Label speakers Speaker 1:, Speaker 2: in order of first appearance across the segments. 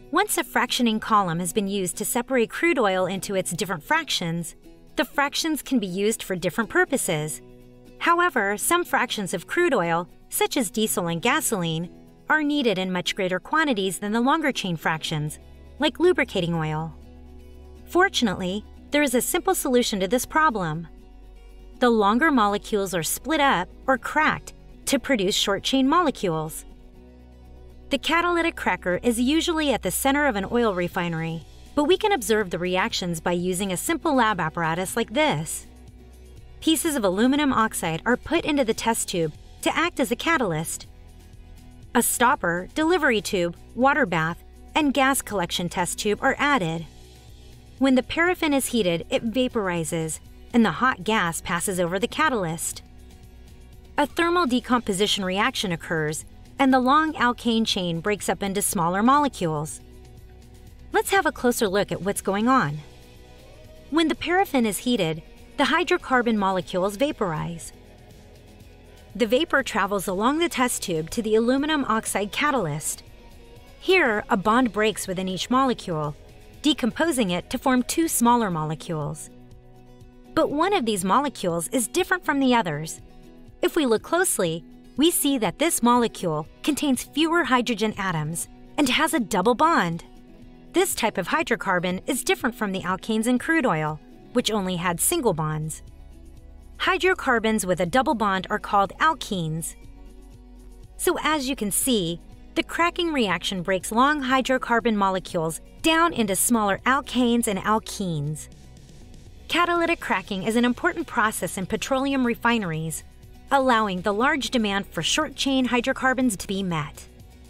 Speaker 1: Once a fractioning column has been used to separate crude oil into its different fractions, the fractions can be used for different purposes. However, some fractions of crude oil, such as diesel and gasoline, are needed in much greater quantities than the longer chain fractions, like lubricating oil. Fortunately, there is a simple solution to this problem. The longer molecules are split up or cracked to produce short chain molecules. The catalytic cracker is usually at the center of an oil refinery, but we can observe the reactions by using a simple lab apparatus like this. Pieces of aluminum oxide are put into the test tube to act as a catalyst. A stopper, delivery tube, water bath, and gas collection test tube are added. When the paraffin is heated, it vaporizes, and the hot gas passes over the catalyst. A thermal decomposition reaction occurs, and the long alkane chain breaks up into smaller molecules. Let's have a closer look at what's going on. When the paraffin is heated, the hydrocarbon molecules vaporize. The vapor travels along the test tube to the aluminum oxide catalyst. Here, a bond breaks within each molecule, decomposing it to form two smaller molecules. But one of these molecules is different from the others. If we look closely, we see that this molecule contains fewer hydrogen atoms and has a double bond. This type of hydrocarbon is different from the alkanes in crude oil, which only had single bonds. Hydrocarbons with a double bond are called alkenes. So as you can see, the cracking reaction breaks long hydrocarbon molecules down into smaller alkanes and alkenes. Catalytic cracking is an important process in petroleum refineries, allowing the large demand for short-chain hydrocarbons to be met.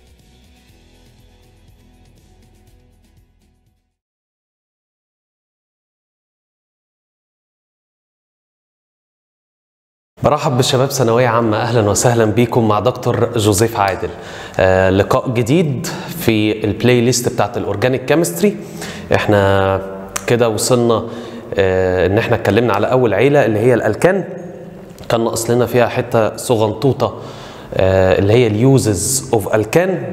Speaker 2: برحب بشباب ثانوية عامة، أهلا وسهلا بيكم مع دكتور جوزيف عادل. لقاء جديد في البلاي ليست بتاعت الأورجانيك كيمستري. احنا كده وصلنا ان احنا اتكلمنا على أول عيلة اللي هي الألكان. كان ناقص لنا فيها حتة صغنطوطة اللي هي اليوزز اوف ألكان،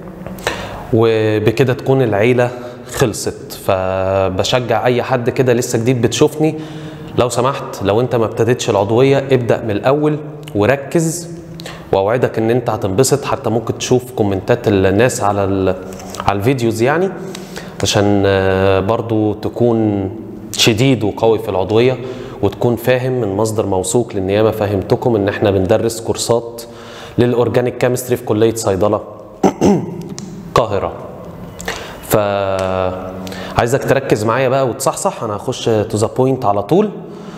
Speaker 2: وبكده تكون العيلة خلصت. فبشجع أي حد كده لسه جديد بتشوفني، لو سمحت لو انت ما ابتديتش العضويه ابدا من الاول وركز، واوعدك ان انت هتنبسط. حتى ممكن تشوف كومنتات الناس على الفيديوز يعني، عشان برضو تكون شديد وقوي في العضويه وتكون فاهم من مصدر موثوق، لان ياما فهمتكم ان احنا بندرس كورسات للاورجانيك كيمستري في كليه صيدله القاهره. ف عايزك تركز معايا بقى وتصحصح. انا هخش تو ذا بوينت على طول.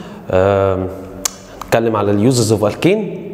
Speaker 2: نتكلم على اليوزز اوف الكين.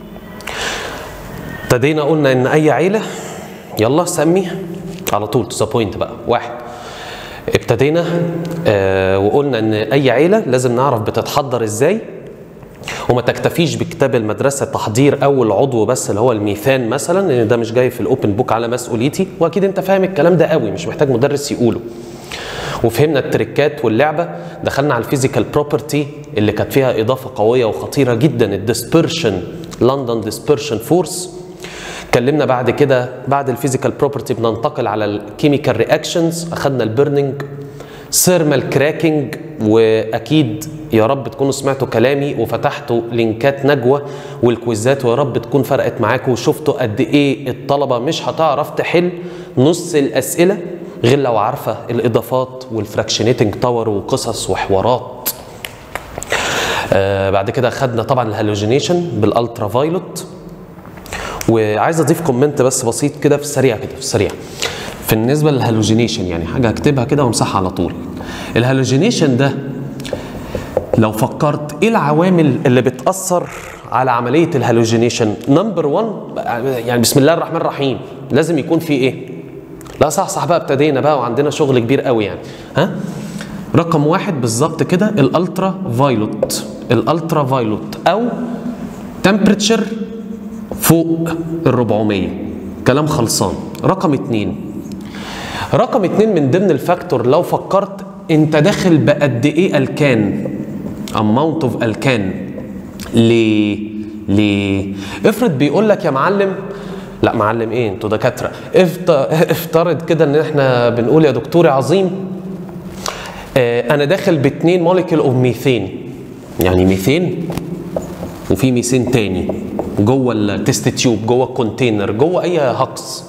Speaker 2: ابتدينا قلنا ان اي عيله، يلا سمي على طول تو ذا بوينت بقى. واحد، ابتدينا وقلنا ان اي عيله لازم نعرف بتتحضر ازاي، وما تكتفيش بكتاب المدرسه تحضير اول عضو بس اللي هو الميثان مثلا، لان ده مش جاي في الاوبن بوك على مسؤوليتي، واكيد انت فاهم الكلام ده قوي، مش محتاج مدرس يقوله. وفهمنا التريكات واللعبه. دخلنا على الفيزيكال بروبرتي اللي كانت فيها اضافه قويه وخطيره جدا، الديسبرشن، لندن ديسبرشن فورس. اتكلمنا بعد كده، بعد الفيزيكال بروبرتي بننتقل على الكيميكال رياكشنز. اخذنا البيرنينج، ثيرمال كراكنج، واكيد يا رب تكونوا سمعتوا كلامي وفتحتوا لينكات نجوى والكويزات، ويا رب تكون فرقت معاكم وشفتوا قد ايه الطلبه مش هتعرف تحل نص الاسئله غير لو عارفه الاضافات والفراكشنيتنج تاور وقصص وحوارات. بعد كده خدنا طبعا الهالوجينيشن بالالترا فايلوت. وعايز اضيف كومنت بس بسيط كده في السريع كده في السريع بالنسبه للهالوجينيشن، يعني حاجه هكتبها كده وامسحها على طول. الهالوجينيشن ده لو فكرت ايه العوامل اللي بتاثر على عمليه الهالوجينيشن؟ نمبر 1 يعني بسم الله الرحمن الرحيم لازم يكون في ايه؟ لا صح بقى، ابتدينا بقى وعندنا شغل كبير قوي يعني. رقم 1 بالظبط كده الالترا فايلوت. الالترا فايلوت او تمبريتشر فوق ال 400، كلام خلصان. رقم 2 من ضمن الفاكتور، لو فكرت انت داخل بقد ايه الكان، اماونت اوف الكان. ليه؟ افرض بيقول لك يا معلم لا معلم ايه، انتوا دكاتره. افترض كده ان احنا بنقول يا دكتور عظيم انا داخل ب2 موليكيول اوف ميثين، يعني ميثين وفي ميثين تاني جوه التست تيوب، جوه الكونتينر، جوه اي هكس.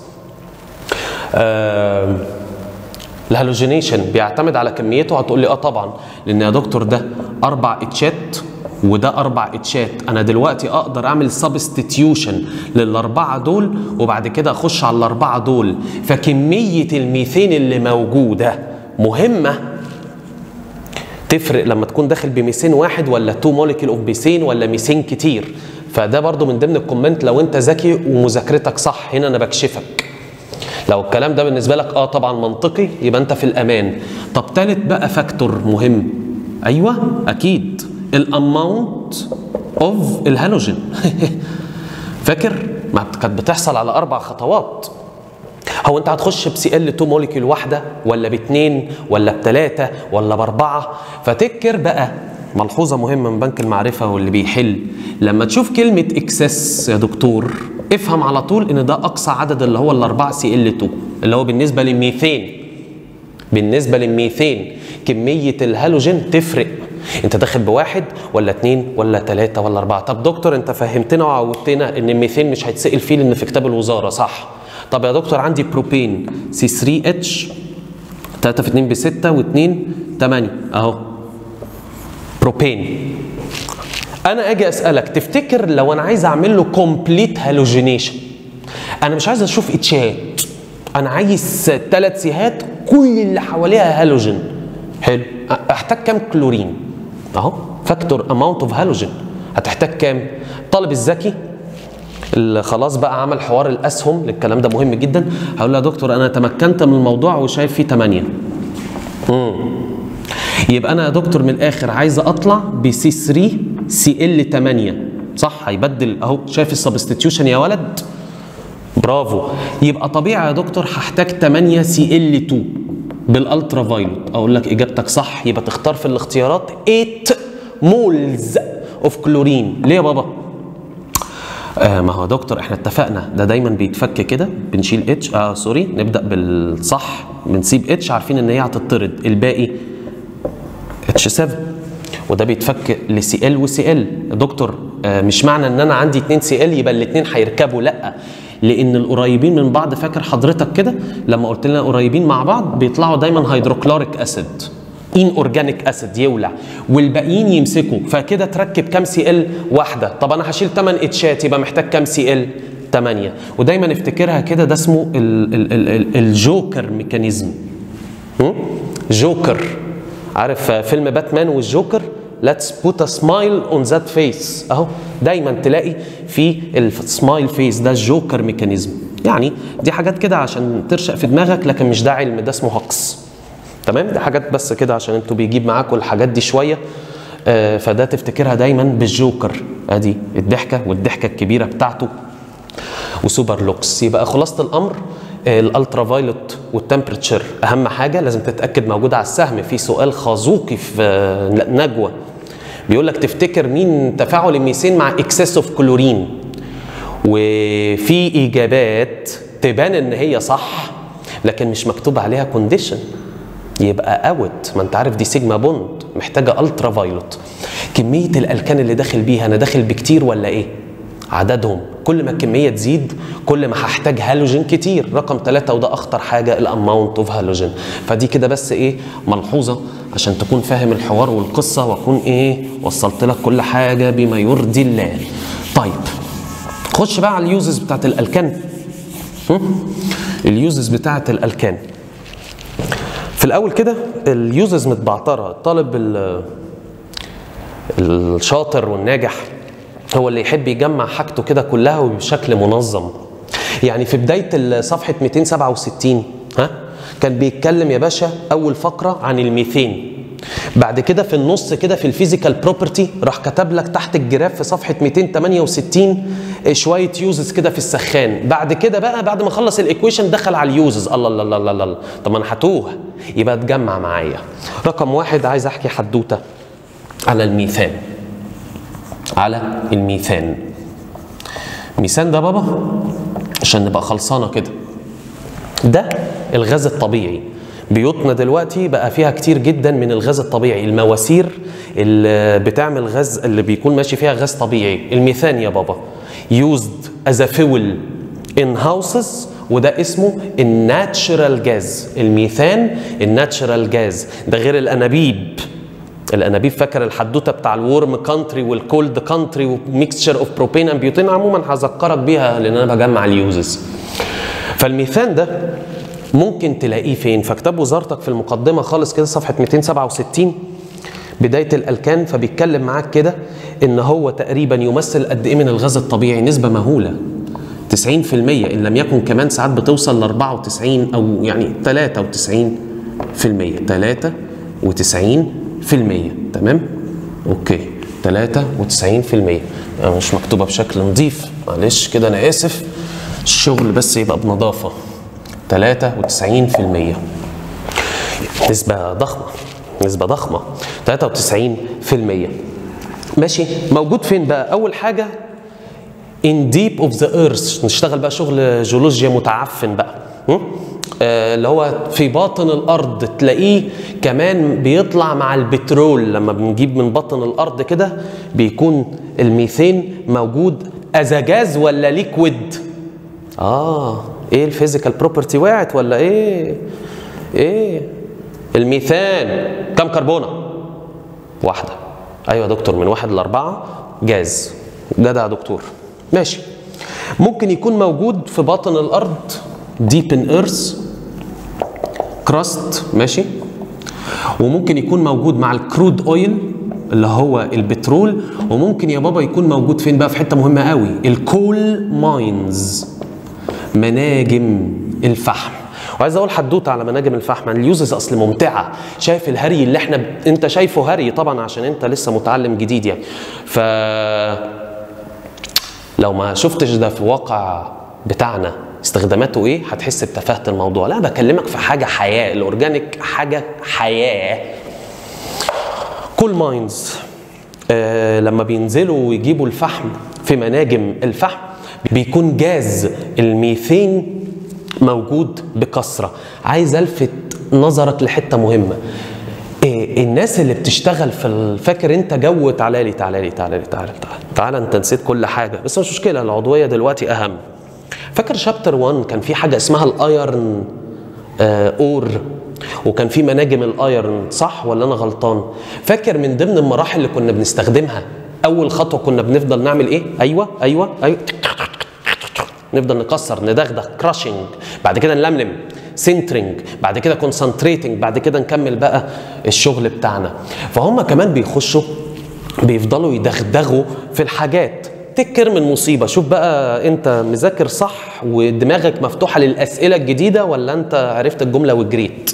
Speaker 2: الهالوجينيشن بيعتمد على كميته. هتقول لي طبعا، لان يا دكتور ده 4 اتشات وده 4 اتشات، انا دلوقتي اقدر اعمل سبستيتيوشن لل4 دول وبعد كده اخش على ال4 دول، فكميه الميثين اللي موجوده مهمه، تفرق لما تكون داخل بميثين واحد ولا 2 موليكيول اوف ميثين ولا ميثين كتير. فده برضو من ضمن الكومنت لو انت ذكي ومذاكرتك صح، هنا انا بكشفك. لو الكلام ده بالنسبه لك طبعا منطقي يبقى انت في الامان. طب تالت بقى فاكتور مهم، ايوه اكيد، الاماونت اوف الهالوجين. فاكر ما كانت بتحصل على 4 خطوات؟ هو انت هتخش بسي ال 2 موليكيول واحده ولا ب2 ولا ب3 ولا ب4؟ فتذكر بقى ملحوظه مهمه من بنك المعرفه واللي بيحل، لما تشوف كلمه اكسس يا دكتور افهم على طول ان ده اقصى عدد اللي هو ال4 سي ال 2 اللي هو بالنسبه للميثين. بالنسبه للميثين كميه الهالوجين تفرق، انت داخل ب1 ولا 2 ولا 3 ولا 4. طب دكتور انت فهمتنا وعودتنا ان الميثين مش هيتسال فيه لان في كتاب الوزاره، صح؟ طب يا دكتور عندي بروبين C3H 3 في 2 ب6 و2 8 اهو بروبين. انا اجي اسالك تفتكر لو انا عايز اعمل له كومبليت هالوجينيشن، انا مش عايز اشوف اتشات، انا عايز 3 سيهات كل اللي حواليها هالوجين، حلو، احتاج كام كلورين؟ اهو فاكتور اماونت اوف هالوجين، هتحتاج كام؟ الطالب الذكي اللي خلاص بقى عمل حوار الاسهم، للكلام ده مهم جدا، هقول له يا دكتور انا تمكنت من الموضوع وشايف فيه 8. يبقى انا يا دكتور من الاخر عايز اطلع ب C3Cl8، صح؟ هيبدل اهو، شايف السبستيتيوشن يا ولد؟ برافو. يبقى طبيعي يا دكتور هحتاج 8 Cl2 بالالترا فايلوت. اقول لك اجابتك صح، يبقى تختار في الاختيارات 8 مولز اوف كلورين. ليه يا بابا؟ ما هو دكتور احنا اتفقنا ده دايما بيتفك كده، بنشيل اتش سوري، نبدا بالصح، بنسيب اتش عارفين ان هي هتطرد، الباقي اتش 7 وده بيتفك لسي ال وسي ال. دكتور مش معنى ان انا عندي 2 سي ال يبقى الاثنين هيركبوا، لا، لان القريبين من بعض، فاكر حضرتك كده لما قلت لنا قريبين مع بعض بيطلعوا دايما هيدروكلوريك اسيد، ان اورجانيك اسيد يولع، والباقيين يمسكوا، فكده تركب كام سي ال؟ واحده. طب انا هشيل 8 اتشات يبقى محتاج كام سي ال؟ 8. ودايما افتكرها كده، ده اسمه الجوكر ميكانيزم. جوكر، عارف فيلم باتمان والجوكر؟ Let's put a smile on that face. اهو دايما تلاقي في السمايل فيس ده الجوكر ميكانيزم. يعني دي حاجات كده عشان ترشق في دماغك، لكن مش ده علم، ده اسمه هقص. تمام؟ دي حاجات بس كده عشان انتوا بيجيب معاكم الحاجات دي شويه، فده تفتكرها دايما بالجوكر. ادي الضحكه والضحكه الكبيره بتاعته وسوبر لوكس. يبقى خلاصه الامر الالترا فايلوت والتمبريتشر اهم حاجه لازم تتاكد موجوده على السهم. في سؤال خازوقي في نجوى بيقول لك تفتكر مين تفاعل الميثين مع اكسس اوف كلورين؟ وفي اجابات تبان ان هي صح لكن مش مكتوب عليها كونديشن، يبقى اوت. ما انت عارف دي سيجما بوند محتاجه الترا فايلوت. كميه الالكان اللي داخل بيها انا داخل بكتير ولا ايه؟ عددهم، كل ما الكميه تزيد كل ما هحتاج هالوجين كتير. رقم 3 وده اخطر حاجه، الاماونت اوف هالوجين. فدي كده بس ايه ملحوظه عشان تكون فاهم الحوار والقصه، واكون ايه وصلت لك كل حاجه بما يرضي الله. طيب خش بقى على اليوزز بتاعت الالكان. اليوزز بتاعت الالكان في الاول كده، اليوزز متبعتره. الطالب الشاطر والناجح هو اللي يحب يجمع حاجته كده كلها وبشكل منظم. يعني في بدايه صفحه 267 كان بيتكلم يا باشا اول فقره عن الميثين، بعد كده في النص كده في الفيزيكال بروبرتي راح كتب لك تحت الجراف في صفحه 268 شويه يوزز كده في السخان. بعد كده بقى بعد ما خلص الايكويشن دخل على اليوزز. الله الله الله الله، طب انا هتوه، يبقى تجمع معايا. رقم 1 عايز احكي حدوته على الميثان. على الميثان. الميثان ده بابا عشان نبقى خلصانه كده. ده الغاز الطبيعي. بيوتنا دلوقتي بقى فيها كتير جدا من الغاز الطبيعي، المواسير اللي بتعمل غاز اللي بيكون ماشي فيها غاز طبيعي. الميثان يا بابا used as a fuel in houses، وده اسمه الناتشرال جاز. الميثان الناتشرال جاز ده غير الانابيب. الانابيب فاكر الحدوته بتاع الورم كانتري والكولد كانتري وميكستشر اوف بروبين اند بيوتين، عموما هذكرك بيها لان انا بجمع اليوزز. فالميثان ده ممكن تلاقيه فين؟ فكتاب وزارتك في المقدمه خالص كده صفحه 267 بدايه الالكان، فبيتكلم معاك كده ان هو تقريبا يمثل قد ايه من الغاز الطبيعي؟ نسبه مهوله 90%، ان لم يكن كمان ساعات بتوصل ل 94 او يعني 93%. 93%. تمام؟ اوكي 93%. مش مكتوبه بشكل نظيف، معلش كده انا اسف، الشغل بس يبقى بنظافه. 93%. نسبة ضخمة، نسبة ضخمة. 93%. ماشي. موجود فين بقى؟ أول حاجة in deep of the earth، نشتغل بقى شغل جيولوجيا متعفن بقى، اللي هو في باطن الأرض. تلاقيه كمان بيطلع مع البترول، لما بنجيب من باطن الأرض كده بيكون الميثان موجود أزجاز ولا ليكويد؟ ايه الفيزيكال بروبرتي وقعت ولا ايه؟ ايه الميثان كم كربونه؟ واحده. ايوه يا دكتور، من 1 ل 4 جاز. جدع يا دكتور. ماشي. ممكن يكون موجود في باطن الارض deep in earth crust، ماشي. وممكن يكون موجود مع الكرود اويل اللي هو البترول. وممكن يا بابا يكون موجود فين بقى؟ في حته مهمه قوي، الكول ماينز، مناجم الفحم. وعايز اقول حدوته على مناجم الفحم، اليوزز اصل ممتعه. شايف الهري اللي احنا انت شايفه هري طبعا عشان انت لسه متعلم جديد يعني، ف لو ما شفتش ده في واقع بتاعنا استخداماته ايه هتحس بتفاهه الموضوع. لا بكلمك في حاجه حياه، الاورجانيك حاجه حياه. كول ماينز لما بينزلوا ويجيبوا الفحم في مناجم الفحم بيكون جاز الميثان موجود بكثره. عايز الفت نظرك لحته مهمه. الناس اللي بتشتغل في فاكر انت جو تعالى تعالى انت نسيت كل حاجه، بس مش مشكله، العضويه دلوقتي اهم. فاكر شابتر 1 كان في حاجه اسمها الايرن اور، وكان في مناجم الايرن، صح ولا انا غلطان؟ فاكر من ضمن المراحل اللي كنا بنستخدمها اول خطوه كنا بنفضل نعمل ايه؟ ايوه نفضل نكسر ندغدغ كراشنج، بعد كده نلملم سنترنج، بعد كده كونسنتريتنج، بعد كده نكمل بقى الشغل بتاعنا. فهم كمان بيخشوا بيفضلوا يدغدغوا في الحاجات. تكر من مصيبه. شوف بقى انت مذاكر صح ودماغك مفتوحه للاسئله الجديده ولا انت عرفت الجمله وجريت؟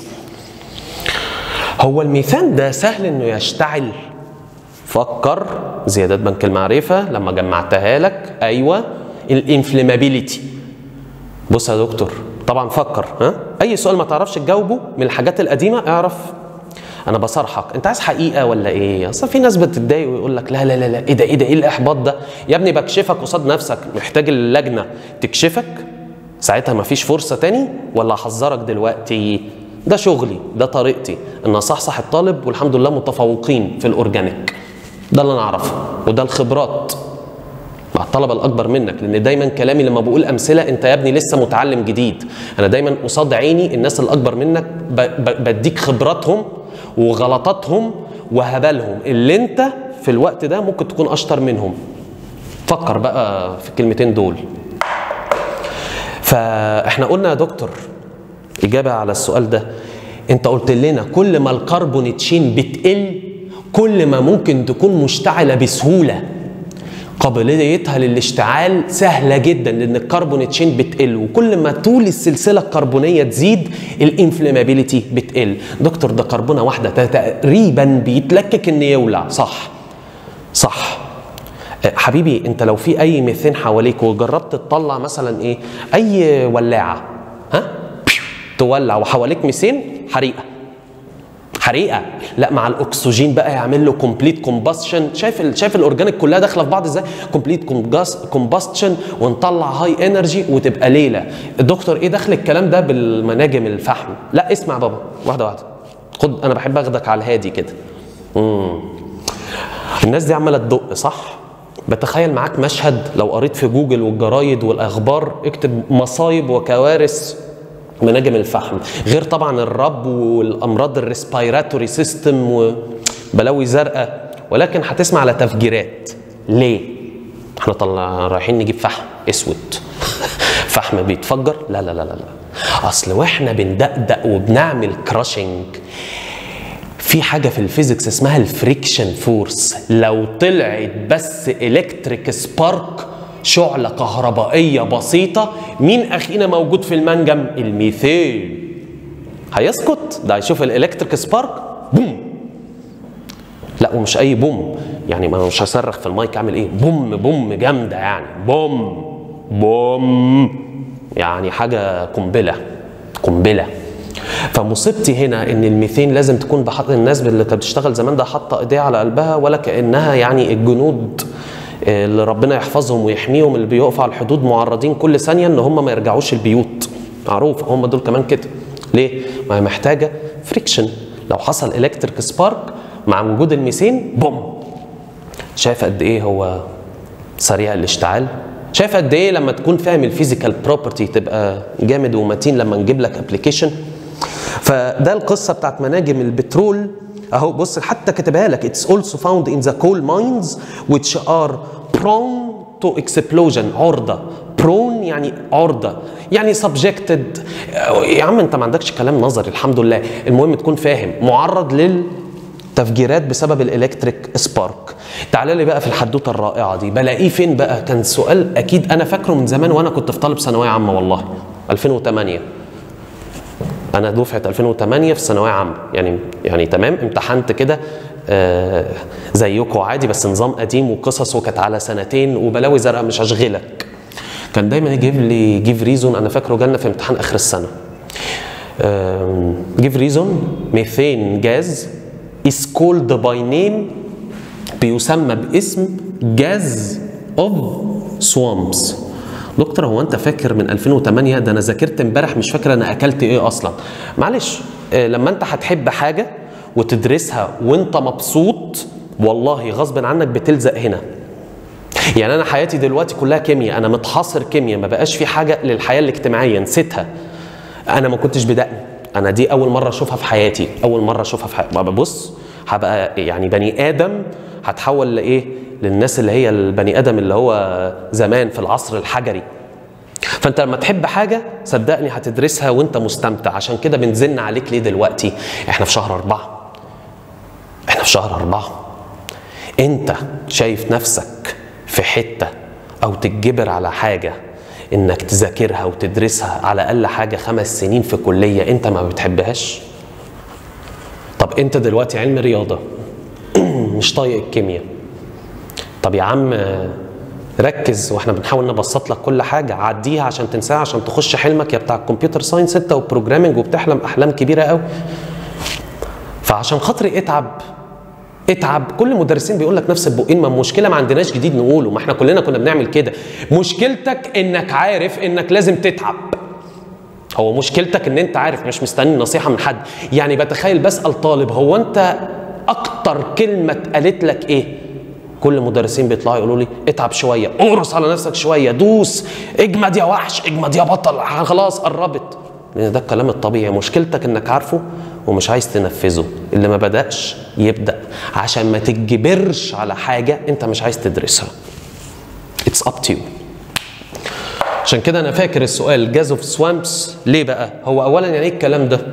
Speaker 2: هو الميثان ده سهل انه يشتعل؟ فكر. زيادات بنك المعرفه لما جمعتها لك. ايوه الانفلامابيليتي. بص يا دكتور طبعا فكر، اي سؤال ما تعرفش تجاوبه من الحاجات القديمه اعرف انا بصرحك انت عايز حقيقه ولا ايه؟ اصل في ناس بتتضايق ويقول لك لا ايه الاحباط ده يا ابني؟ بكشفك قصاد نفسك، محتاج اللجنه تكشفك ساعتها مفيش فرصه تاني ولا احذرك دلوقتي؟ ده شغلي، ده طريقتي، ان اصحصح الطالب، والحمد لله متفوقين في الاورجانيك. ده اللي انا اعرفه وده الخبرات مع الطلبه الاكبر منك، لان دايما كلامي لما بقول امثله انت يا ابني لسه متعلم جديد، انا دايما قصاد عيني الناس الاكبر منك بديك خبراتهم وغلطاتهم وهبالهم اللي انت في الوقت ده ممكن تكون اشطر منهم. فكر بقى في الكلمتين دول. فاحنا قلنا يا دكتور اجابه على السؤال ده، انت قلت لنا كل ما الكربون تشين بتقل كل ما ممكن تكون مشتعله بسهوله، قابليتها للاشتعال سهله جدا لان الكربون تشين بتقل، وكل ما طول السلسله الكربونيه تزيد الانفلامابيليتي بتقل. دكتور ده كربونه واحده تقريبا بيتلكك ان يولع، صح حبيبي. انت لو في اي ميثان حواليك وجربت تطلع مثلا ايه اي ولاعه تولع وحواليك ميثان، حريقه. لا مع الاكسجين بقى يعمل له كومبليت كومباستشن. شايف الاورجانيك كلها داخله في بعض ازاي؟ كومبليت كومباستشن ونطلع هاي انرجي وتبقى ليله. الدكتور ايه دخل الكلام ده بالمناجم الفحم؟ لا اسمع بابا واحده واحده، خد انا بحب اخدك على الهادي كده. الناس دي عماله تدق صح؟ بتخيل معاك مشهد لو قريت في جوجل والجرايد والاخبار اكتب مصايب وكوارث مناجم الفحم، غير طبعا الرب والامراض الريسبيراتوري سيستم وبلاوي زرقاء، ولكن هتسمع على تفجيرات. ليه؟ احنا رايحين نجيب فحم اسود فحم بيتفجر؟ لا لا لا لا لا، اصل واحنا بندقدق وبنعمل كراشنج في حاجه في الفيزيكس اسمها الفريكشن فورس، لو طلعت بس الكتريك سبارك شعله كهربائيه بسيطه، مين اخينا موجود في المنجم؟ الميثان. هيسكت؟ ده هيشوف الالكتريك سبارك بوم. لا ومش اي بوم، يعني ما مش هصرخ في المايك اعمل ايه؟ بوم بوم جامده يعني، بوم بوم يعني حاجه قنبله قنبله. فمصيبتي هنا ان الميثين لازم تكون بحط الناس اللي كانت بتشتغل زمان ده حاطه ايديها على قلبها، ولا كانها يعني الجنود اللي ربنا يحفظهم ويحميهم اللي بيقفوا على الحدود معرضين كل ثانيه ان هم ما يرجعوش البيوت. معروف هم دول كمان كده. ليه؟ ما هي محتاجه فريكشن. لو حصل الكتريك سبارك مع وجود الميثين بوم. شايف قد ايه هو سريع الاشتعال؟ شايف قد ايه لما تكون فاهم الفيزيكال بروبرتي تبقى جامد ومتين لما نجيب لك ابلكيشن؟ فده القصه بتاعت مناجم البترول اهو. بص حتى كاتبها لك it's also found in the coal mines which are prone to explosion. عرضه، prone يعني عرضه يعني subjected. يا عم انت ما عندكش كلام نظري الحمد لله، المهم تكون فاهم. معرض للتفجيرات بسبب الالكتريك سبارك. تعالى لي بقى في الحدوته الرائعه دي، بلاقيه فين بقى؟ كان سؤال اكيد انا فاكره من زمان وانا كنت في طالب ثانويه عامه والله 2008. انا دفعه 2008 في ثانويه عامه، يعني تمام. امتحنت كده زيكم عادي بس نظام قديم وقصص، وكانت على سنتين وبلاوي زرقاء مش هشغلك. كان دايما يجيب لي جيف ريزون، انا فاكره جالنا في امتحان اخر السنه. جيف ريزون ميثين جاز is called by name، بيسمى باسم جاز اوف سوامبس. دكتور هو انت فاكر من 2008؟ ده انا ذاكرت امبارح مش فاكر انا اكلت ايه اصلا. معلش لما انت هتحب حاجه وتدرسها وانت مبسوط والله غصب عنك بتلزق هنا. يعني انا حياتي دلوقتي كلها كيمياء، انا متحاصر كيمياء، ما بقاش في حاجه للحياه الاجتماعيه نسيتها. انا ما كنتش بدقني، انا دي اول مره اشوفها في حياتي، اول مره اشوفها في حياتي. ببص هبقى يعني بني ادم هتحول لايه؟ للناس اللي هي البني ادم اللي هو زمان في العصر الحجري. فانت لما تحب حاجه صدقني هتدرسها وانت مستمتع. عشان كده بنزن عليك ليه دلوقتي؟ احنا في شهر 4، احنا في شهر 4. انت شايف نفسك في حته او تتجبر على حاجه انك تذاكرها وتدرسها على اقل حاجه 5 سنين في كليه انت ما بتحبهاش؟ طب انت دلوقتي علم رياضه مش طايق الكيمياء، طب يا عم ركز واحنا بنحاول نبسط لك كل حاجه، عديها عشان تنساها عشان تخش حلمك يا بتاع الكمبيوتر ساينس انت وبروجرامنج وبتحلم احلام كبيره قوي. فعشان خاطري اتعب. كل المدرسين بيقول لك نفس البقين، ما المشكله ما عندناش جديد نقوله، ما احنا كلنا كنا بنعمل كده. مشكلتك انك عارف انك لازم تتعب. هو مشكلتك ان انت عارف مش مستني نصيحه من حد. يعني بتخيل بسال طالب هو انت اكتر كلمه اتقالت لك ايه؟ كل المدرسين بيطلعوا يقولوا لي اتعب شويه، اقرص على نفسك شويه، دوس، اجمد يا وحش، اجمد يا بطل، خلاص قربت. لان ده الكلام الطبيعي. مشكلتك انك عارفه ومش عايز تنفذه. اللي ما بدأش يبدأ عشان ما تتجبرش على حاجه انت مش عايز تدرسها. It's up to you. عشان كده انا فاكر السؤال جاز اوف سوامبس ليه بقى؟ هو اولا يعني ايه الكلام ده؟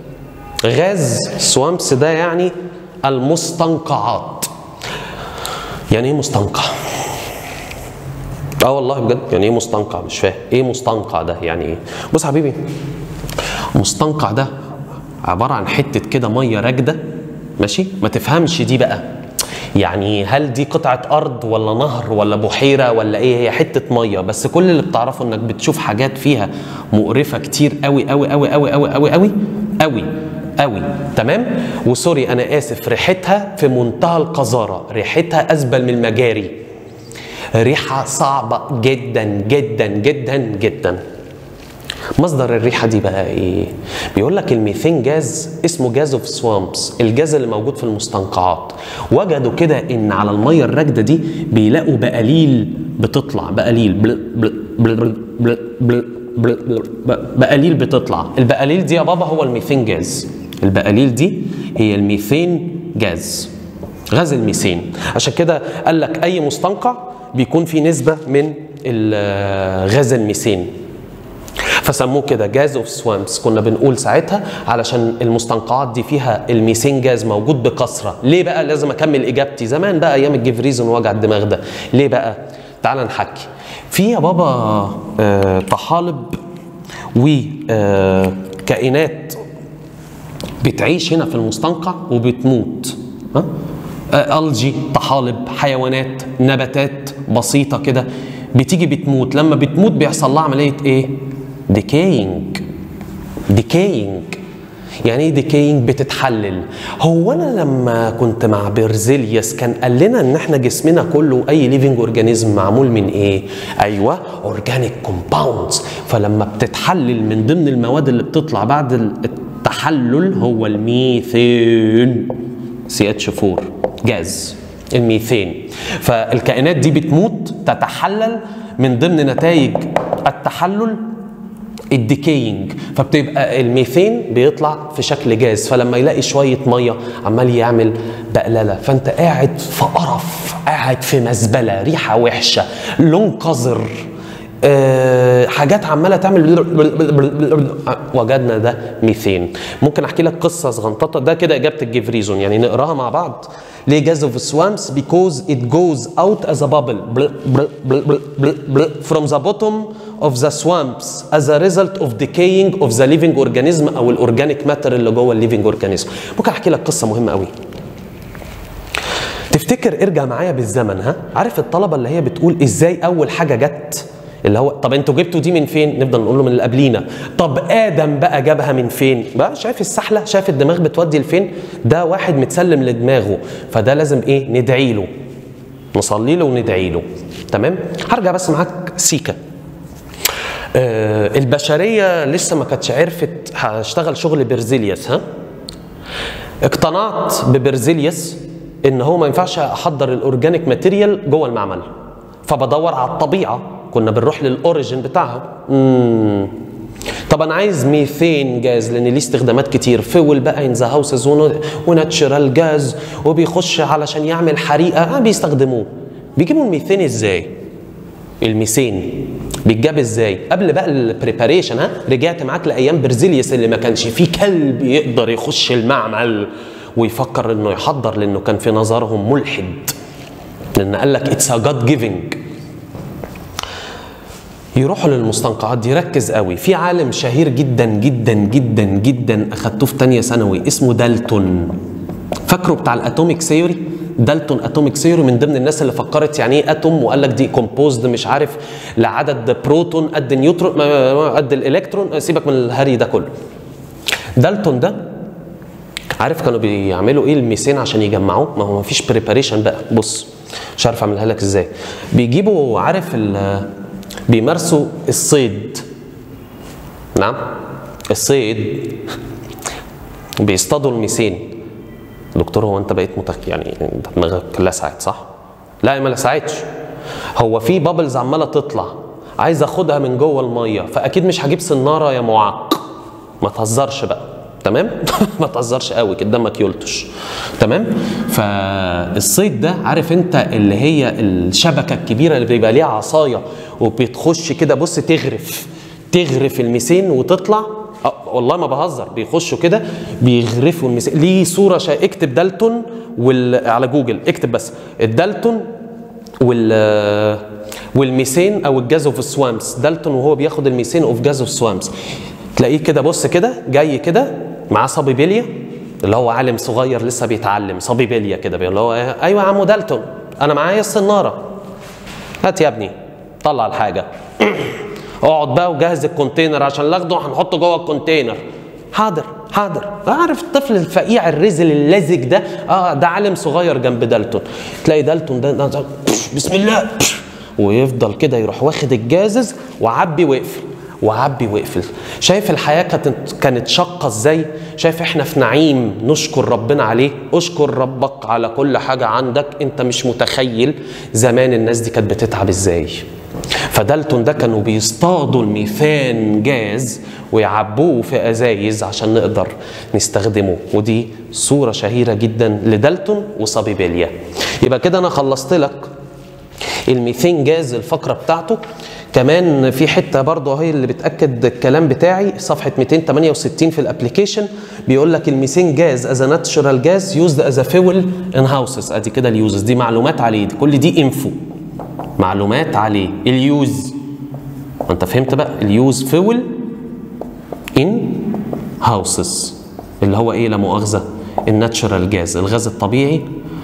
Speaker 2: غاز سوامبس ده يعني المستنقعات. يعني ايه مستنقع؟ والله بجد يعني ايه مستنقع؟ مش فاهم ايه مستنقع ده يعني ايه؟ بص يا حبيبي، مستنقع ده عباره عن حته كده ميه راكده ماشي؟ ما تفهمش دي بقى يعني هل دي قطعه ارض ولا نهر ولا بحيره ولا ايه؟ هي حته ميه بس كل اللي بتعرفه انك بتشوف حاجات فيها مقرفه كتير قوي قوي قوي قوي قوي قوي قوي قوي قوي. تمام. وسوري انا اسف، ريحتها في منتهى القذاره، ريحتها ازبل من المجاري، ريحه صعبه جدا جدا جدا جدا. مصدر الريحه دي بقى ايه؟ بيقول لك الميثين جاز اسمه جاز اوف سوامبس، الجاز اللي موجود في المستنقعات. وجدوا كده ان على الميه الراكده دي بيلاقوا بقاليل بتطلع، بقاليل بقاليل بتطلع. البقاليل دي يا بابا هو الميثين جاز، البقاليل دي هي الميثين جاز، غاز الميثين. عشان كده قال لك اي مستنقع بيكون فيه نسبه من غاز الميثين، فسموه كده جاز اوف سوامبس. كنا بنقول ساعتها علشان المستنقعات دي فيها الميثين جاز موجود بكثره. ليه بقى؟ لازم اكمل اجابتي زمان بقى ايام الجفريزون ووجع الدماغ ده. ليه بقى؟ تعال نحكي. في يا بابا طحالب وكائنات بتعيش هنا في المستنقع وبتموت. ألجي، طحالب، حيوانات، نباتات بسيطة كده بتيجي بتموت. لما بتموت بيحصل لها عملية ايه؟ ديكاينج. ديكاينج يعني ايه ديكاينج؟ بتتحلل. هو انا لما كنت مع بيرزيليوس كان قال لنا ان احنا جسمنا كله اي ليفنج اورجانيزم معمول من ايه؟ ايوه اورجانيك كومباوندز. فلما بتتحلل من ضمن المواد اللي بتطلع بعد التحلل هو الميثين، CH4 جاز الميثين. فالكائنات دي بتموت تتحلل، من ضمن نتائج التحلل الديكاينج، فبتبقى الميثين بيطلع في شكل جاز. فلما يلاقي شويه ميه عمال يعمل بقلله، فانت قاعد في قرف، قاعد في مزبله، ريحه وحشه، لون قذر، حاجات عماله تعمل، وجدنا ده ميثين. ممكن احكي لك قصه صغنططه، ده كده اجابه الجفريزون يعني نقراها مع بعض. ليه جاز اوف سوامبس؟ because it goes out as a bubble from the bottom of the swamps as a result of decaying of the living organism او الاورجانيك ماتر اللي جوه الليفنج اورجانيزم. ممكن احكي لك قصه مهمه قوي. تفتكر ارجع معايا بالزمن، ها؟ عارف الطلبه اللي هي بتقول ازاي اول حاجه جت؟ اللي هو طب انتوا جبتوا دي من فين؟ نفضل نقول له من اللي قبلينا. طب ادم بقى جابها من فين؟ بقى شايف السحله؟ شايف الدماغ بتودي لفين؟ ده واحد متسلم لدماغه، فده لازم ايه؟ ندعي له، نصلي له وندعي له. تمام؟ هرجع بس معاك سيكا. البشريه لسه ما كانتش عرفت هشتغل شغل بيرزيليوس. ها؟ اقتنعت ببيرزيليوس ان هو ما ينفعش احضر الاورجانيك ماتيريال جوه المعمل، فبدور على الطبيعه. كنا بنروح للاوريجين بتاعها. طب انا عايز ميثين جاز لان ليه استخدامات كتير، فول بقى ان ذا هاوسز وناتشرال جاز، وبيخش علشان يعمل حريقه بيستخدموه. بيجيبوا الميثين ازاي؟ الميثين بيتجاب ازاي؟ قبل بقى البريباريشن. ها؟ رجعت معاك لايام بيرزيليوس اللي ما كانش فيه كلب يقدر يخش المعمل ويفكر انه يحضر، لانه كان في نظرهم ملحد، لان قال لك اتس ا جاد جيفنج. يروحوا للمستنقعات دي. ركز قوي، في عالم شهير جدا جدا جدا جدا اخدته في تانية ثانوي اسمه دالتون. فاكره بتاع الاتوميك ثيوري؟ دالتون اتوميك ثيوري من ضمن الناس اللي فكرت يعني ايه اتوم، وقال لك دي كومبوزد مش عارف لعدد بروتون قد نيوترون قد الالكترون. سيبك من الهري ده كله. دالتون ده عارف كانوا بيعملوا ايه الميثين عشان يجمعوه؟ ما هو مفيش بريباريشن بقى. بص مش عارف اعملها لك ازاي. بيجيبوا عارف بيمارسوا الصيد. نعم الصيد. بيصطادوا الميثين. دكتور هو انت بقيت يعني دماغك لسعت صح؟ لا ما لسعتش. هو في بابلز عماله تطلع، عايز اخدها من جوه الميه، فاكيد مش هجيب صناره يا معاق. ما تهزرش بقى. تمام؟ ما تهزرش قوي كده دمك يلطش. تمام؟ فالصيد ده عارف انت اللي هي الشبكه الكبيره اللي بيبقى ليها عصايه وبتخش كده بص تغرف الميثين وتطلع. والله ما بهزر، بيخشوا كده بيغرفوا الميثين. ليه صوره اكتب دالتون على جوجل، اكتب بس الدالتون والميثين او الجاز اوف سوامبس. دالتون وهو بياخد الميثين اوف جاز اوف سوامبس، تلاقيه كده بص كده جاي كده معاه صبي بليه اللي هو عالم صغير لسه بيتعلم. صبي بليه كده اللي هو ايوه يا عمو دالتون انا معايا الصناره، هات يا ابني طلع الحاجه. اقعد بقى وجهز الكونتينر عشان ناخده هنحطه جوه الكونتينر. حاضر حاضر. عارف الطفل الفقيع الرزل اللزج ده، ده عالم صغير جنب دالتون. تلاقي دالتون ده بسم الله، ويفضل كده يروح واخد الجازز وعبي واقفل وعبي واقفل. شايف الحياة كانت شاقة ازاي؟ شايف احنا في نعيم نشكر ربنا عليه. اشكر ربك على كل حاجة عندك. انت مش متخيل زمان الناس دي كانت بتتعب ازاي. فدالتون ده كانوا بيصطادوا الميثان جاز ويعبوه في ازايز عشان نقدر نستخدمه، ودي صورة شهيرة جدا لدالتون وصابيبيليا. يبقى كده انا خلصت لك الميثان جاز الفقرة بتاعته. كمان في حته برضه اهي اللي بتاكد الكلام بتاعي، صفحه 268 في الابلكيشن، بيقول لك الميثان جاز از ناتشورال جاز يوزد از فيول ان هاوسز. ادي كده اليوزز، دي معلومات عليه، كل دي انفو معلومات عليه. اليوز انت فهمت بقى، اليوز فيول ان هاوسز اللي هو ايه لا مؤاخذه الناتشورال جاز، الغاز الطبيعي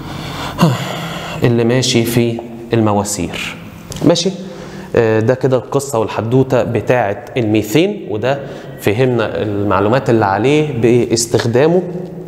Speaker 2: اللي ماشي في المواسير. ماشي، ده كده القصة والحدوتة بتاعة الميثان، وده فهمنا المعلومات اللي عليه باستخدامه.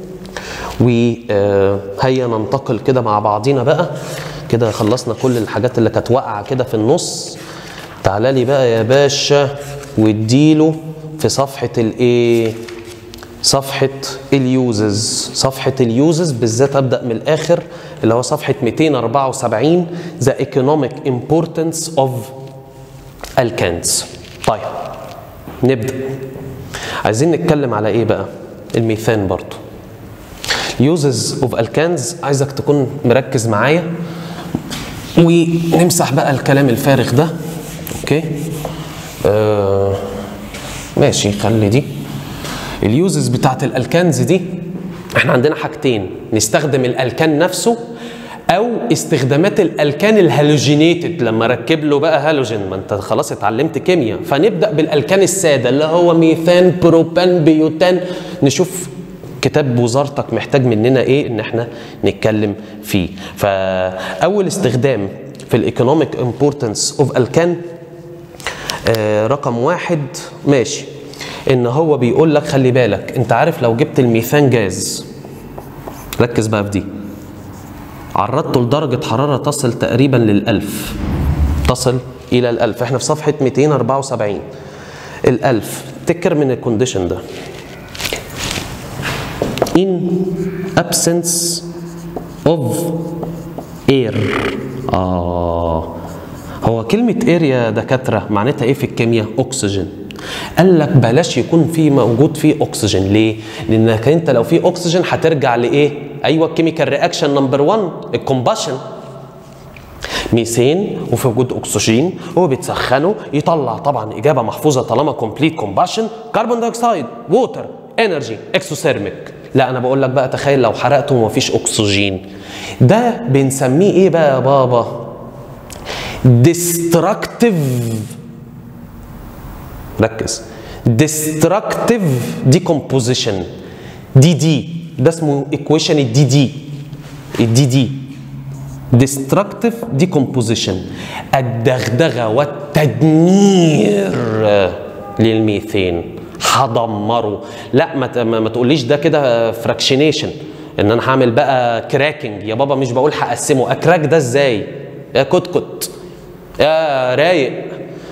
Speaker 2: وهيا ننتقل كده مع بعضينا بقى، كده خلصنا كل الحاجات اللي كانت واقعة كده في النص. تعالى لي بقى يا باشا واديله في صفحة الايه؟ صفحة اليوزز. صفحة اليوزز بالذات ابدأ من الآخر، اللي هو صفحة 274 The Economic Importance of Alkanes. طيب نبدأ. عايزين نتكلم على ايه بقى؟ الميثان برضو. Uses of Alkanes، عايزك تكون مركز معايا ونمسح بقى الكلام الفارغ ده. اوكي ماشي، خلي دي اليوزز بتاعت الالكانز دي. احنا عندنا حاجتين، نستخدم الالكان نفسه او استخدامات الالكان الهالوجينيتد لما ركب له بقى هالوجين. ما انت خلاص اتعلمت كيمياء، فنبدا بالالكان الساده اللي هو ميثان بروبان بيوتان. نشوف كتاب وزارتك محتاج مننا ايه ان احنا نتكلم فيه. فاول استخدام في الايكونوميك امبورتنس اوف الكان رقم 1 ماشي، ان هو بيقول لك خلي بالك، انت عارف لو جبت الميثان جاز، ركز بقى في دي، عرضته لدرجة حرارة تصل تقريبا لل1000، تصل إلى ال1000. احنا في صفحة 274. ال1000 تكر من الكونديشن ده in absence of air. هو كلمة air يا دكاترة معناتها ايه في الكيمياء؟ أكسجين. قال لك بلاش يكون في موجود فيه أكسجين. ليه؟ لأنك أنت لو في أكسجين هترجع لإيه؟ أيوه الكيميكال رياكشن نمبر 1 الكومباشن. ميثان وفي وجود أكسجين هو بتسخنه يطلع طبعا إجابة محفوظة طالما كومبليت كومباشن، كربون دايوكسيد، ووتر، انرجي، اكسوثيرميك. لا أنا بقول لك بقى تخيل لو حرقته ومفيش أكسجين، ده بنسميه إيه بقى يا بابا؟ ديستركتيف. ركز، destructive decomposition. دي ده اسمه equation الدي دي destructive decomposition، الدغدغه والتدمير للميثان. هدمره. لا ما تقوليش ده كده فراكشنيشن، ان انا هعمل بقى كراكنج يا بابا. مش بقول هقسمه، اكراك ده ازاي يا كتكت يا رايق؟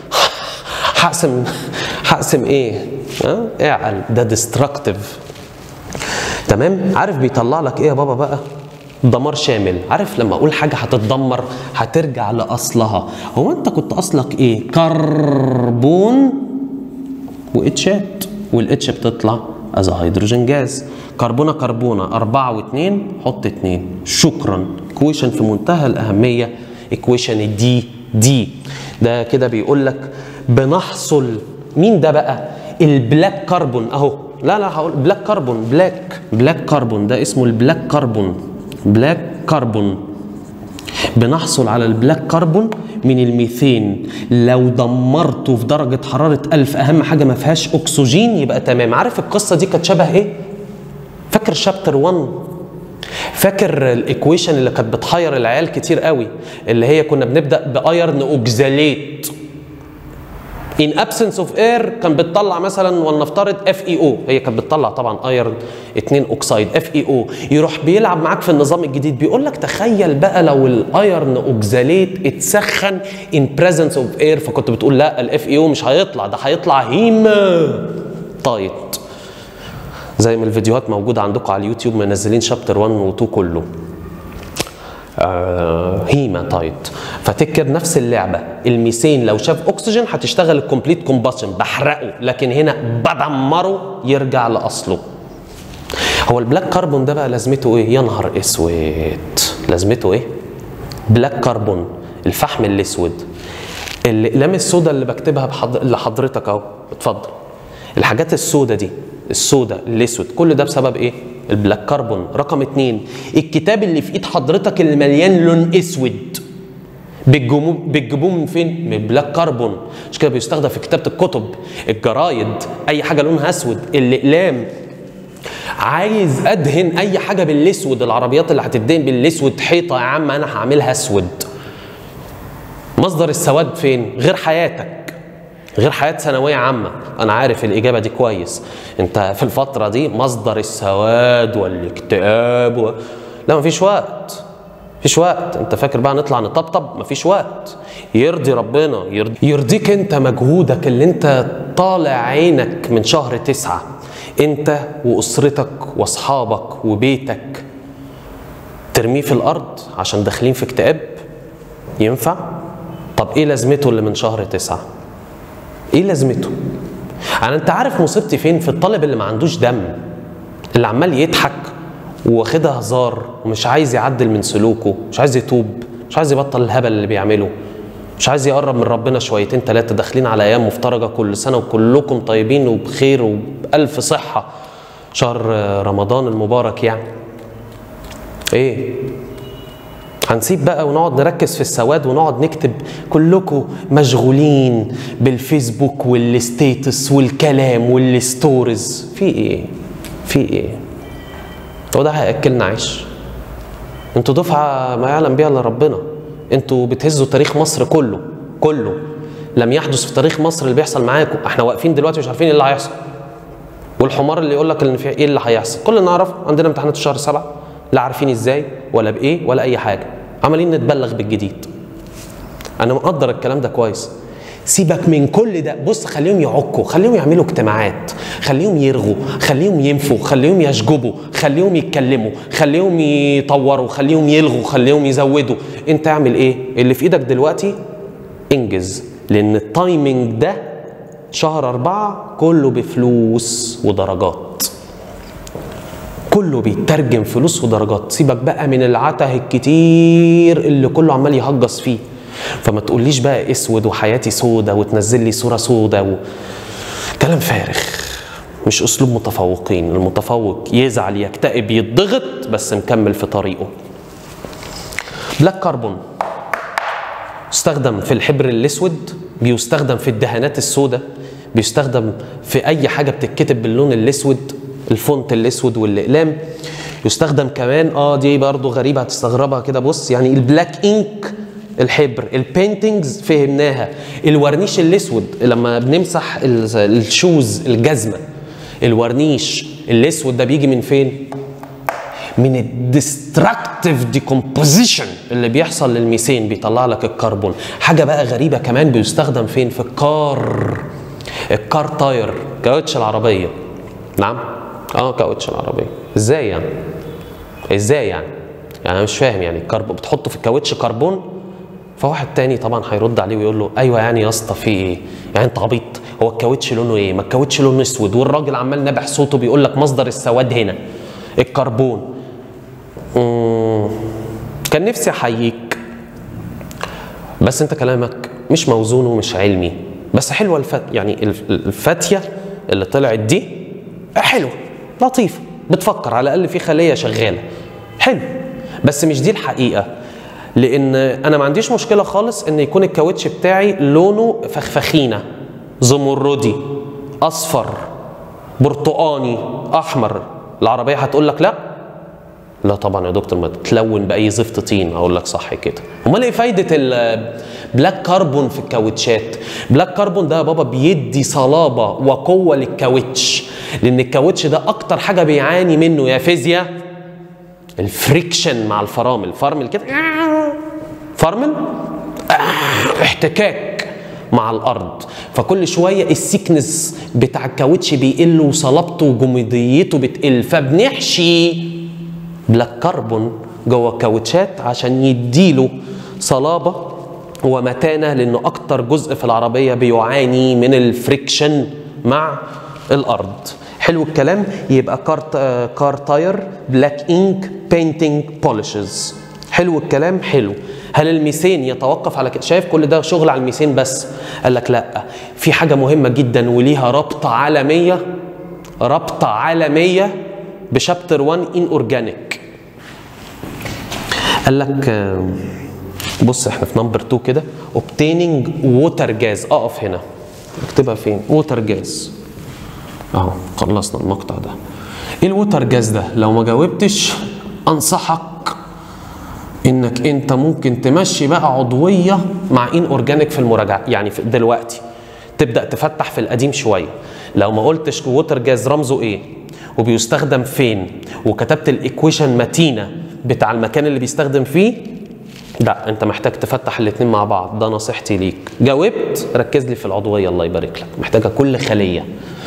Speaker 2: هقسم ايه؟ اعقل، ده ديستركتيف. تمام؟ عارف بيطلع لك ايه يا بابا بقى؟ دمار شامل. عارف لما اقول حاجه هتتدمر هترجع لاصلها. هو انت كنت اصلك ايه؟ كربون واتشات، والاتش بتطلع از هيدروجين جاز. كربونه 4 و2 حط 2. شكرا. ايكويشن في منتهى الاهميه، ايكويشن دي. ده كده بيقول لك بنحصل مين ده بقى؟ البلاك كربون اهو. لا هقول بلاك كربون، بلاك كربون ده اسمه البلاك كربون. بلاك كربون بنحصل على البلاك كربون من الميثان لو دمرته في درجة حرارة 1000. أهم حاجة ما فيهاش أكسجين يبقى تمام. عارف القصة دي كانت شبه إيه؟ فاكر شابتر 1؟ فاكر الإيكويشن اللي كانت بتحير العيال كتير قوي، اللي هي كنا بنبدأ بأيرن أوكزاليت. in absence of air كان بتطلع مثلا ولنفترض FeO، هي كانت بتطلع طبعا ايرون 2 اوكسايد FeO. يروح بيلعب معاك في النظام الجديد بيقول لك تخيل بقى لو الايرن اوكزاليت اتسخن in presence of air، فكنت بتقول لا الFeO مش هيطلع، ده هيطلع هيماتايت. زي ما الفيديوهات موجوده عندكم على اليوتيوب منزلين شابتر 1 و 2 كله. هيماتايت. فتذكر نفس اللعبه، الميثين لو شاف اكسجين هتشتغل الكومبليت كومباشن بحرقه، لكن هنا بدمره يرجع لاصله. هو البلاك كربون ده بقى لازمته ايه؟ يا نهار اسود، لازمته ايه؟ بلاك كربون الفحم الاسود. الاقلام السوداء اللي بكتبها لحضرتك اهو، اتفضل. الحاجات السوداء دي، السوداء الاسود، كل ده بسبب ايه؟ البلاك كربون. رقم 2، الكتاب اللي في ايد حضرتك اللي مليان لون اسود بتجيبوه من فين؟ من البلاك كربون. مش كده بيستخدم في كتابه الكتب، الجرايد، اي حاجه لونها اسود. الاقلام، عايز ادهن اي حاجه بالاسود، العربيات اللي هتدهن بالاسود، حيطه يا عم انا هعملها اسود. مصدر السواد فين؟ غير حياتك، غير حياه ثانويه عامه. انا عارف الاجابه دي كويس، انت في الفتره دي مصدر السواد والاكتئاب لا مفيش وقت، مفيش وقت. انت فاكر بقى نطلع نطبطب؟ مفيش وقت. يرضي ربنا، يرضيك انت مجهودك اللي انت طالع عينك من شهر 9، انت واسرتك واصحابك وبيتك، ترميه في الارض عشان داخلين في اكتئاب؟ ينفع؟ طب ايه لازمته اللي من شهر 9؟ ايه لازمته؟ انت عارف مصيبتي فين؟ في الطالب اللي ما عندوش دم، اللي عمال يضحك واخدها هزار ومش عايز يعدل من سلوكه، مش عايز يتوب، مش عايز يبطل الهبل اللي بيعمله، مش عايز يقرب من ربنا شويتين 3، داخلين على ايام مفترجه، كل سنه وكلكم طيبين وبخير وبألف صحه، شهر رمضان المبارك يعني. ايه؟ هنسيب بقى ونقعد نركز في السواد ونقعد نكتب كلكم مشغولين بالفيسبوك والستيتس والكلام والستوريز؟ في ايه؟ في ايه؟ هو ده هياكلنا عيش؟ انتوا دفعه ما يعلم بيها الا ربنا، انتوا بتهزوا تاريخ مصر كله كله. لم يحدث في تاريخ مصر اللي بيحصل معاكم. احنا واقفين دلوقتي مش عارفين ايه اللي هيحصل، والحمار اللي يقول لك ان في ايه اللي هيحصل. كل اللي نعرفه عندنا امتحانات في شهر 7، لا عارفين ازاي ولا بايه ولا اي حاجه، عمالين نتبلغ بالجديد. انا مقدر الكلام ده كويس. سيبك من كل ده، بص خليهم يعكوا، خليهم يعملوا اجتماعات، خليهم يرغوا، خليهم ينفوا، خليهم يشجبوا، خليهم يتكلموا، خليهم يطوروا، خليهم يلغوا، خليهم يزودوا. انت اعمل ايه؟ اللي في ايدك دلوقتي انجز، لان التايمنج ده شهر 4 كله بفلوس ودرجات، كله بيترجم فلوس ودرجات. سيبك بقى من العته الكتير اللي كله عمال يهجص فيه. فما تقوليش بقى اسود وحياتي سودة وتنزل لي صورة سودة كلام فارغ، مش اسلوب متفوقين. المتفوق يزعل يكتئب يتضغط بس مكمل في طريقه. بلاك كربون يستخدم في الحبر الاسود، بيستخدم في الدهانات السوداء، بيستخدم في اي حاجة بتتكتب باللون الاسود، الفونت الاسود والاقلام. يستخدم كمان دي برضو غريبة هتستغربها كده، بص يعني البلاك انك الحبر، البينتينجز فهمناها، الورنيش الاسود لما بنمسح الشوز الجزمه، الورنيش الاسود ده بيجي من فين؟ من الديستراكتيف ديكومبوزيشن اللي بيحصل للميثين، بيطلع لك الكربون. حاجه بقى غريبه كمان بيستخدم فين؟ في الكار تاير، كاوتش العربيه. نعم كاوتش العربيه. ازاي يعني؟ ازاي يعني انا مش فاهم. يعني الكربون بتحطه في الكاوتش كربون؟ فواحد تاني طبعا هيرد عليه ويقول له ايوه يعني يا اسطى في ايه؟ يعني انت عبيط؟ هو الكاوتش لونه ايه؟ ما الكاوتش لونه اسود، والراجل عمال نابح صوته بيقول لك مصدر السواد هنا الكربون. كان نفسي احييك، بس انت كلامك مش موزون ومش علمي. بس حلوه يعني الفاتيه اللي طلعت دي حلوه لطيفه، بتفكر على الاقل في خليه شغاله، حلو. بس مش دي الحقيقه، لان انا ما عنديش مشكله خالص ان يكون الكاوتش بتاعي لونه فخفخينه، زمردي، اصفر، برتقاني، احمر. العربيه هتقول لك لا، لا طبعا يا دكتور، ما تلون باي زفت طين. اقول لك صح كده. امال ايه فايده البلاك كربون في الكاوتشات؟ بلاك كربون ده يا بابا بيدي صلابه وقوه للكاوتش، لان الكاوتش ده اكتر حاجه بيعاني منه يا فيزياء الفريكشن مع الفرامل. فرمل كده، فرمل احتكاك مع الارض، فكل شويه السيكنس بتاع الكاوتش بيقل وصلابته وجموديته بتقل، فبنحشي بلاك كربون جوه الكاوتشات عشان يديله صلابه ومتانه، لانه اكتر جزء في العربيه بيعاني من الفريكشن مع الارض. حلو الكلام. يبقى كار تاير بلاك انك بينتنج بوليشز. حلو الكلام. حلو. هل الميثان يتوقف على كده؟ شايف كل ده شغل على الميثان بس؟ قال لك لا، في حاجه مهمه جدا وليها رابطه عالميه، رابطه عالميه بشابتر 1 ان اورجانيك. قال لك بص احنا في نمبر 2 كده، obtaining water gas. اقف هنا، اكتبها فين؟ ووتر جاز. اهو خلصنا المقطع ده. ايه الووتر جاز ده؟ لو ما جاوبتش انصحك انك انت ممكن تمشي بقى عضويه مع ان اورجانيك في المراجعه، يعني دلوقتي تبدا تفتح في القديم شويه. لو ما قلتش ووتر جاز رمزه ايه وبيستخدم فين وكتبت الايكويشن متينه بتاع المكان اللي بيستخدم فيه، لا انت محتاج تفتح الاثنين مع بعض. ده نصيحتي ليك. جاوبت ركز لي في العضويه، الله يبارك لك، محتاجه كل خليه.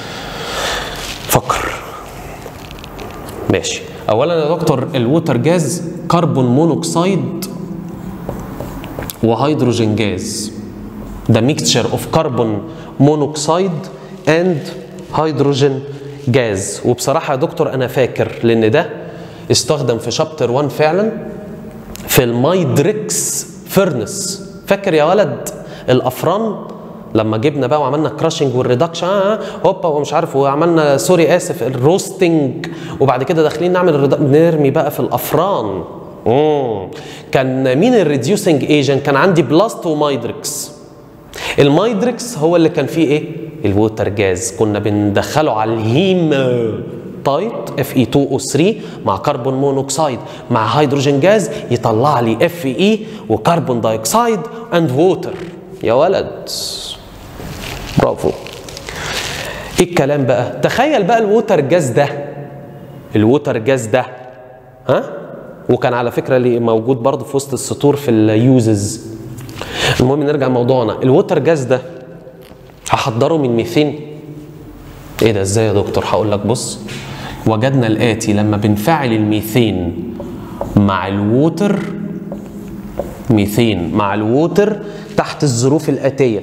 Speaker 2: فكر. ماشي. اولا يا دكتور الووتر جاز كربون مونوكسيد وهيدروجين جاز. ده ميكستشر اوف كربون مونوكسيد اند هيدروجين جاز. وبصراحه يا دكتور انا فاكر لان ده استخدم في شابتر 1 فعلا في المايدريكس فيرنس. فاكر يا ولد الافران لما جبنا بقى وعملنا كراشنج والريدكشن هوبا ومش عارف، وعملنا سوري اسف الروستنج، وبعد كده داخلين نعمل نرمي بقى في الافران. كان مين الريديوسنج ايجنت؟ كان عندي بلاست ومايدريكس. المايدريكس هو اللي كان فيه ايه؟ الووتر جاز. كنا بندخله على الهيم تايت Fe2O3 مع كربون مونوكسيد مع هيدروجين جاز، يطلع لي Fe وكربون دايوكسيد اند ووتر. يا ولد برافو. ايه الكلام بقى؟ تخيل بقى الووتر جاز ده، الووتر جاز ده وكان على فكره اللي موجود برضه في وسط السطور في اليوزز. المهم نرجع لموضوعنا. الووتر جاز ده هحضره من ميثين. ايه ده ازاي يا دكتور؟ هقول لك. بص، وجدنا الاتي لما بنفعل الميثين مع الووتر، ميثين مع الووتر تحت الظروف الاتيه: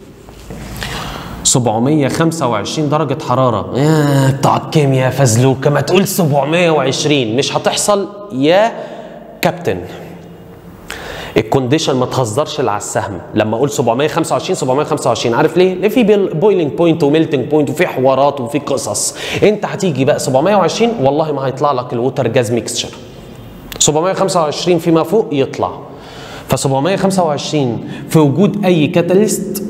Speaker 2: 725 درجه حراره. بتاع الكيمياء فزلوكه، ما تقول 720 مش هتحصل يا كابتن. الكونديشن ما تهزرش اللي على السهم لما اقول 725 725. عارف ليه؟ ليه؟ في بويلينج بوينت وميلتنج بوينت وفي حوارات وفي قصص. انت هتيجي بقى 720 والله ما هيطلع لك الووتر جاز ميكستشر. 725 فيما فوق يطلع. ف 725 في وجود اي كاتاليست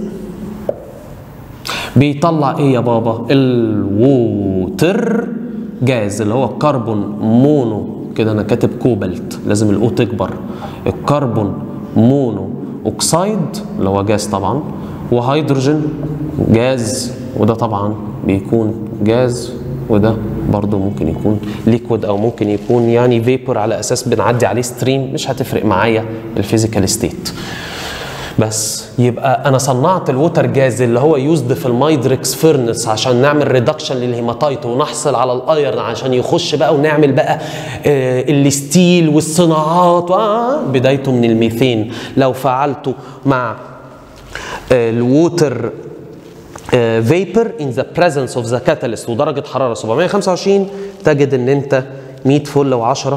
Speaker 2: بيطلع ايه يا بابا؟ الووتر جاز اللي هو الكربون مونو. كده انا كاتب كوبالت، لازم الاو تكبر. الكربون مونو اوكسايد اللي هو جاز طبعا، وهيدروجين جاز، وده طبعا بيكون جاز، وده برضو ممكن يكون ليكويد او ممكن يكون يعني فيبر، على اساس بنعدي عليه ستريم، مش هتفرق معايا الفيزيكال ستيت. بس يبقى انا صنعت الووتر جاز اللي هو يوزد في المايدريكس فيرنس عشان نعمل ريدكشن للهيماتايت ونحصل على الايرن عشان يخش بقى ونعمل بقى الستيل والصناعات. بدايته من الميثين. لو فعلته مع الووتر vapor in the presence of the catalyst ودرجة حرارة 725 تجد ان انت 100 فل و10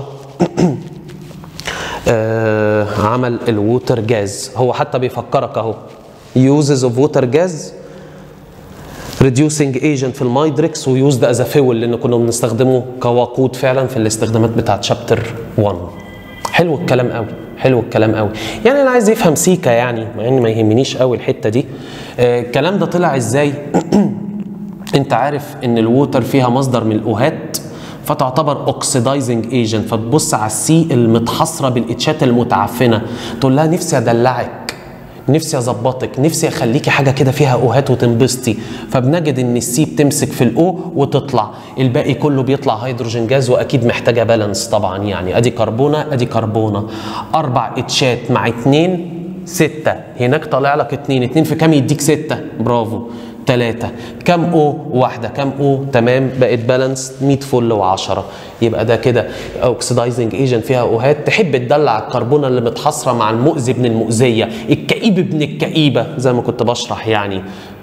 Speaker 2: عمل الووتر جاز. هو حتى بيفكرك اهو uses of water gas reducing agent في المايدريكس ويوزد از فيول، لان كنا بنستخدمه كوقود فعلا في الاستخدامات بتاعت شابتر 1. حلو الكلام قوي، حلو الكلام قوي. يعني انا عايز يفهم سيكا يعني، مع ان ما يهمنيش قوي الحته دي. الكلام ده طلع ازاي؟ انت عارف ان الووتر فيها مصدر من الاوهات، فتعتبر اوكسيدايزنج ايجنت. فتبص على السي المتحصره بالاتشات المتعفنه تقول لها نفسي ادلعك، نفسي اظبطك، نفسي اخليكي حاجه كده فيها اوهات وتنبسطي. فبنجد ان السي بتمسك في الاو وتطلع، الباقي كله بيطلع هيدروجين جاز، واكيد محتاجه بالانس طبعا. يعني ادي كربونه ادي كربونه، 4 اتشات مع 2 6، هناك طالع لك 2 2 في كام يديك 6، برافو 3. كام او؟ واحده. كام او؟ تمام، بقت بالانس 100 فل و10. يبقى ده كده اوكسيدايزنج ايجنت فيها اوهات. تحب تدلع الكربونه اللي متحصره مع المؤذي ابن المؤذيه، الكئيب ابن الكئيبه زي ما كنت بشرح يعني،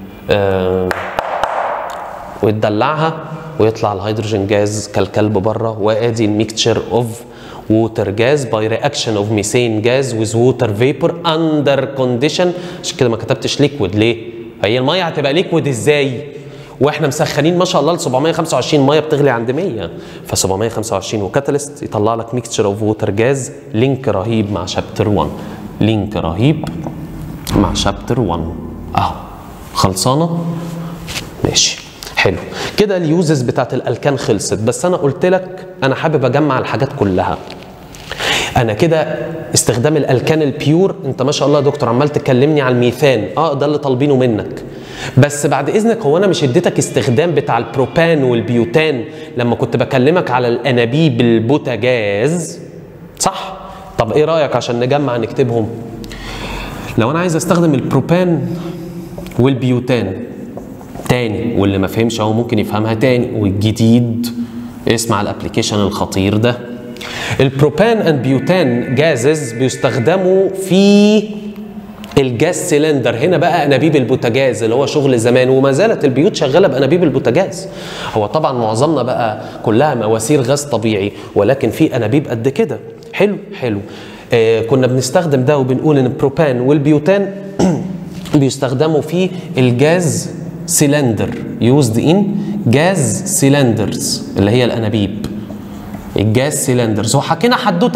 Speaker 2: وتدلعها ويطلع الهيدروجين جاز كالكلب بره. وادي الميكتشر اوف ووتر جاز باي رياكشن اوف ميثين جاز ويز ووتر فيبور اندر كونديشن. عشان كده ما كتبتش ليكويد ليه؟ هي الميه هتبقى ليكويد ازاي واحنا مسخنين ما شاء الله ل 725 ميه بتغلي عند 100؟ ف 725 وكاتاليست يطلع لك ميكتشر اوف ووتر جاز. لينك رهيب مع شابتر 1، لينك رهيب مع شابتر 1 اهو. خلصانه؟ ماشي حلو كده. اليوزز بتاعت الالكان خلصت، بس انا قلت لك انا حابب اجمع الحاجات كلها. انا كده استخدام الالكان البيور، انت ما شاء الله يا دكتور عمال تكلمني على الميثان، ده اللي طالبينه منك، بس بعد اذنك هو انا مش اديتك استخدام بتاع البروبان والبيوتان لما كنت بكلمك على الانابيب البوتاجاز صح؟ طب ايه رايك عشان نجمع نكتبهم؟ لو انا عايز استخدم البروبان والبيوتان تاني، واللي ما فهمش اهو ممكن يفهمها تاني، والجديد اسمع الابليكيشن الخطير ده. البروبان اند بيوتان جازز بيستخدموا في الجاز سيلندر. هنا بقى انابيب البوتاجاز اللي هو شغل زمان، وما زالت البيوت شغاله بانابيب البوتاجاز. هو طبعا معظمنا بقى كلها مواسير غاز طبيعي، ولكن في انابيب قد كده. حلو حلو. كنا بنستخدم ده وبنقول ان البروبان والبيوتان بيستخدموا في الجاز سيلندر، يوزد ان جاز سيلندرز اللي هي الانابيب، الجاز سيلندرز. وحكينا حدوته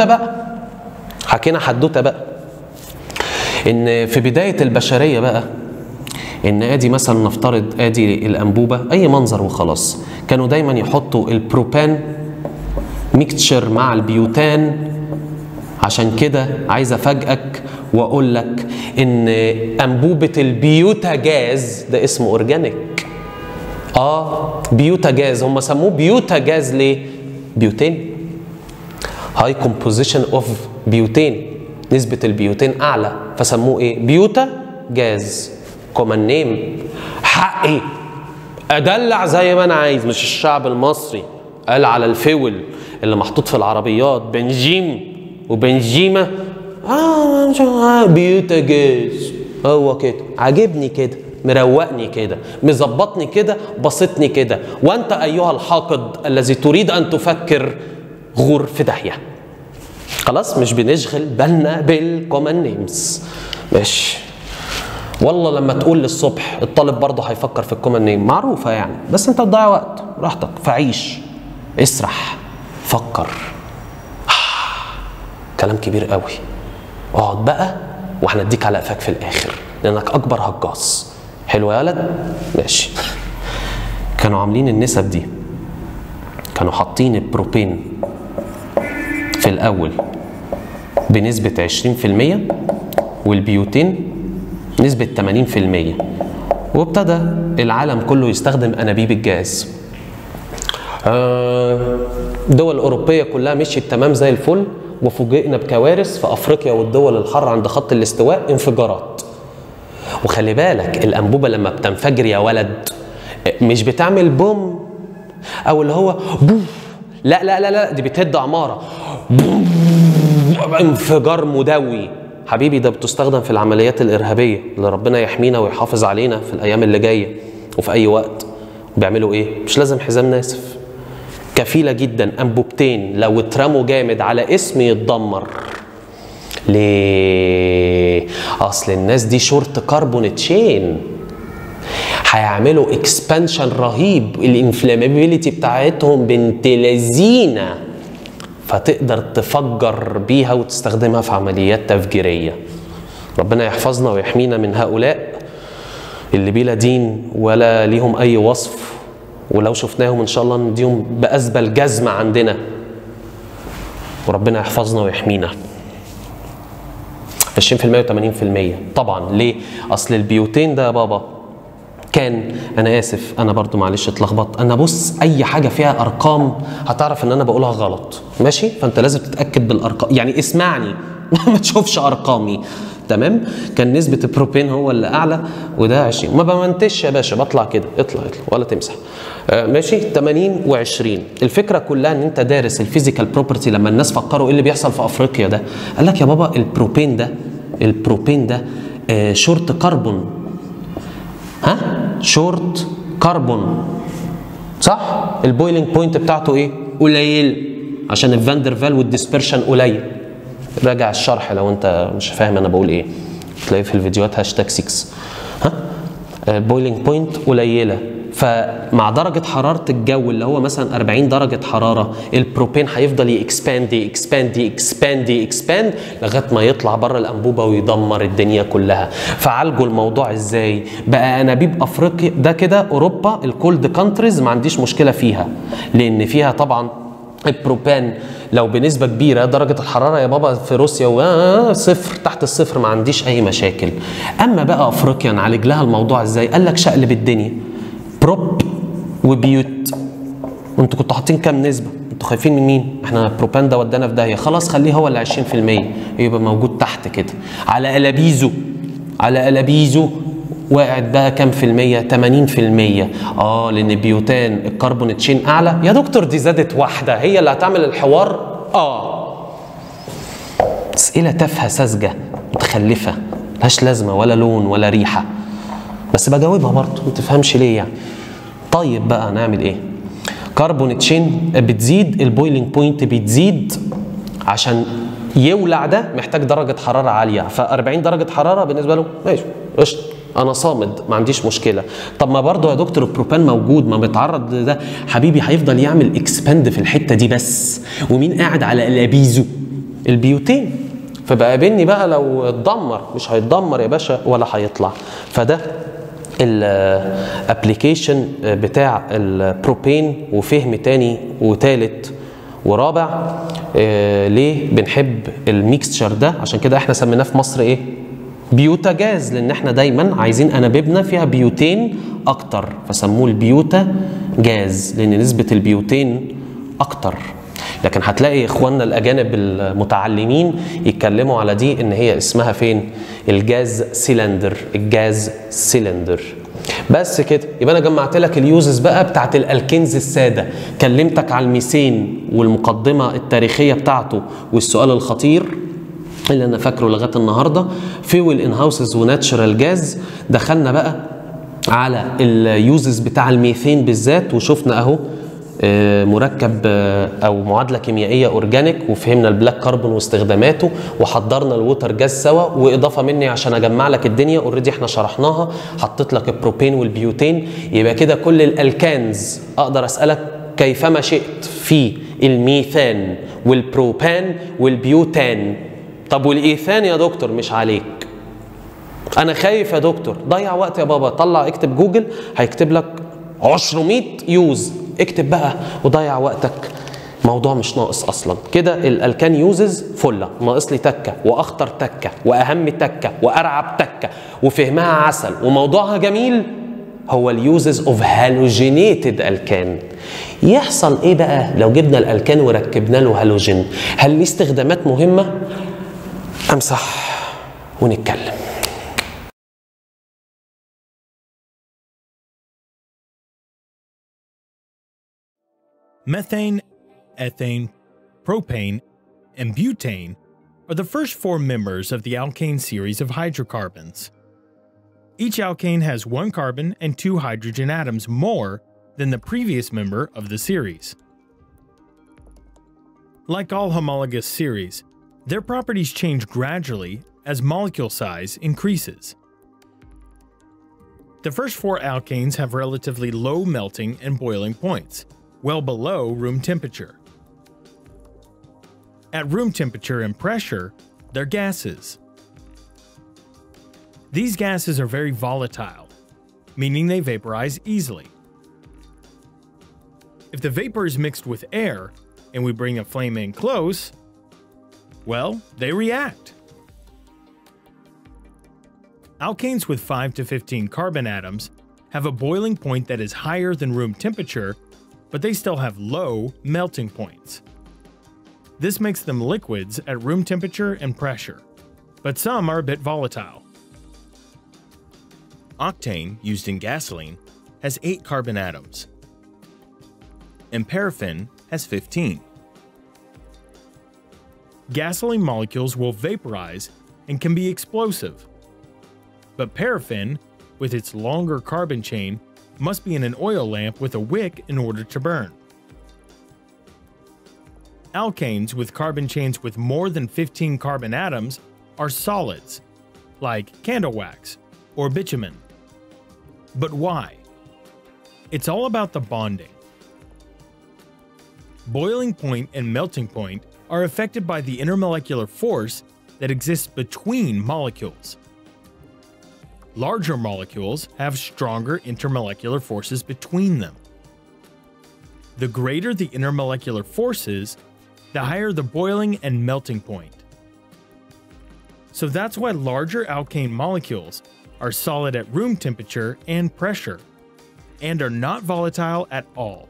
Speaker 2: بقى ان في بدايه البشريه بقى ان ادي مثلا نفترض ادي الانبوبه اي منظر وخلاص، كانوا دايما يحطوا البروبان ميكتشر مع البيوتان. عشان كده عايز افاجئك واقول لك ان انبوبه البيوتاجاز ده اسمه اورجانيك. بيوتاجاز، هم سموه بيوتاجاز ليه؟ بيوتين، هاي كومبوزيشن اوف بيوتين، نسبة البيوتين أعلى، فسموه إيه؟ بيوتا جاز. كومن نيم. حقي أدلع زي ما أنا عايز، مش الشعب المصري قال على الفول اللي محطوط في العربيات بنزين وبنزيمة بيوتا جاز. هو كده عاجبني كده، مروقني كده، مظبطني كده، بسطني كده. وأنت أيها الحاقد الذي تريد أن تفكر غور في داهية. خلاص مش بنشغل بالنا بالكومن نيمز. ماشي. والله لما تقول للصبح الطالب برضه هيفكر في الكومن نيم، معروفه يعني، بس انت تضيع وقت براحتك، فعيش اسرح فكر. كلام كبير قوي. اقعد بقى وهنديك على قفاك في الاخر لانك اكبر هجاص. حلو يا ولد؟ ماشي. كانوا عاملين النسب دي، كانوا حاطين البروبين في الأول بنسبة 20% والبيوتين نسبة 80%، وابتدى العالم كله يستخدم أنابيب الجاز. الدول الأوروبية كلها مشيت تمام زي الفل، وفوجئنا بكوارث في أفريقيا والدول الحارة عند خط الاستواء، انفجارات. وخلي بالك الأنبوبة لما بتنفجر يا ولد مش بتعمل بوم أو اللي هو بوم، لا لا لا لا، دي بتهد عمارة، انفجار مدوي. حبيبي ده بتستخدم في العمليات الإرهابية اللي ربنا يحمينا ويحافظ علينا في الأيام اللي جاية وفي أي وقت. بيعملوا إيه؟ مش لازم حزام ناسف، كفيلة جدا أنبوبتين لو اترموا جامد على اسم يتدمر. ليه؟ أصل الناس دي شورت كربون تشين، هيعملوا اكسبانشن رهيب، الانفلامابيليتي بتاعتهم بنت لذينه، فتقدر تفجر بيها وتستخدمها في عمليات تفجيريه. ربنا يحفظنا ويحمينا من هؤلاء اللي بلا دين ولا ليهم اي وصف، ولا ليهم اي حاجه، ولا ليهم اي حاجه. ربنا يحفظنا ويحمينا من هؤلاء اللي بلا دين ولا ليهم اي وصف، ولا ليهم اي حاجه. ربنا يحفظنا ويحمينا من هؤلاء اللي بلا دين ولا ليهم اي وصف، ولو شفناهم ان شاء الله نديهم بأزبل جزمة عندنا، وربنا يحفظنا ويحمينا. 20% و80%. طبعا ليه؟ اصل البيوتين ده يا بابا كان، انا اسف انا برضو معلش اتلخبطت، انا بص اي حاجه فيها ارقام هتعرف ان انا بقولها غلط، ماشي؟ فانت لازم تتاكد بالارقام، يعني اسمعني ما تشوفش ارقامي، تمام؟ كان نسبه البروبين هو اللي اعلى وده 20. ما بمنتش يا باشا، بطلع كده، اطلع ولا تمسح. ماشي. 80 و20. الفكره كلها ان انت دارس الفيزيكال بروبرتي. لما الناس فكروا ايه اللي بيحصل في افريقيا ده، قال لك يا بابا البروبين ده شورت كربون. ها؟ شورت كربون، صح؟ البويلنج بوينت بتاعته ايه؟ قليل، عشان الفاندرفال والديسبرشن قليل. راجع الشرح لو انت مش فاهم انا بقول ايه، تلاقيه في الفيديوهات #6. ها؟ البويلنج بوينت قليله، فمع درجه حراره الجو اللي هو مثلا 40 درجه حراره، البروبين هيفضل يكسباند لغايه ما يطلع بره الانبوبه ويدمر الدنيا كلها. فعالجوا الموضوع ازاي؟ بقى انابيب افريقيا ده كده، اوروبا الكولد كانتريز ما عنديش مشكله فيها، لان فيها طبعا البروبان لو بنسبه كبيره درجه الحراره يا بابا في روسيا صفر، تحت الصفر ما عنديش اي مشاكل. اما بقى افريقيا نعالج لها الموضوع ازاي؟ قال لك شقلب الدنيا، بروب وبيوت. وانتوا كنتوا حاطين كام نسبه؟ انتوا خايفين من مين؟ احنا البروبان ده ودانا في داهيه، خلاص خليه هو ال 20%، يبقى موجود تحت كده على قلابيزو. وقعت بقى كام في المية؟ 80%. لان بيوتان الكربون تشين اعلى. يا دكتور دي زادت واحده، هي اللي هتعمل الحوار؟ اسئله تافهه ساذجه متخلفه ملهاش لازمه ولا لون ولا ريحه، بس بجاوبها برضه ما تفهمش ليه يعني. طيب بقى نعمل ايه؟ كربون تشين بتزيد، البويلنج بوينت بتزيد، عشان يولع ده محتاج درجه حراره عاليه، ف40 درجه حراره بالنسبه له ماشي قشطه، انا صامد ما عنديش مشكله. طب ما برضه يا دكتور البروبان موجود، ما بيتعرض لده حبيبي، هيفضل يعمل اكسباند في الحته دي بس، ومين قاعد على قلابيزه؟ البيوتين. فبقى قابلني بقى لو اتدمر، مش هيتدمر يا باشا ولا هيطلع. فده الابليكيشن بتاع البروبين. وفهم تاني وتالت ورابع ليه بنحب الميكستشر ده، عشان كده احنا سميناه في مصر ايه؟ بيوتا جاز، لان احنا دايما عايزين انابيبنا فيها بيوتين اكتر، فسموه البيوتا جاز لان نسبه البيوتين اكتر. لكن هتلاقي اخواننا الاجانب المتعلمين يتكلموا على دي ان هي اسمها فين؟ الجاز سيلندر. بس كده يبقى انا جمعت لك اليوزز بقى بتاعت الالكينز الساده، كلمتك على الميثين والمقدمه التاريخيه بتاعته والسؤال الخطير اللي انا فاكره لغايه النهارده، فيول ان هاوسز وناتشرال جاز. دخلنا بقى على اليوزز بتاع الميثين بالذات، وشفنا اهو مركب او معادله كيميائيه اورجانيك، وفهمنا البلاك كربون واستخداماته، وحضرنا الووتر جاز سوا. واضافه مني عشان اجمع لك الدنيا اوريدي احنا شرحناها، حطيت لك البروبين والبيوتين. يبقى كده كل الالكانز اقدر اسالك كيفما شئت في الميثان والبروبان والبيوتان. طب والايثان يا دكتور؟ مش عليك، انا خايف يا دكتور. ضيع وقت يا بابا، طلع اكتب جوجل هيكتب لك 200 يوز، اكتب بقى وضيع وقتك، موضوع مش ناقص اصلا. كده الالكان يوزز فله، ناقص لي تكه واخطر تكه واهم تكه وارعب تكه وفهمها عسل وموضوعها جميل، هو اليوزز اوف هالوجينيتد الكان. يحصل ايه بقى لو جبنا الالكان وركبنا له هالوجين؟ هل ليه استخدامات مهمه؟ امسح ونتكلم.
Speaker 3: Methane, ethane, propane, and butane are the first four members of the alkane series of hydrocarbons. Each alkane has one carbon and two hydrogen atoms more than the previous member of the series. Like all homologous series, their properties change gradually as molecule size increases. The first four alkanes have relatively low melting and boiling points, well below room temperature. At room temperature and pressure, they're gases. These gases are very volatile, meaning they vaporize easily. If the vapor is mixed with air and we bring a flame in close, well, they react. Alkanes with 5 to 15 carbon atoms have a boiling point that is higher than room temperature, but they still have low melting points. This makes them liquids at room temperature and pressure, but some are a bit volatile. Octane, used in gasoline, has 8 carbon atoms, and paraffin has 15. Gasoline molecules will vaporize and can be explosive, but paraffin, with its longer carbon chain, must be in an oil lamp with a wick in order to burn. Alkanes with carbon chains with more than 15 carbon atoms are solids, like candle wax or bitumen. But why? It's all about the bonding. Boiling point and melting point are affected by the intermolecular force that exists between molecules. Larger molecules have stronger intermolecular forces between them. The greater the intermolecular forces, the higher the boiling and melting point. So that's why larger alkane molecules are solid at room temperature and pressure, and are not volatile at all.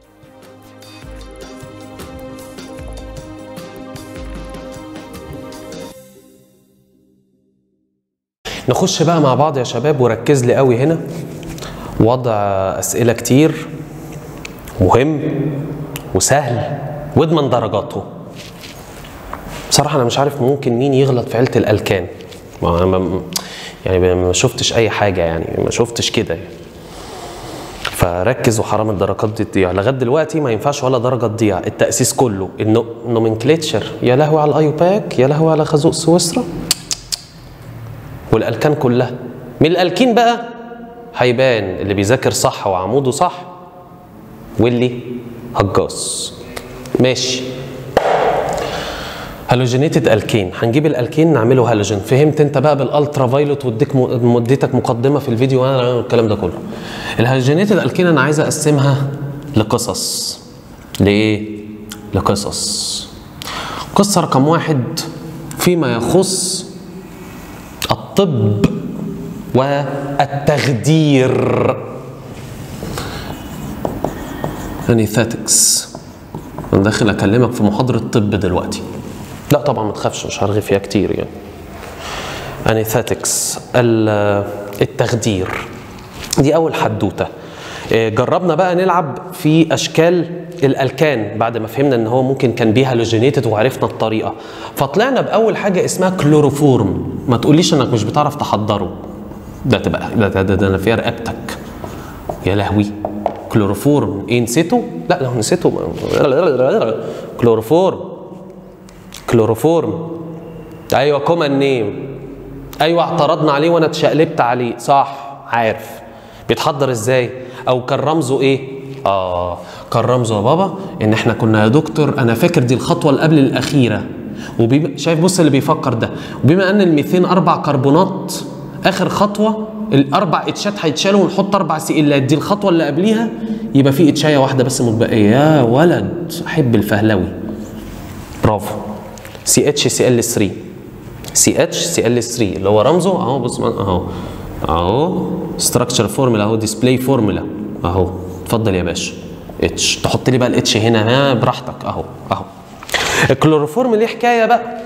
Speaker 2: نخش بقى مع بعض يا شباب، وركز لي قوي هنا. وضع أسئلة كتير مهم وسهل واضمن درجاته. بصراحة أنا مش عارف ممكن مين يغلط في عيلة الألكان. يعني ما شفتش أي حاجة، يعني ما شفتش كده. فركز وحرام الدرجات دي تضيع. لغاية دلوقتي ما ينفعش ولا درجة تضيع. التأسيس كله النومنكليتشر، يا لهوي على الأيوباك، يا لهوي على خازوق سويسرا، والألكان كلها. من الألكين بقى هيبان اللي بيذاكر صح وعموده صح واللي هجاص. ماشي. هالوجينيتد الكين، هنجيب الالكين نعمله هالوجين. فهمت انت بقى بالالترا فايلوت، وديتك مقدمه في الفيديو وانا الكلام ده كله. الهالوجينيتد الكين انا عايز اقسمها لقصص. لايه؟ لقصص. قصه رقم 1 فيما يخص الطب والتخدير. انيثاتكس. انا داخل اكلمك في محاضره طب دلوقتي. لا طبعا ما تخافش، مش هرغي فيها كتير يعني. انيثاتكس، التخدير. دي اول حدوته. جربنا بقى نلعب في اشكال الالكان بعد ما فهمنا ان هو ممكن كان بيه هالوجينيتد وعرفنا الطريقه. فطلعنا باول حاجه اسمها كلوروفورم. ما تقوليش انك مش بتعرف تحضره. ده تبقى ده انا فيها رقبتك. يا لهوي. كلوروفورم ايه نسيته؟ لا لو نسيته كلوروفورم. ايوه كومان نيم. ايوه اعترضنا عليه وانا اتشقلبت عليه. صح عارف. بيتحضر ازاي؟ او كان رمزه ايه؟ كان رمزه يا بابا ان احنا كنا يا دكتور انا فاكر دي الخطوه اللي قبل الاخيره. شايف بص اللي بيفكر ده. وبما ان الميثين 4 كربونات اخر خطوه، الاربع اتشات هيتشالوا ونحط 4 سي الات. دي الخطوه اللي قبليها، يبقى في اتشايه واحده بس متبقيه. يا ولد احب الفهلوي. برافو. CHCl3 اللي هو رمزه اهو. بص اهو ستراكشر فورمولا اهو، ديسبلاي فورمولا اهو. اتفضل يا باشا. اتش. تحط لي بقى الاتش هنا براحتك اهو. الكلوروفورم ليه حكايه بقى.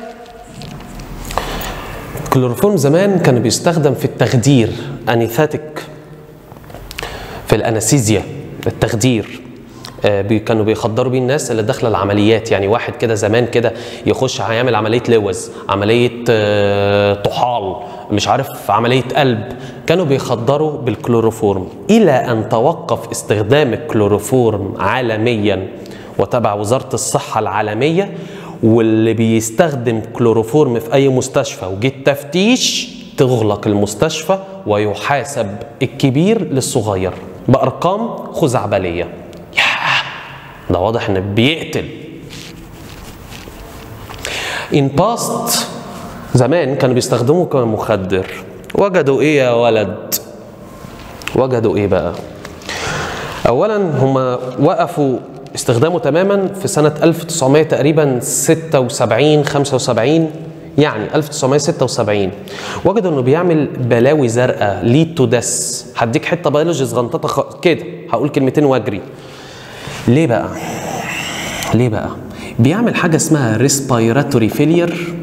Speaker 2: الكلوروفورم زمان كان بيستخدم في التخدير، انيثاتيك، في الانستيزيا، التخدير. كانوا بيخدروا بيه الناس اللي داخله العمليات. يعني واحد كده زمان كده يخش هيعمل عمليه لوز، عمليه طحال، مش عارف عمليه قلب، كانوا بيخدروا بالكلوروفورم. الى ان توقف استخدام الكلوروفورم عالميا وتبع وزاره الصحه العالميه. واللي بيستخدم كلوروفورم في اي مستشفى وجيت تفتيش تغلق المستشفى ويحاسب الكبير للصغير بارقام خزعبليه. ده واضح ان بيقتل. ان باست زمان كانوا بيستخدموه كمخدر. وجدوا ايه يا ولد؟ وجدوا ايه بقى؟ اولا هم وقفوا استخدامه تماما في سنة 1900 تقريبا 76 75 يعني 1976 وجدوا انه بيعمل بلاوي زرقاء ليد تو ديس. هديك حته بيولوجي صغنططه كده، هقول كلمتين واجري. ليه بقى؟ ليه بقى؟ بيعمل حاجه اسمها ريسبيراتوري فيلير.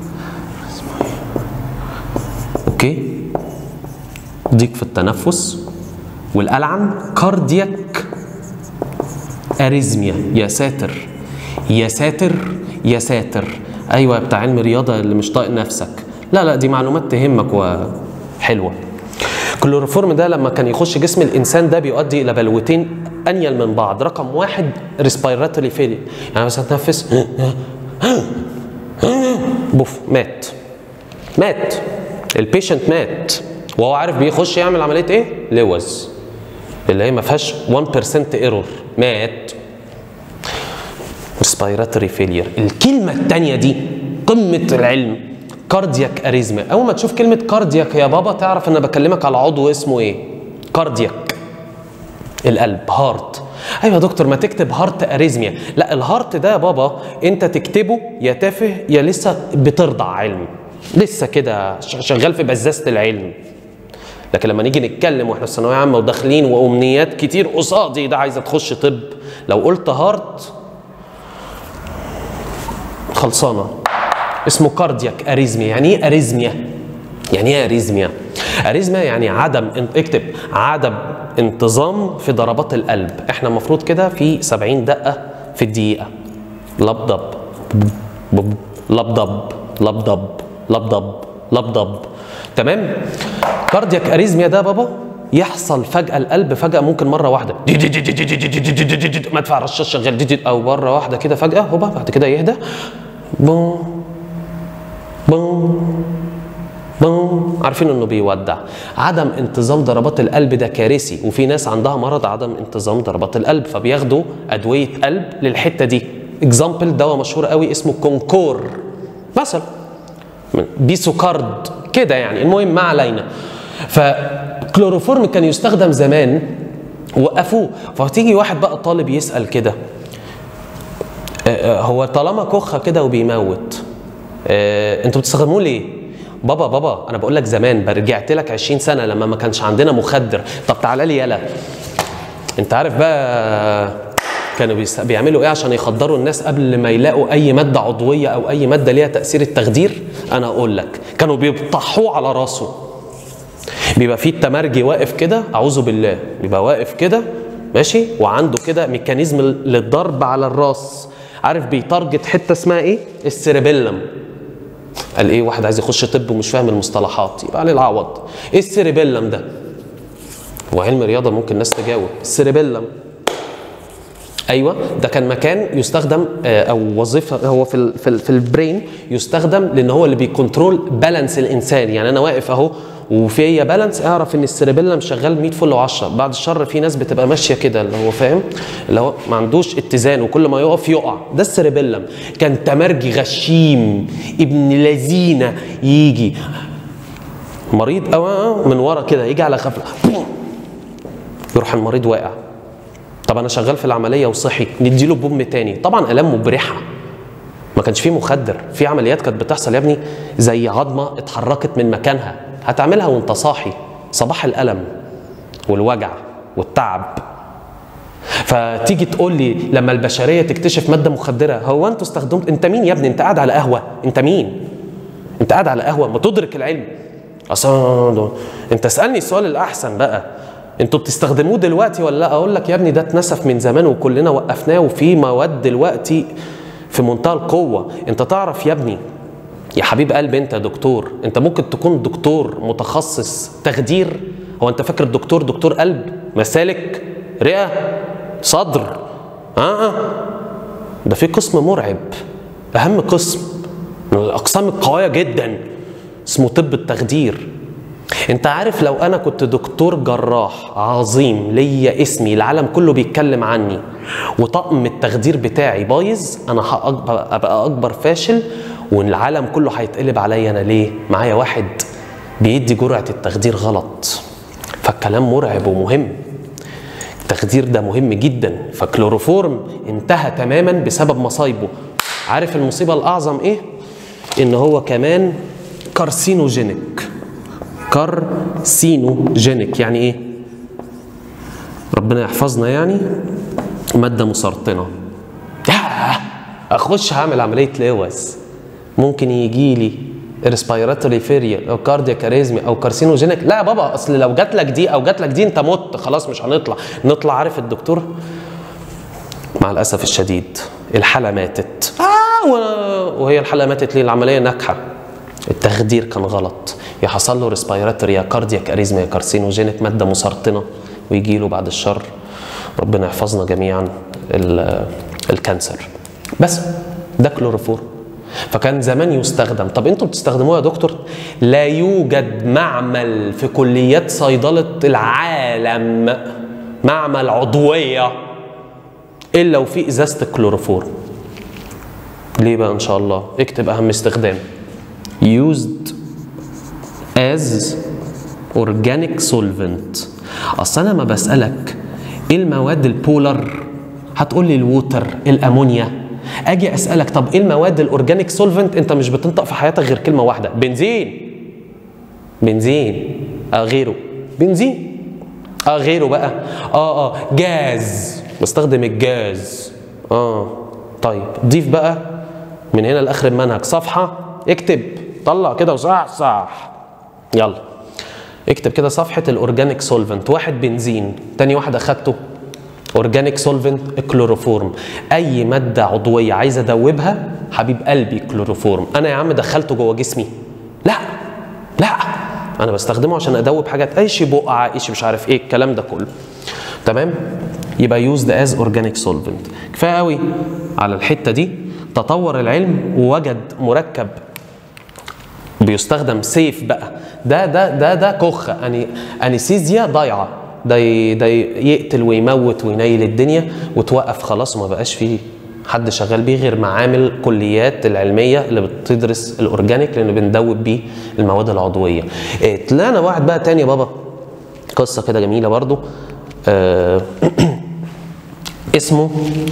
Speaker 2: اوكي، ضيق في التنفس، والألعن كاردياك اريزميا. يا ساتر يا ساتر يا ساتر. ايوه بتاع علم الرياضه اللي مش طايق نفسك. لا لا دي معلومات تهمك وحلوه. كلوروفورم ده لما كان يخش جسم الانسان ده بيؤدي الى بلوتين انيل من بعض. رقم واحد ريسبيراتوري فيلير، يعني بس هتنفس بوف مات البيشنت مات وهو عارف بيخش يعمل عمليه ايه؟ لوز اللي هي ما فيهاش 1% ايرور. مات. ريسبيراتوري فيلير. الكلمه الثانيه دي قمه العلم، كاردياك اريزما. اول ما تشوف كلمه كاردياك يا بابا تعرف ان انا بكلمك على عضو اسمه ايه؟ كاردياك، القلب، هارت. ايوه يا دكتور ما تكتب هارت اريزميا. لا الهارت ده يا بابا انت تكتبه يا تافه يا لسه بترضع علم، لسه كده شغال في بزازه العلم. لكن لما نيجي نتكلم واحنا في ثانويه عامه وداخلين وامنيات كتير قصادي ده عايزه تخش طب، لو قلت هارت خلصانه. اسمه كاردياك اريزميا. يعني ايه اريزميا؟ يعني ايه اريزميا؟ اريزميا يعني عدم، اكتب عدم انتظام في ضربات القلب. احنا المفروض كده في 70 دقه في الدقيقه، لبضب لبضب لبضب لبضب لبضب. تمام؟ كاردياك اريزميا ده بابا يحصل فجأة القلب فجأة، ممكن مرة واحدة مدفع رشاش شغال أو مرة واحدة كده فجأة هوبا، بعد كده يهدى بوم بوم بوم. عارفين إنه بيودع. عدم انتظام ضربات القلب ده كارثي، وفي ناس عندها مرض عدم انتظام ضربات القلب فبياخدوا أدوية قلب للحتة دي. اكزامبل دواء مشهور قوي اسمه كونكور مثلا، بيسوكارد كده يعني. المهم ما علينا. فكلوروفورم كان يستخدم زمان وقفوه. فتيجي واحد بقى طالب يسأل كده هو طالما كخه كده وبيموت انتوا بتستخدموه ليه؟ بابا انا بقول لك زمان، برجعت لك 20 سنه لما ما كانش عندنا مخدر. طب تعالى لي يلا، انت عارف بقى كانوا بيعملوا ايه عشان يخدروا الناس قبل ما يلاقوا اي ماده عضويه او اي ماده ليها تاثير التخدير؟ انا اقول لك، كانوا بيطحوه على راسه. بيبقى فيه التمرجي واقف كده، اعوذ بالله، بيبقى واقف كده ماشي وعنده كده ميكانيزم للضرب على الراس. عارف بيتارجت حته اسمها ايه؟ السيربيلم. قال ايه واحد عايز يخش طب ومش فاهم المصطلحات؟ يبقى عليه العوض. ايه السيربيلم ده؟ وعلم رياضه ممكن الناس تجاوب. السيربيلم ايوه ده كان مكان يستخدم او وظيفه هو في البرين، يستخدم لان هو اللي بيكنترول بالانس الانسان. يعني انا واقف اهو وفي بالانس، اعرف ان السيربيلم شغال 100 فل و10. بعد الشر في ناس بتبقى ماشيه كده اللي هو فاهم، اللي هو ما عندوش اتزان وكل ما يقف يقع. ده السيربيلم. كان تمرجي غشيم ابن لذينه يجي مريض او من ورا كده يجي على غفله يروح المريض واقع. طب انا شغال في العمليه وصحي، نديله بوم تاني. طبعا الام مبرحه، ما كانش فيه مخدر. في عمليات كانت بتحصل يا ابني زي عظمه اتحركت من مكانها، هتعملها وانت صاحي، صباح الالم والوجع والتعب. فتيجي تقول لي لما البشريه تكتشف ماده مخدره، هو انتوا استخدمت؟ انت مين يا ابني؟ انت قاعد على قهوه؟ انت مين؟ انت قاعد على قهوه ما تدرك العلم اصلا. انت اسالني السؤال الاحسن بقى، انتوا بتستخدموه دلوقتي ولا لا؟ اقول لك يا ابني ده اتنسف من زمان وكلنا وقفناه، وفي مواد دلوقتي في منتهى القوه. انت تعرف يا ابني يا حبيب قلبي، انت دكتور، انت ممكن تكون دكتور متخصص تخدير. هو انت فاكر الدكتور دكتور قلب، مسالك، رئه، صدر؟ ده في قسم مرعب، اهم قسم من الاقسام القويه جدا، اسمه طب التخدير. انت عارف لو انا كنت دكتور جراح عظيم ليا اسمي العالم كله بيتكلم عني وطقم التخدير بتاعي بايظ، انا ابقى اكبر فاشل والعالم كله هيتقلب عليا. انا ليه؟ معايا واحد بيدي جرعه التخدير غلط. فالكلام مرعب ومهم. التخدير ده مهم جدا. فكلوروفورم انتهى تماما بسبب مصايبه. عارف المصيبه الاعظم ايه؟ ان هو كمان كارسينوجينيك. كارسينوجينيك يعني ايه؟ ربنا يحفظنا، يعني ماده مسرطنه. اخش هعمل عمليه لوز، ممكن يجي لي ريسبيراتوري فيرير او كاردياك اريزمي او كارسينوجينيك. لا يا بابا، اصل لو جات لك دي او جات لك دي انت مت خلاص، مش هنطلع. عارف الدكتور مع الاسف الشديد الحاله ماتت. وهي الحاله ماتت ليه؟ العمليه ناجحه، التخدير كان غلط، يا حصل له ريسبيراتوري يا كاردياك اريزمي يا كارسينوجينيك، ماده مسرطنه، ويجي له بعد الشر ربنا يحفظنا جميعا الكانسر. بس ده كلوروفورم. فكان زمان يستخدم. طب انتوا بتستخدموه يا دكتور؟ لا يوجد معمل في كليات صيدلة العالم، معمل عضوية، الا وفي ازازة الكلوروفورم. ليه بقى؟ ان شاء الله اكتب اهم استخدام: used as organic solvent. اصل انا ما بسألك ايه المواد البولر هتقول لي الووتر، الامونيا. اجي اسالك طب ايه المواد الاورجانيك سولفنت، انت مش بتنطق في حياتك غير كلمه واحده: بنزين. غيره بنزين. غيره بقى جاز، بستخدم الجاز. طيب ضيف بقى من هنا لاخر المنهج صفحه، اكتب، طلع كده وصح. يلا اكتب كده صفحه الاورجانيك سولفنت. واحد بنزين، تاني واحد اخدته اورجانيك سولفنت كلوروفورم. اي ماده عضويه عايز ادوبها حبيب قلبي كلوروفورم. انا يا عم دخلته جوه جسمي؟ لا، انا بستخدمه عشان ادوب حاجات، ايش بقعه، ايش مش عارف ايه الكلام ده كله. تمام؟ يبقى يوزد از اورجانيك سولفنت. كفايه قوي على الحته دي. تطور العلم ووجد مركب بيستخدم سيف بقى. ده كخه، انستيزيا ضايعه. ده يقتل ويموت وينيل الدنيا وتوقف خلاص، وما بقاش فيه حد شغال بيه غير معامل كليات العلميه اللي بتدرس الاورجانيك، لان بندوب بيه المواد العضويه. طلعنا واحد بقى تاني يا بابا، قصه كده جميله برضو، اسمه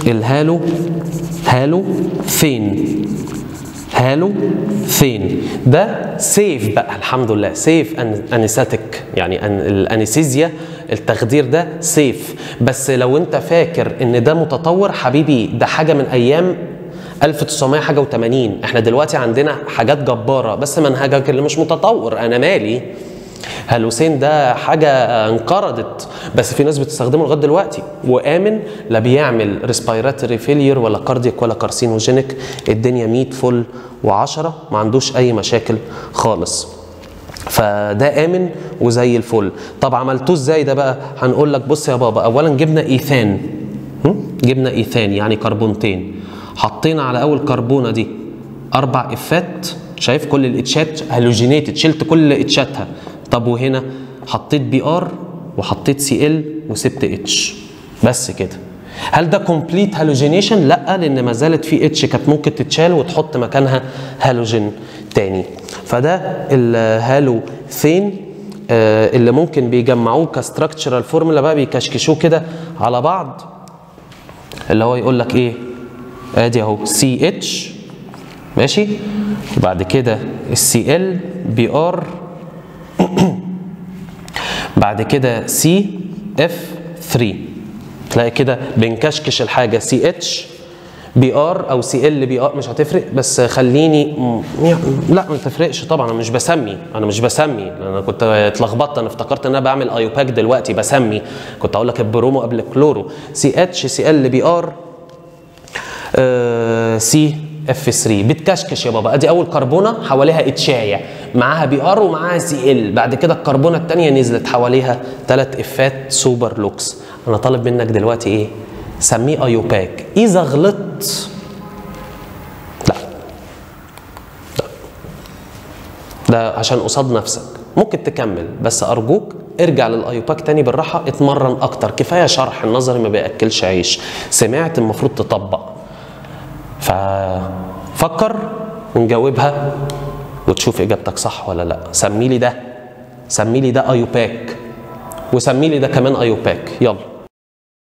Speaker 2: هالوثين. ده سيف بقى، الحمد لله، سيف انستاتيك، يعني الانستيزيا التخدير ده سيف. بس لو انت فاكر ان ده متطور حبيبي، ده حاجه من ايام 1980. احنا دلوقتي عندنا حاجات جباره، بس منهجك اللي مش متطور. انا مالي؟ هالوثين ده حاجه انقرضت، بس في ناس بتستخدمه لغايه دلوقتي وامن، لا بيعمل ريسبيراتوري فيلير ولا كاردياك ولا كارسينوجينيك. الدنيا 100 فل و10، ما عندوش اي مشاكل خالص. فده امن وزي الفل. طب عملتوه ازاي ده بقى؟ هنقول لك. بص يا بابا، اولا جبنا ايثان يعني كربونتين، حطينا على اول كربونه دي 4 افات. شايف كل الاتشات هالوجينيتد، شلت كل اتشاتها. طب وهنا حطيت BR وحطيت CL وسبت اتش، بس كده. هل ده كومبليت هالوجينيشن؟ لا، لان ما زالت في اتش كانت ممكن تتشال وتحط مكانها هالوجين تاني. فده الهالوثين اللي ممكن بيجمعوه كستراكشرال فورمولا بقى، بيكشكشوه كده على بعض، اللي هو يقول لك ايه؟ ادي اهو CH ماشي، وبعد كده CL BR بعد كده CF3. تلاقي كده بنكشكش الحاجه CH BR او CL BR، مش هتفرق، بس خليني لا ما تفرقش طبعا. انا مش بسمي. انا كنت اتلخبطت، انا افتكرت ان انا بعمل ايوباك دلوقتي بسمي. كنت اقول لك البرومو قبل الكلورو. CH CL BR CF3. بتكشكش يا بابا. ادي اول كربونه حواليها اتشايه معاها BR ومعاها CL، بعد كده الكربونه الثانيه نزلت حواليها 3 افات سوبر لوكس. انا طالب منك دلوقتي ايه؟ سميه ايوباك. اذا غلطت لا، ده عشان قصاد نفسك. ممكن تكمل، بس ارجوك ارجع للايوباك تاني بالراحه، اتمرن اكتر. كفايه شرح، النظري ما بياكلش عيش. سمعت، المفروض تطبق. ففكر ونجاوبها وتشوف اجابتك صح ولا لا. سمي لي ده ايوباك، وسمي لي ده كمان ايوباك. يلا.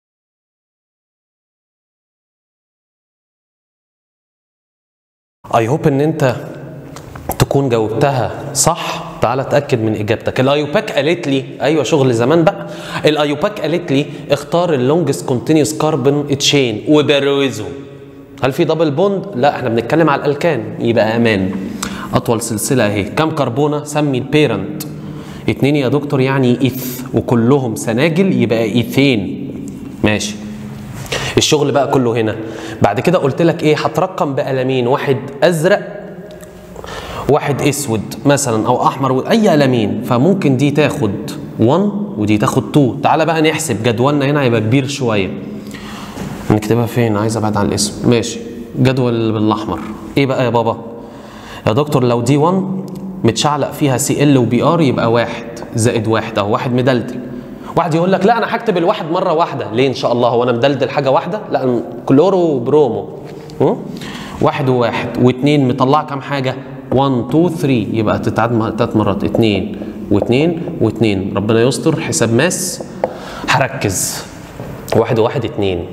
Speaker 2: اي هوب ان انت تكون جاوبتها صح. تعال اتاكد من اجابتك. الايوباك قالت لي، ايوه شغل زمان بقى، الايوباك قالت لي اختار اللونجست كونتينيوس كاربون تشين وبروزه. هل في دبل بوند؟ لا، احنا بنتكلم على الالكان، يبقى امان. اطول سلسله اهي، كام كربونه؟ سمي البيرنت. 2 يا دكتور يعني ايث، وكلهم سناجل يبقى ايثين. ماشي. الشغل بقى كله هنا. بعد كده قلت لك ايه؟ هترقم بقلمين، واحد ازرق واحد اسود مثلا او احمر، اي قلمين. فممكن دي تاخد 1 ودي تاخد 2. تعالى بقى نحسب جدولنا هنا، هيبقى كبير شويه. نكتبها فين؟ عايز ابعد عن الاسم. ماشي. جدول بالاحمر. ايه بقى يا بابا؟ يا دكتور لو دي 1 متشعلق فيها سي ال وبي ار يبقى 1 زائد 1 اهو، 1 مدلدل. واحد يقول لك لا انا هكتب الواحد مره واحده. ليه ان شاء الله؟ هو انا مدلدل حاجه واحده؟ لا، كلورو برومو. 1 و1 و2 مطلع كام حاجه؟ 1 2 3 يبقى تتعاد 3 مرات. 2 و2 و2. ربنا يستر، حساب ماس هركز. 1 و1 2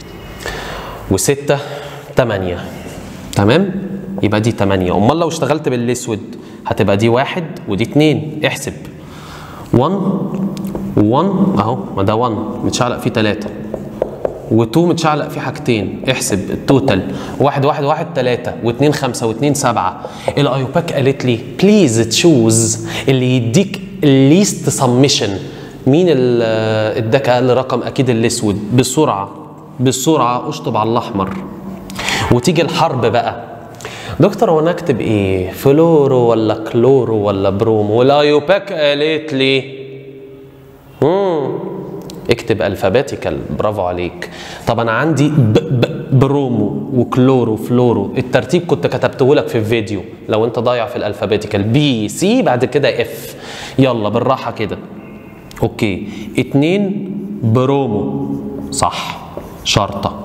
Speaker 2: و6 8. تمام؟ يبقى دي 8. امال لو اشتغلت بالاسود هتبقى دي 1 ودي 2. احسب 1 و1 اهو، ما ده 1 متشعلق فيه 3 و2 متشعلق فيه حاجتين. احسب التوتال. 1 1 1 3 و2 5 و2 7. الايوباك قالت لي بليز تشوز اللي يديك الليست سمشن. مين اللي اداك اقل رقم؟ اكيد الاسود. بالسرعه اشطب على الاحمر. وتيجي الحرب بقى. دكتور وانا اكتب ايه؟ فلورو ولا كلورو ولا برومو؟ والايوباك قالت لي اكتب الفابيتيكال. برافو عليك. طب انا عندي برومو وكلورو فلورو، الترتيب كنت كتبته لك في الفيديو لو انت ضايع في الالفابيتيكال. بي سي بعد كده اف. يلا بالراحه كده. اوكي. 2 برومو صح، شرطه.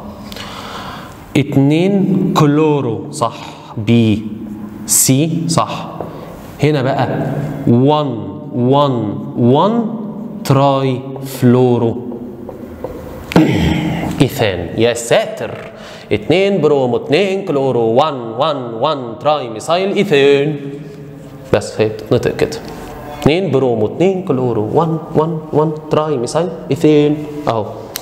Speaker 2: 2 كلورو صح، بي سي صح. هنا بقى 1 1 1 تراي فلورو ايثان. يا ساتر. 2 برومو 2 كلورو 1 1 1 تراي ميثايل ايثان. بس هي بتتنطق كده. 2 برومو 2 كلورو 1 1 1 تراي ميثايل ايثان اهو.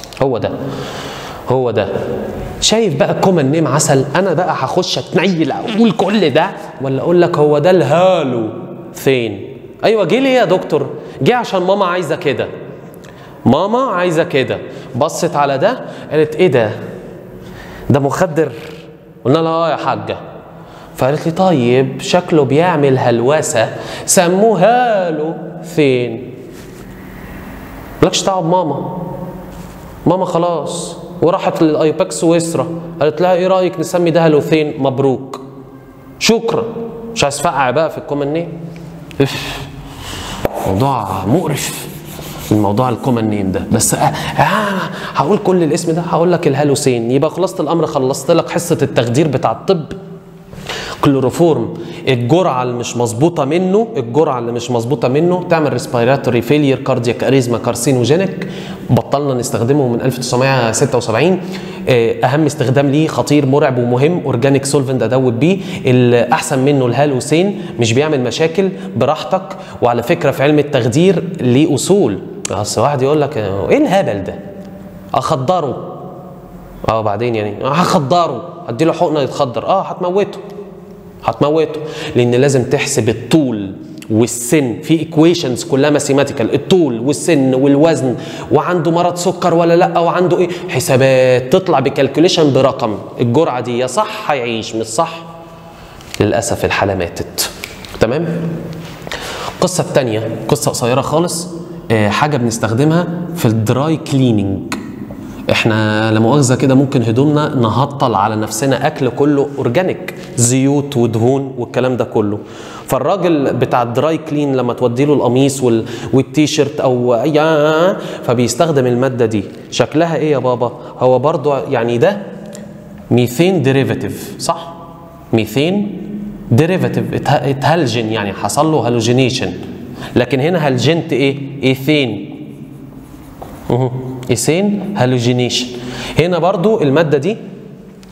Speaker 2: هو ده. شايف بقى كومن نيم عسل؟ انا بقى هخش اتنيل اقول كل ده ولا اقول لك هو ده الهالو ثين؟ ايوه. جه ليه يا دكتور؟ جه عشان ماما عايزه كده. ماما عايزه كده. بصت على ده قالت ايه ده مخدر؟ قلنا لها اه يا حاجه. فقالت لي طيب شكله بيعمل هلوسه، سموه هالو ثين. مالكش دعوه بماما. ماما خلاص. وراحت للايوباك سويسرا قالت لها ايه رايك نسمي ده هالوثين؟ مبروك شكرا. مش عايز افقع بقى في الكومن نيم. موضوع مقرف الموضوع الكومن نيم ده. بس هقول كل الاسم ده، هقول لك الهالوثين. يبقى خلاصه الامر خلصت لك حصه التخدير بتاع الطب. كلوروفورم الجرعه اللي مش مظبوطه منه تعمل ريسبيراتوري فيلير، كاردياك اريزما، كارسينوجينيك. بطلنا نستخدمه من 1976. اهم استخدام ليه خطير مرعب ومهم، اورجانيك سولفنت ادوب بيه. الاحسن منه الهالوثين، مش بيعمل مشاكل، براحتك. وعلى فكره في علم التخدير ليه اصول. اصل واحد يقول لك ايه الهبل ده؟ اخدره. بعدين يعني هخدره، اديله حقنه يتخدر. هتموته لان لازم تحسب الطول والسن في ايكويشنز كلها ماثيماتيكال. الطول والسن والوزن، وعنده مرض سكر ولا لا، وعنده ايه، حسابات تطلع بكالكوليشن برقم. الجرعه دي يا صح هيعيش، مش صح للاسف الحاله ماتت. تمام. القصه الثانيه قصه قصيره خالص، حاجه بنستخدمها في الدراي كليننج. احنا لا مؤاخذه كده ممكن هدومنا نهطل على نفسنا اكل كله اورجانيك، زيوت ودهون والكلام ده كله. فالراجل بتاع الدراي كلين لما تودي له القميص والتيشيرت او اي فبيستخدم الماده دي. شكلها ايه يا بابا؟ هو برضو يعني ده ميثين ديريفاتيف صح؟ ميثين ديريفاتيف اتهلجن، يعني حصل له هالوجينيشن. لكن هنا هلجنت ايه؟ ايثين. ايثين هالوجينيشن. هنا برضو الماده دي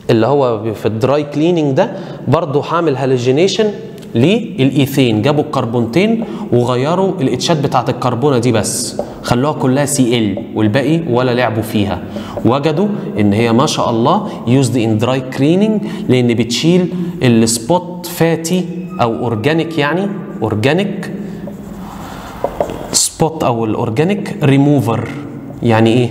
Speaker 2: اللي هو في الدراي كليننج ده برضو هعمل هالوجينيشن للايثين. جابوا الكربونتين وغيروا الاتشات بتاعت الكربونه دي بس، خلوها كلها Cl والباقي ولا لعبوا فيها. وجدوا ان هي ما شاء الله يوزد ان دراي كليننج لان بتشيل السبوت فاتي او اورجانيك، يعني اورجانيك سبوت او الاورجانيك ريموفر. يعني ايه؟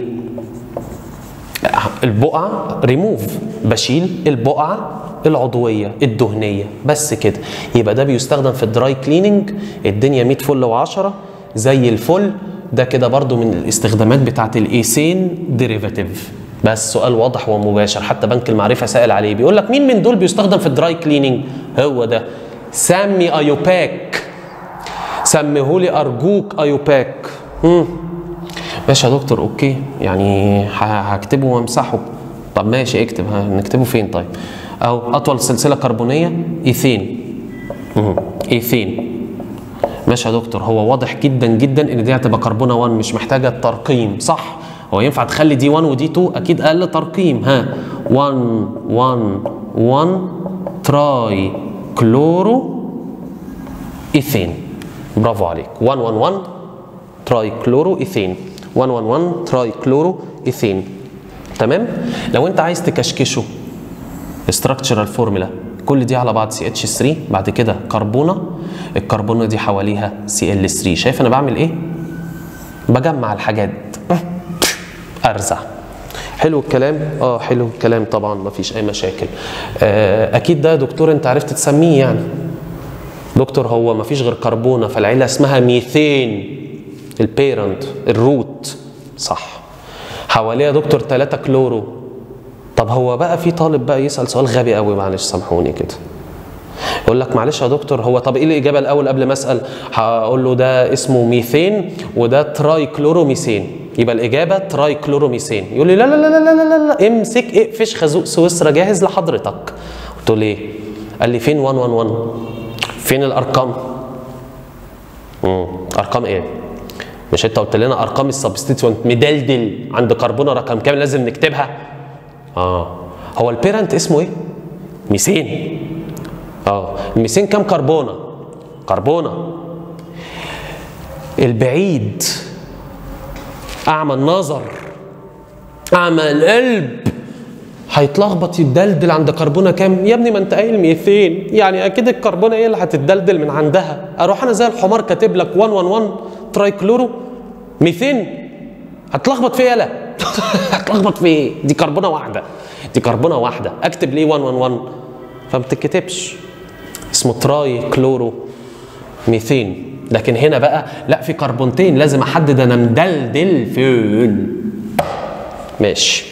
Speaker 2: البقعه ريموف، بشيل البقعه العضويه الدهنيه بس كده. يبقى ده بيستخدم في الدراي كليننج. الدنيا 100 فل و10 زي الفل. ده كده برضو من الاستخدامات بتاعت الايثين ديريفاتيف. بس سؤال واضح ومباشر، حتى بنك المعرفه سائل عليه، بيقول لك مين من دول بيستخدم في الدراي كليننج؟ هو ده. سمي ايوباك، سميهولي ارجوك ايوباك. ماشي يا دكتور، اوكي، يعني هكتبه وامسحه. طب ماشي اكتب، نكتبه فين طيب؟ اهو اطول سلسله كربونيه ايثين. ايثين. ماشي يا دكتور، هو واضح جدا جدا ان دي هتبقى كربونه 1 مش محتاجه ترقيم، صح؟ هو ينفع تخلي دي 1 ودي 2؟ اكيد اقل ترقيم. 1 1 1 تراي كلورو ايثين. برافو عليك. 1 1 1 تراي كلورو ايثين. 1 1 1 تراي كلورو ايثين. تمام؟ لو انت عايز تكشكشه استراكشرال فورمولا، كل دي على بعض CH3، بعد كده كربونه، الكربونه دي حواليها Cl3. شايف انا بعمل ايه؟ بجمع الحاجات، ارزع. حلو الكلام؟ حلو الكلام طبعا، مفيش اي مشاكل. اكيد ده يا دكتور انت عرفت تسميه يعني. دكتور هو مفيش غير كربونه فالعيله اسمها ميثين، البيرنت الروت، صح. حواليها دكتور 3 كلورو. طب هو بقى في طالب بقى يسأل سؤال غبي قوي، معلش سامحوني كده، يقول لك معلش يا دكتور هو طب ايه الاجابه الاول قبل ما اسال؟ هقول له ده اسمه ميثين وده تراي كلوروميثين، يبقى الاجابه تراي كلوروميثين. يقول لي لا لا لا لا لا لا امسك اقفش خازوق سويسرا جاهز لحضرتك. قلت له ليه؟ قال لي فين 111؟ فين الارقام؟ ارقام ايه؟ مش انت قلت لنا ارقام السبستيتيوانت مدلدل عند كربونه رقم كام لازم نكتبها؟ هو البيرنت اسمه ايه؟ ميثين. الميثين كام كربونه؟ كربونه. البعيد اعمى النظر اعمى القلب هيتلخبط يتدلدل عند كربونه كام؟ يا ابني ما انت قايل ميثين، يعني اكيد الكربونه هي اللي هتتدلدل من عندها. اروح انا زي الحمار كاتب لك 111 تراي كلورو ميثين؟ هتلخبط فيا لا. هتلخبط في ايه؟ دي كربونه واحده، دي كربونه واحده، اكتب ليه 111؟ فما بتتكتبش، اسمه تراي كلورو ميثين. لكن هنا بقى لا، في كربونتين لازم احدد انا مدلدل فين. ماشي.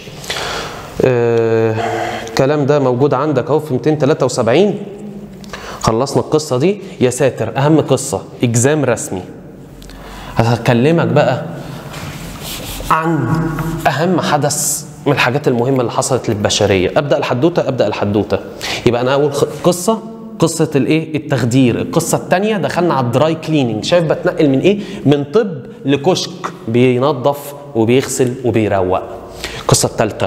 Speaker 2: الكلام ده موجود عندك اهو في 273. خلصنا القصه دي. يا ساتر، اهم قصه اجزام رسمي. هكلمك بقى عن اهم حدث من الحاجات المهمه اللي حصلت للبشريه. ابدا الحدوته. يبقى انا اول قصه الايه؟ التخدير. القصه الثانيه دخلنا على الدراي كليننج. شايف بتنقل من ايه؟ من طب لكشك، بينظف وبيغسل وبيروق. القصه الثالثه،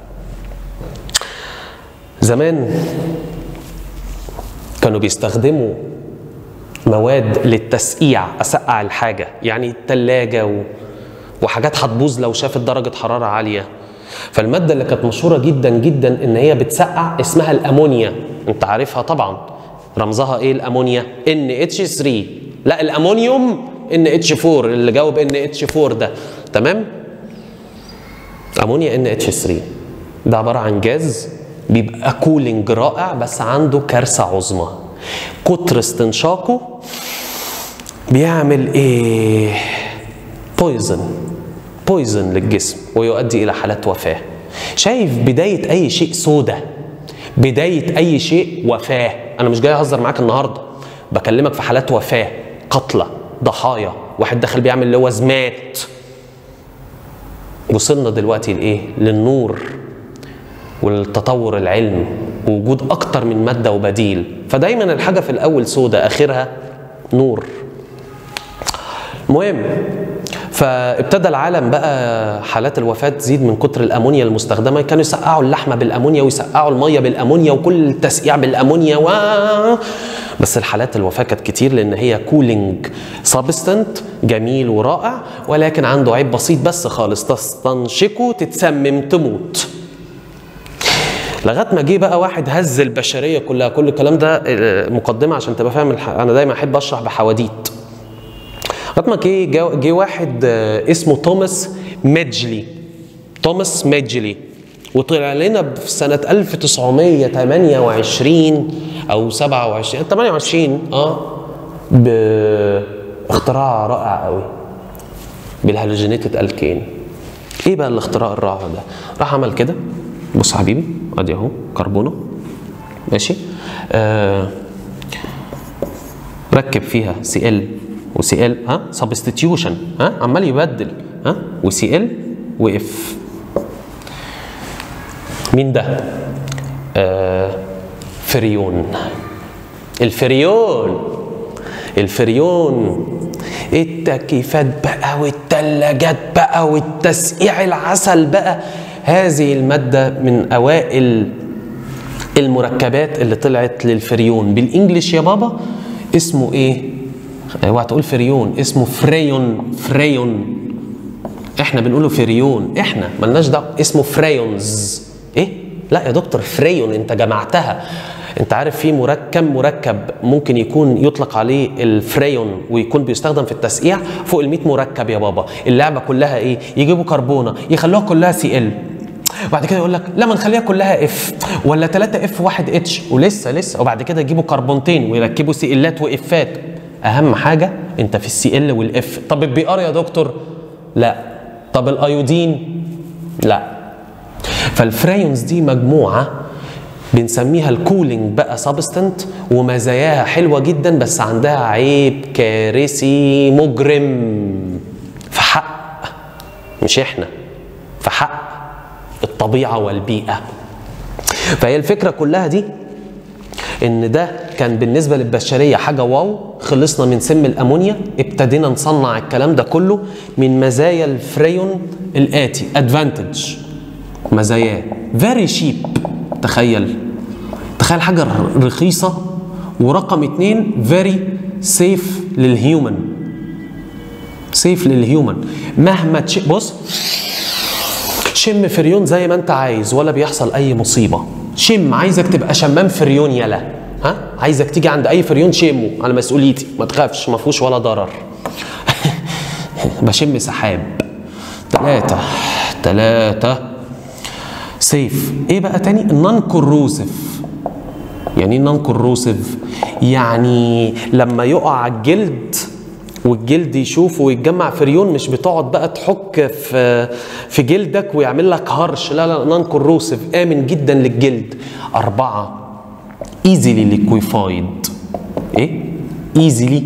Speaker 2: زمان كانوا بيستخدموا مواد للتسقيع، اسقع الحاجه، يعني الثلاجه وحاجات هتبوظ لو شافت درجه حراره عاليه. فالماده اللي كانت مشهوره جدا جدا ان هي بتسقع اسمها الامونيا. انت عارفها طبعا، رمزها ايه الامونيا؟ NH3. لا، الامونيوم NH4 اللي جاوب NH4 ده. تمام؟ امونيا NH3 ده عباره عن جاز بيبقى كولينج رائع، بس عنده كارثه عظمى. كتر استنشاقه بيعمل ايه؟ بويزن للجسم ويؤدي الى حالات وفاه. شايف بدايه اي شيء سودة، بدايه اي شيء وفاه. انا مش جاي اهزر معاك النهارده، بكلمك في حالات وفاه، قتلى، ضحايا، واحد دخل بيعمل لوازمات. وصلنا دلوقتي لايه؟ للنور والتطور العلمي ووجود اكتر من ماده وبديل. فدايما الحاجه في الاول سودة اخرها نور. المهم، فابتدى العالم بقى حالات الوفاه تزيد من كتر الامونيا المستخدمه. كانوا يسقعوا اللحمه بالامونيا ويسقعوا الميه بالامونيا وكل التسقيع بالامونيا بس الحالات الوفاه كانت كتير لان هي كولينج سبستنت جميل ورائع، ولكن عنده عيب بسيط بس خالص، تستنشقه تتسمم تموت. لغايه ما جه بقى واحد هز البشريه كلها. كل الكلام ده مقدمه عشان تبقى فاهم، انا دايما احب اشرح بحواديت. لغايه ما جه واحد اسمه توماس ميدجلي، وطلع لنا في سنه 1928 او 28 باختراع رائع قوي بالهالوجينيتد الكين. ايه بقى الاختراع الرائع ده؟ راح عمل كده، بص يا حبيبي ادي اهو كربونه ماشي، ركب فيها سي ال وسي ال سبستيتيوشن عمال يبدل وسي ال واف. مين ده؟ فريون. الفريون التكييفات بقى والثلاجات بقى والتسقيع العسل بقى، هذه المادة من أوائل المركبات اللي طلعت للفريون. بالإنجليش يا بابا اسمه إيه؟ اوعى تقول فريون، اسمه فريون. إحنا بنقوله فريون، إحنا ملناش دعوة، اسمه فريونز. إيه؟ لا يا دكتور فريون أنت جمعتها. أنت عارف في كم مركب ممكن يكون يطلق عليه الفريون ويكون بيستخدم في التسقيع؟ فوق ال 100 مركب يا بابا. اللعبة كلها إيه؟ يجيبوا كربونة يخلوها كلها سي ال، وبعد كده يقول لك لا ما نخليها كلها اف ولا 3 اف 1 اتش، ولسه وبعد كده يجيبوا كربونتين ويركبوا سي الات وافات. اهم حاجه انت في السي ال والاف. طب البي ار يا دكتور؟ لا. طب الايودين؟ لا. فالفريونز دي مجموعه بنسميها الكولينج بقى سبستنت، ومزاياها حلوه جدا بس عندها عيب كارثي مجرم في حق، مش احنا، في حق الطبيعة والبيئة. فهي الفكرة كلها دي ان ده كان بالنسبة للبشرية حاجة واو. خلصنا من سم الامونيا، ابتدينا نصنع الكلام ده كله من مزايا الفريون الاتي. ادفانتج، مزاياه فيري شيب. تخيل حاجة رخيصة. ورقم 2 فيري سيف للهيومن. مهما بص شم فريون زي ما انت عايز ولا بيحصل اي مصيبه. عايزك تبقى شمام فريون يلا، عايزك تيجي عند اي فريون شمه على مسؤوليتي، ما تخافش ما فيهوش ولا ضرر. بشم سحاب. 3 سيف. ايه بقى تاني؟ نون كوروسيف. يعني ايه نون كوروسيف؟ يعني لما يقع على الجلد والجلد يشوف ويتجمع فريون، مش بتقعد بقى تحك في جلدك ويعمل لك هرش. لا نون كوروسيف، امن جدا للجلد. 4 ايزيلي ليكويفايد. ايه؟ ايزيلي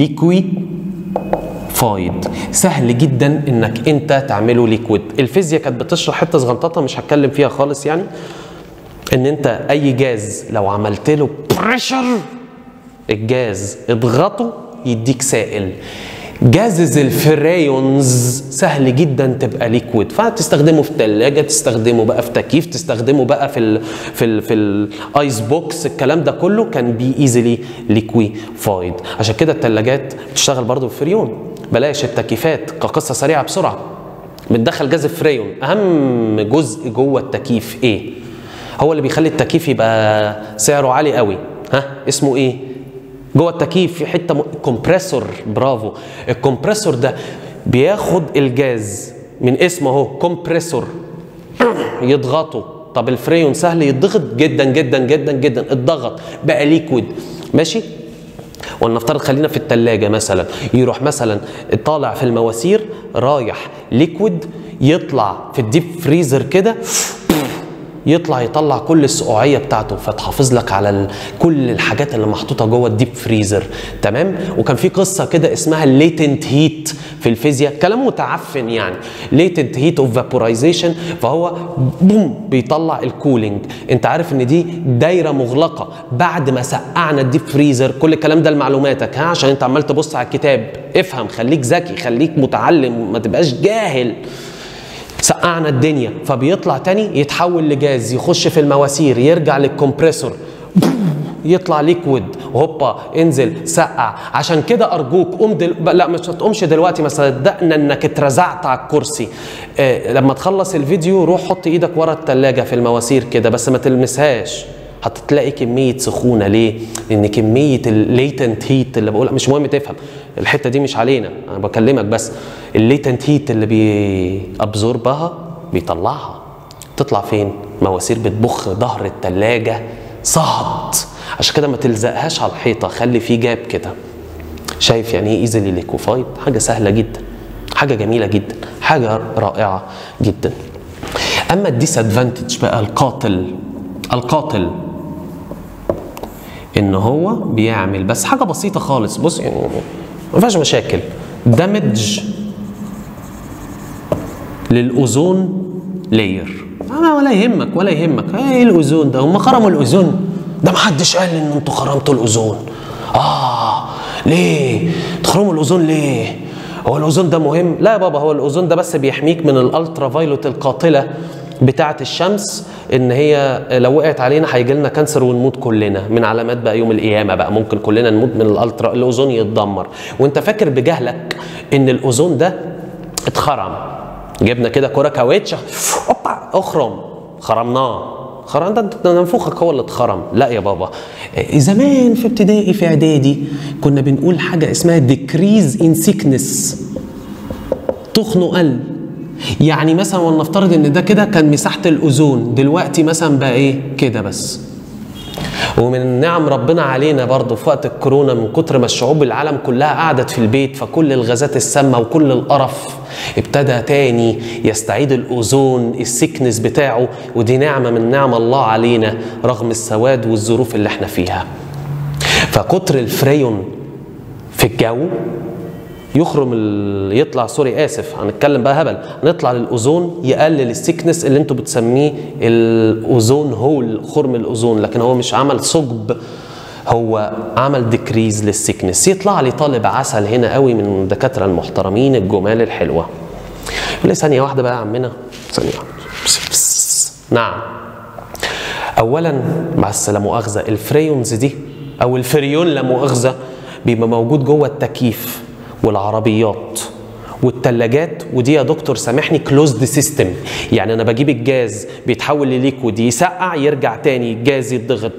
Speaker 2: ليكويفايد، سهل جدا انك انت تعمله ليكويد. الفيزياء كانت بتشرح حته صغنططه مش هتكلم فيها خالص، يعني ان انت اي جاز لو عملت له بريشر، الجاز اضغطه يديك سائل. جازز الفريونز سهل جدا تبقى ليكويد، فتستخدمه في الثلاجه، تستخدمه بقى في تكييف، تستخدمه بقى في الايس بوكس. الكلام ده كله كان بي ايزيلي ليكويفايد. عشان كده الثلاجات بتشتغل برضه بالفريون. بلاش التكييفات. كقصه سريعه بسرعه، بتدخل جاز الفريون. اهم جزء جوه التكييف ايه؟ هو اللي بيخلي التكييف يبقى سعره عالي قوي. اسمه ايه؟ جوه التكييف في حته كومبريسور. برافو. الكومبريسور ده بياخد الجاز من اسمه اهو كومبريسور، يضغطه. طب الفريون سهل يتضغط جدا جدا جدا جدا، اتضغط بقى ليكويد ماشي. ولنفترض خلينا في الثلاجه مثلا، يروح مثلا طالع في المواسير رايح ليكويد، يطلع في الديب فريزر كده يطلع كل السقوعيه بتاعته، فتحافظ لك على كل الحاجات اللي محطوطه جوه الديب فريزر. تمام. وكان في قصه كده اسمها الليتنت هيت في الفيزياء، كلام متعفن يعني، ليتنت هيت اوف فابورايزيشن، فهو بوم بيطلع الكولينج. انت عارف ان دي دايره مغلقه بعد ما سقعنا الديب فريزر. كل الكلام ده لمعلوماتك، ها، عشان انت عمال تبص على الكتاب، افهم، خليك ذكي، خليك متعلم، ما تبقاش جاهل. سقعنا الدنيا، فبيطلع تاني يتحول لجاز، يخش في المواسير، يرجع للكمبريسور، يطلع ليكويد، هوبا انزل سقع. عشان كده ارجوك قوم لا مش هتقومش دلوقتي، ما صدقنا انك اترزعت على الكرسي. لما تخلص الفيديو روح حط ايدك ورا التلاجة في المواسير كده، بس ما تلمسهاش، هتلاقي كميه سخونه. ليه؟ لان كميه الليتنت هيت اللي بقولها، مش مهم تفهم الحته دي، مش علينا، انا بكلمك بس. الليتنت هيت اللي بيابزوربها بيطلعها، تطلع فين؟ مواسير بتبخ ظهر التلاجة صهد. عشان كده ما تلزقهاش على الحيطه، خلي فيه جاب كده. شايف يعني ايه ايزلي ليكوفايد؟ حاجه سهله جدا، حاجه جميله جدا، حاجه رائعه جدا. اما الديس ادفانتج بقى، القاتل ان هو بيعمل بس حاجه بسيطه خالص، بص يعني ما فيهاش مشاكل، دامج للاوزون لاير. ولا يهمك ولا يهمك، ايه الاوزون ده؟ هم خرموا الاوزون ده؟ محدش قال ان انتوا خرمتوا الاوزون. ليه تخرموا الاوزون ليه؟ هو الاوزون ده مهم؟ لا يا بابا، هو الاوزون ده بس بيحميك من الالترا فايلوت القاتله بتاعه الشمس، ان هي لو وقعت علينا هيجي لنا كانسر ونموت كلنا. من علامات بقى يوم القيامه بقى، ممكن كلنا نموت من الالترا، الاوزون يتدمر. وانت فاكر بجهلك ان الاوزون ده اتخرم، جبنا كده كوره كاوتش اوبا اخرم، خرمناه. ده منفوخك هو اللي اتخرم. لا يا بابا، زمان في ابتدائي في اعدادي كنا بنقول حاجه اسمها ديكريز ان سيكنس، تخنه قل. يعني مثلا ولنفترض ان ده كده كان مساحه الاوزون، دلوقتي مثلا بقى ايه كده بس. ومن نعم ربنا علينا برضه في وقت الكورونا، من كتر ما الشعوب العالم كلها قعدت في البيت، فكل الغازات السامه وكل القرف ابتدى تاني يستعيد الاوزون السكنس بتاعه. ودي نعمه من نعم الله علينا رغم السواد والظروف اللي احنا فيها. فكتر الفريون في الجو يخرم يطلع، سوري اسف هنتكلم بقى هبل، نطلع للاوزون يقلل السكنس اللي انتوا بتسميه الاوزون هول، خرم الاوزون. لكن هو مش عمل ثقب، هو عمل ديكريز للسكنس. يطلع لي طالب عسل هنا قوي من الدكاتره المحترمين الجمال الحلوه، يقول لي ثانيه واحده بقى يا عمنا، ثانيه واحده. نعم، اولا بس لا مؤاخذه، الفريونز دي او الفريون لا مؤاخذه بيبقى موجود جوه التكييف والعربيات والثلاجات. ودي يا دكتور سامحني كلوزد سيستم، يعني انا بجيب الجاز بيتحول لليكويد، يسقع يرجع تاني الجاز يتضغط.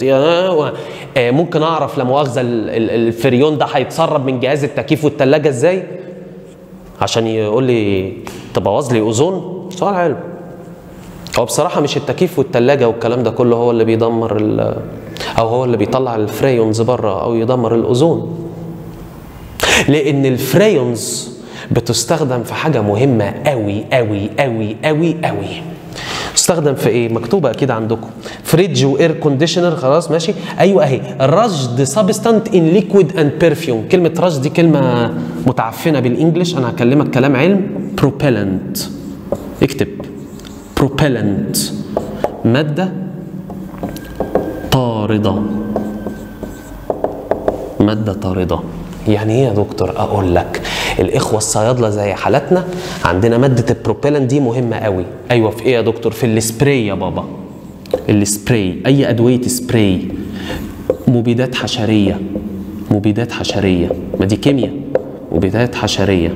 Speaker 2: ممكن اعرف لا مؤاخذه الفريون ده هيتسرب من جهاز التكييف والثلاجه ازاي عشان يقول لي تبوظ لي اوزون؟ سؤال حلو. هو بصراحه مش التكييف والثلاجه والكلام ده كله هو اللي بيدمر او هو اللي بيطلع الفريونز بره او يدمر الاوزون، لان الفريونز بتستخدم في حاجه مهمه قوي قوي قوي قوي قوي. تستخدم في ايه؟ مكتوبه اكيد عندكم، فريدج واير كونديشنر. خلاص ماشي، ايوه اهي، رشد سبستانت ان ليكويد اند بيرفيوم. كلمه رشد دي كلمه متعفنه بالانجلش، انا هكلمك كلام علم. بروبيلنت، اكتب بروبيلنت، ماده طارده، ماده طارده. يعني ايه يا دكتور؟ اقول لك، الاخوه الصيادله زي حالتنا عندنا ماده البروبيلنت دي مهمه قوي. ايوه في ايه يا دكتور؟ في السبراي يا بابا، السبراي، اي ادويه سبراي، مبيدات حشريه، مبيدات حشريه، ما دي كيمياء، مبيدات حشريه.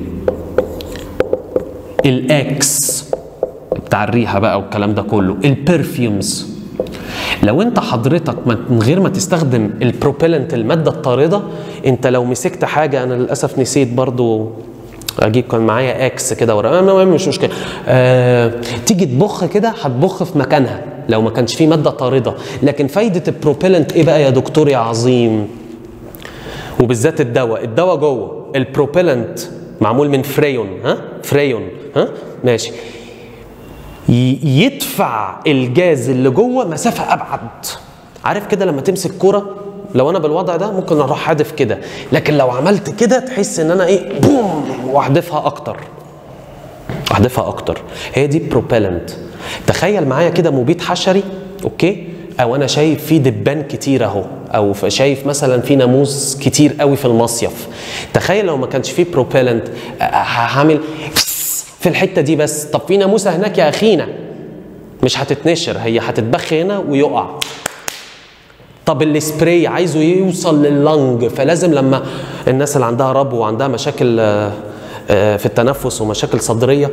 Speaker 2: الاكس بتاع الريحه بقى والكلام ده كله. البرفيومز، لو انت حضرتك من غير ما تستخدم البروبيلنت الماده الطارده، انت لو مسكت حاجه، انا للاسف نسيت برضو اجيب، كان معايا اكس كده ورا، المهم مش مشكله، تيجي تبخ كده هتبخ في مكانها لو ما كانش فيه ماده طارده. لكن فايده البروبيلنت ايه بقى يا دكتور يا عظيم؟ وبالذات الدواء جوه البروبيلنت معمول من فريون، فريون، ماشي. يدفع الجاز اللي جوه مسافه ابعد. عارف كده لما تمسك كوره، لو انا بالوضع ده ممكن اروح حادف كده، لكن لو عملت كده تحس ان انا ايه، بوم، واحدفها اكتر، احدفها اكتر. هي دي بروبيلنت. تخيل معايا كده مبيد حشري، اوكي، او انا شايف في دبان كتير اهو، او شايف مثلا في ناموس كتير قوي في المصيف. تخيل لو ما كانش فيه بروبيلنت، هعمل في الحته دي بس. طب في ناموسه هناك يا اخينا، مش هتتنشر، هي هتتبخ هنا ويقع. طب السبراي عايزه يوصل لللنج، فلازم لما الناس اللي عندها ربو وعندها مشاكل في التنفس ومشاكل صدريه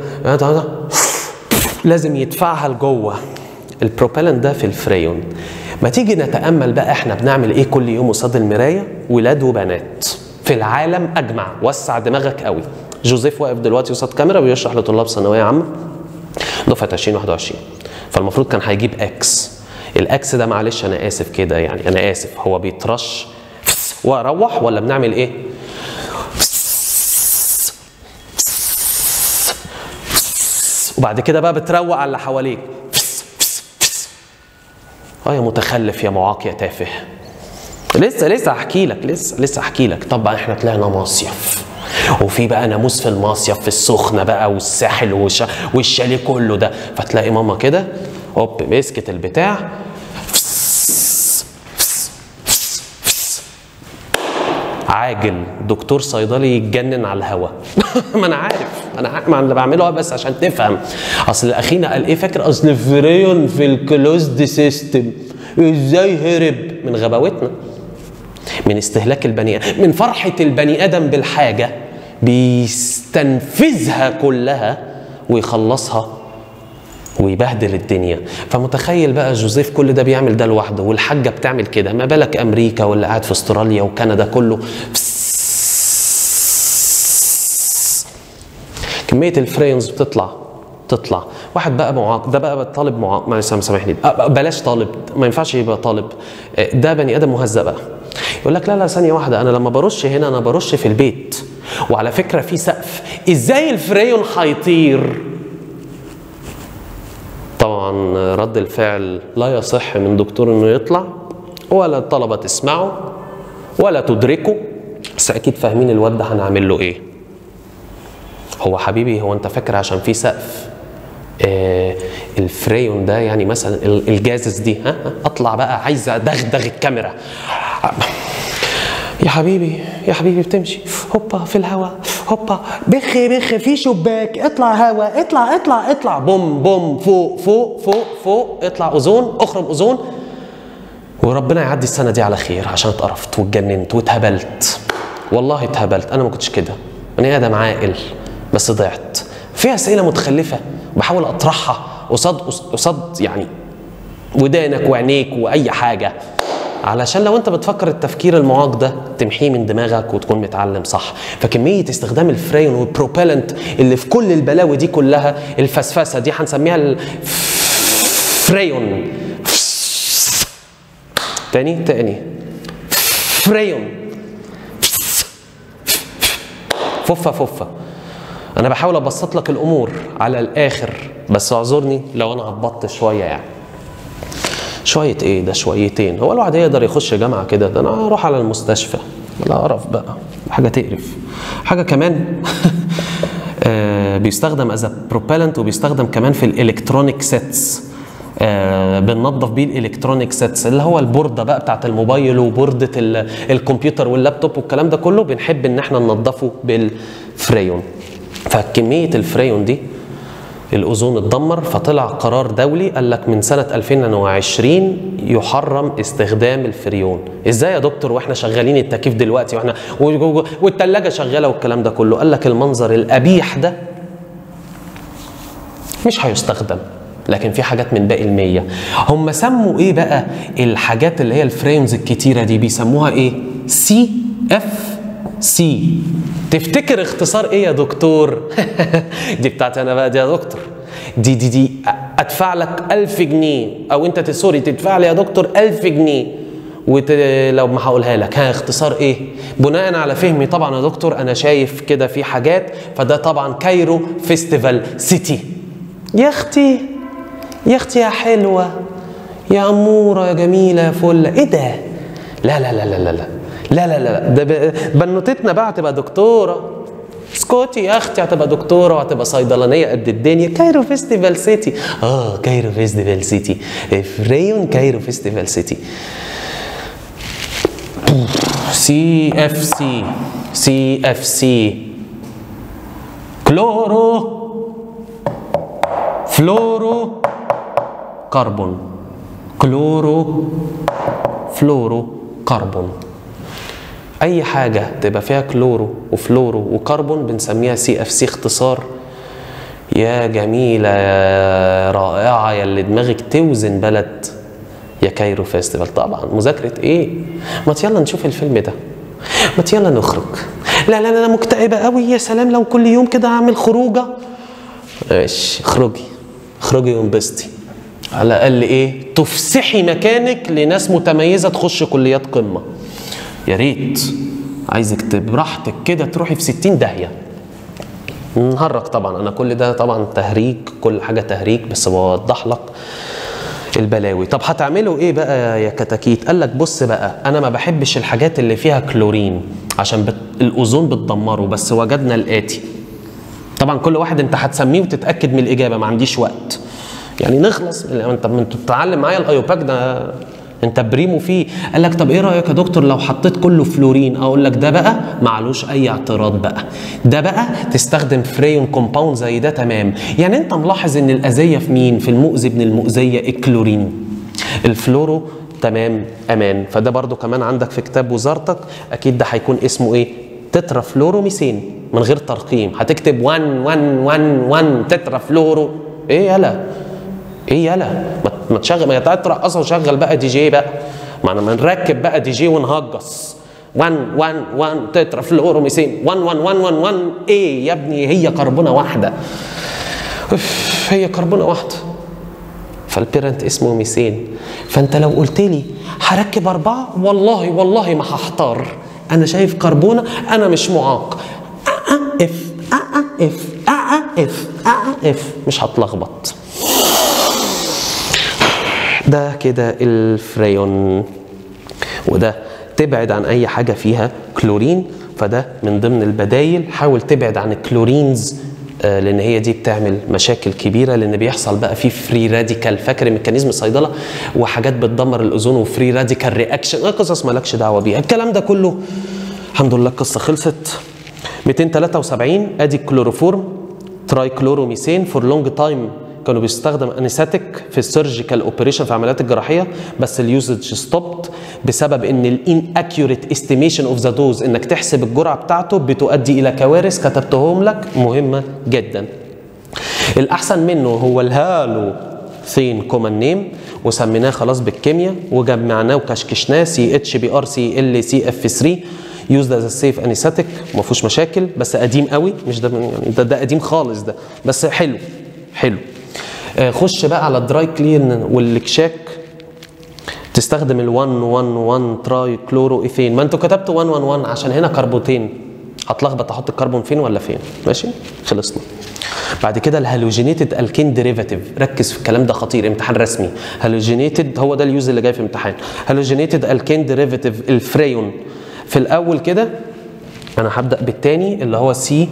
Speaker 2: لازم يدفعها لجوه. البروبيلنت ده في الفريون. ما تيجي نتامل بقى احنا بنعمل ايه كل يوم قصاد المرايه، ولاد وبنات في العالم اجمع. وسع دماغك قوي. جوزيف واقف دلوقتي قصاد كاميرا بيشرح لطلاب ثانويه عامه دفعه 2021، فالمفروض كان هيجيب اكس. الاكس ده معلش انا اسف كده، يعني انا اسف، هو بيترش واروح ولا بنعمل ايه؟ وبعد كده بقى بتروق على اللي حواليك. يا متخلف يا معاق يا تافه. لسه احكي لك، لسه احكي لك. طب احنا طلعنا مصيف، وفي بقى ناموس في المصيف في السخنه بقى والساحل والشاليه كله ده، فتلاقي ماما كده هوب مسكت البتاع، عاجل دكتور صيدلي يتجنن على الهوا. ما انا عارف ما اللي بعمله بس عشان تفهم. اصل اخينا قال ايه، فاكر اصل الفريون في الكلوزد سيستم ازاي هرب؟ من غباوتنا، من استهلاك البني ادم، من فرحه البني ادم بالحاجه بيستنفذها كلها ويخلصها ويبهدل الدنيا. فمتخيل بقى جوزيف كل ده بيعمل ده لوحده، والحاجه بتعمل كده، ما بالك امريكا واللي قاعد في استراليا وكندا كله. كميه الفريونز بتطلع. واحد بقى معاق، ده بقى طالب معاق، معلش سامحني، بلاش طالب، ما ينفعش يبقى طالب، ده بني ادم مهزأ بقى. يقول لك لا ثانيه واحده، انا لما برش هنا انا برش في البيت، وعلى فكره في سقف، ازاي الفريون هيطير؟ طبعا رد الفعل لا يصح من دكتور انه يطلع، ولا الطلبه تسمعه ولا تدركه، بس اكيد فاهمين الواد ده هنعمل له ايه. هو حبيبي، هو انت فاكر عشان في سقف الفريون ده يعني مثلا الجازز دي، اطلع بقى عايز ادغدغ الكاميرا. يا حبيبي بتمشي هوبا في الهواء، هوبا بخ في شباك، اطلع هواء، اطلع بوم فوق، اطلع اوزون، اخرج اوزون، وربنا يعدي السنه دي على خير، عشان اتقرفت واتجننت واتهبلت. والله اتهبلت، انا ما كنتش كده، بني ادم عاقل بس ضعت. في اسئله متخلفه بحاول اطرحها قصاد يعني ودانك وعينيك واي حاجه، علشان لو انت بتفكر التفكير المعاق ده تمحيه من دماغك وتكون متعلم صح. فكميه استخدام الفريون والبروبيلنت اللي في كل البلاوي دي كلها، الفسفسه دي هنسميها الفريون. تاني فريون، ففه. انا بحاول ابسط لك الامور على الاخر، بس اعذرني لو انا عبطت شويه يعني. شويه ايه ده، شويتين. هو الواحد يقدر يخش جامعه كده؟ ده انا اروح على المستشفى. لا قرف بقى، حاجه تقرف. حاجه كمان بيستخدم از بروبيلنت، وبيستخدم كمان في الالكترونيك سيتس. بننظف بيه الالكترونيك سيتس، اللي هو البورده بقى بتاعت الموبايل وبورده الكمبيوتر واللابتوب والكلام ده كله، بنحب ان احنا ننظفه بالفريون. فكميه الفريون دي الاوزون اتدمر، فطلع قرار دولي قال لك من سنه 2020 يحرم استخدام الفريون. ازاي يا دكتور واحنا شغالين التكييف دلوقتي واحنا والثلاجه شغاله والكلام ده كله؟ قال لك المنظر القبيح ده مش هيستخدم، لكن في حاجات من باقي المية. هم سموا ايه بقى الحاجات اللي هي الفريمز الكتيرة دي؟ بيسموها ايه؟ CFC. تفتكر اختصار ايه يا دكتور؟ دي بتاعتي انا بقى دي يا دكتور. دي ادفع لك 1000 جنيه، او انت سوري تدفع لي يا دكتور 1000 جنيه لو ما هقولها لك. اختصار ايه؟ بناء على فهمي طبعا يا دكتور، انا شايف كده في حاجات، فده طبعا كايرو فيستيفال سيتي. يا اختي يا اختي يا حلوه يا اموره يا جميله يا فله، ايه ده؟ لا لا لا لا لا لا لا لا لا، ده بنوتتنا بقى هتبقى دكتوره. اسكتي يا اختي، هتبقى دكتوره وهتبقى صيدلانيه قد الدنيا. كايرو فيستيفال سيتي. كايرو فيستيفال سيتي، فريون كايرو فيستيفال سيتي. سي اف سي، سي اف سي، كلورو فلورو كربون، كلورو فلورو كربون. اي حاجه تبقى فيها كلورو وفلورو وكربون بنسميها سي اف سي اختصار. يا جميله يا رائعه يا اللي دماغك توزن بلد يا كايرو فيستيفال. طبعا مذاكره ايه؟ ما يلا نشوف الفيلم ده، ما يلا نخرج. لا لا انا مكتئبه قوي. يا سلام لو كل يوم كده اعمل خروجه. ماشي، اخرجي اخرجي وانبسطي، على الاقل ايه تفسحي مكانك لناس متميزه تخش كليات قمه. يا ريت، عايزك براحتك كده تروحي في 60 داهيه. نهرج طبعا، انا كل ده طبعا تهريج، كل حاجه تهريج، بس بوضح لك البلاوي. طب هتعملوا ايه بقى يا كتاكيت؟ قال لك بص بقى، انا ما بحبش الحاجات اللي فيها كلورين عشان الاوزون بتدمره، بس وجدنا الاتي. طبعا كل واحد انت هتسميه وتتاكد من الاجابه، ما عنديش وقت يعني نخلص. انت بتتعلم معايا الايوباك ده، انت بريمو فيه. قال لك طب ايه رايك يا دكتور لو حطيت كله فلورين؟ اقول لك ده بقى معلوش اي اعتراض بقى، ده بقى تستخدم فريون كومباوند زي ده تمام. يعني انت ملاحظ ان الاذيه في مين؟ في المؤذي ابن المؤذيه الكلورين. الفلورو تمام امان. فده برضو كمان عندك في كتاب وزارتك، اكيد ده هيكون اسمه ايه؟ تترا فلوروميثين من غير ترقيم. هتكتب 1 1 1 1 تترا فلورو. ايه يلا؟ ايه يلا؟ ما تشغل، ما تعال ترقصها وشغل بقى دي جي بقى. ما نركب بقى دي جي ونهجص. 1 1 1 تترا فلوروميثين 1 1 1 1 1. ايه يا ابني؟ هي كربونه واحده. هي كربونه واحده. فالبيرنت اسمه ميثين. فانت لو قلت لي هركب 4، والله والله ما هحتار. انا شايف كربونه، انا مش معاق. اف اف اف اف، مش هتلخبط. ده كده الفريون. وده تبعد عن اي حاجه فيها كلورين، فده من ضمن البدايل. حاول تبعد عن الكلورينز لان هي دي بتعمل مشاكل كبيره، لان بيحصل بقى فيه فري راديكال. فاكر ميكانيزم الصيدله؟ وحاجات بتدمر الاوزون وفري راديكال رياكشن، قصص مالكش دعوه بيها. الكلام ده كله الحمد لله القصه خلصت. 273 ادي الكلوروفورم تراي كلوروميثين فور لونج تايم. كانوا بيستخدم انستاتيك في السيرجيكال اوبريشن، في عمليات الجراحيه، بس اليوزج ستوبت بسبب ان الان اكيوريت استيميشن اوف ذا دوز، انك تحسب الجرعه بتاعته بتؤدي الى كوارث كتبتهم لك، مهمه جدا. الاحسن منه هو الهالو ثين كومن نيم، وسميناه خلاص بالكيمياء وجمعناه وكشكشناه CHBr-CL-CF3 يوزد از سيف انستاتيك، ما فيهوش مشاكل، بس قديم قوي. مش ده يعني، ده قديم خالص ده، بس حلو حلو. خش بقى على الدراي كلين والكشاك، تستخدم ال 1 1 1 تراي كلورو ايثين. ما انتوا كتبتوا 1 1 1 عشان هنا كربونتين، هتلخبط احط الكربون فين ولا فين. ماشي، خلصنا. بعد كده الهالوجينيتد الكين ديريفاتيف، ركز في الكلام ده خطير، امتحان رسمي. هالوجينيتد هو ده اليوز اللي جاي في امتحان. هالوجينيتد الكين ديريفاتيف الفريون. في الاول كده انا هبدا بالتاني اللي هو سي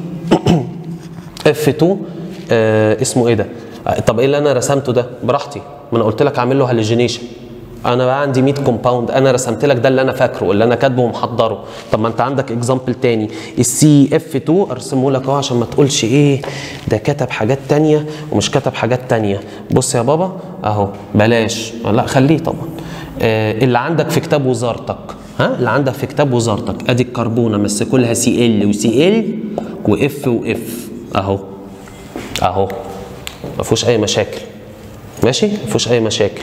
Speaker 2: اف 2. اسمه ايه ده؟ طب ايه اللي انا رسمته ده؟ براحتي، ما انا قلت لك اعمل له هالوجينيشن. انا بقى عندي 100 كومباوند، انا رسمت لك ده اللي انا فاكره، اللي انا كاتبه ومحضره. طب ما انت عندك اكزامبل تاني السي اف 2، ارسمه لك اهو عشان ما تقولش ايه ده كتب حاجات تانيه ومش كتب حاجات تانيه. بص يا بابا اهو، بلاش، لا خليه طبعا. اللي عندك في كتاب وزارتك، اللي عندك في كتاب وزارتك، ادي الكربونه مسكوا لها سي ال وسي ال واف واف اهو اهو، ما فيهوش اي مشاكل. ماشي، ما فيهوش اي مشاكل.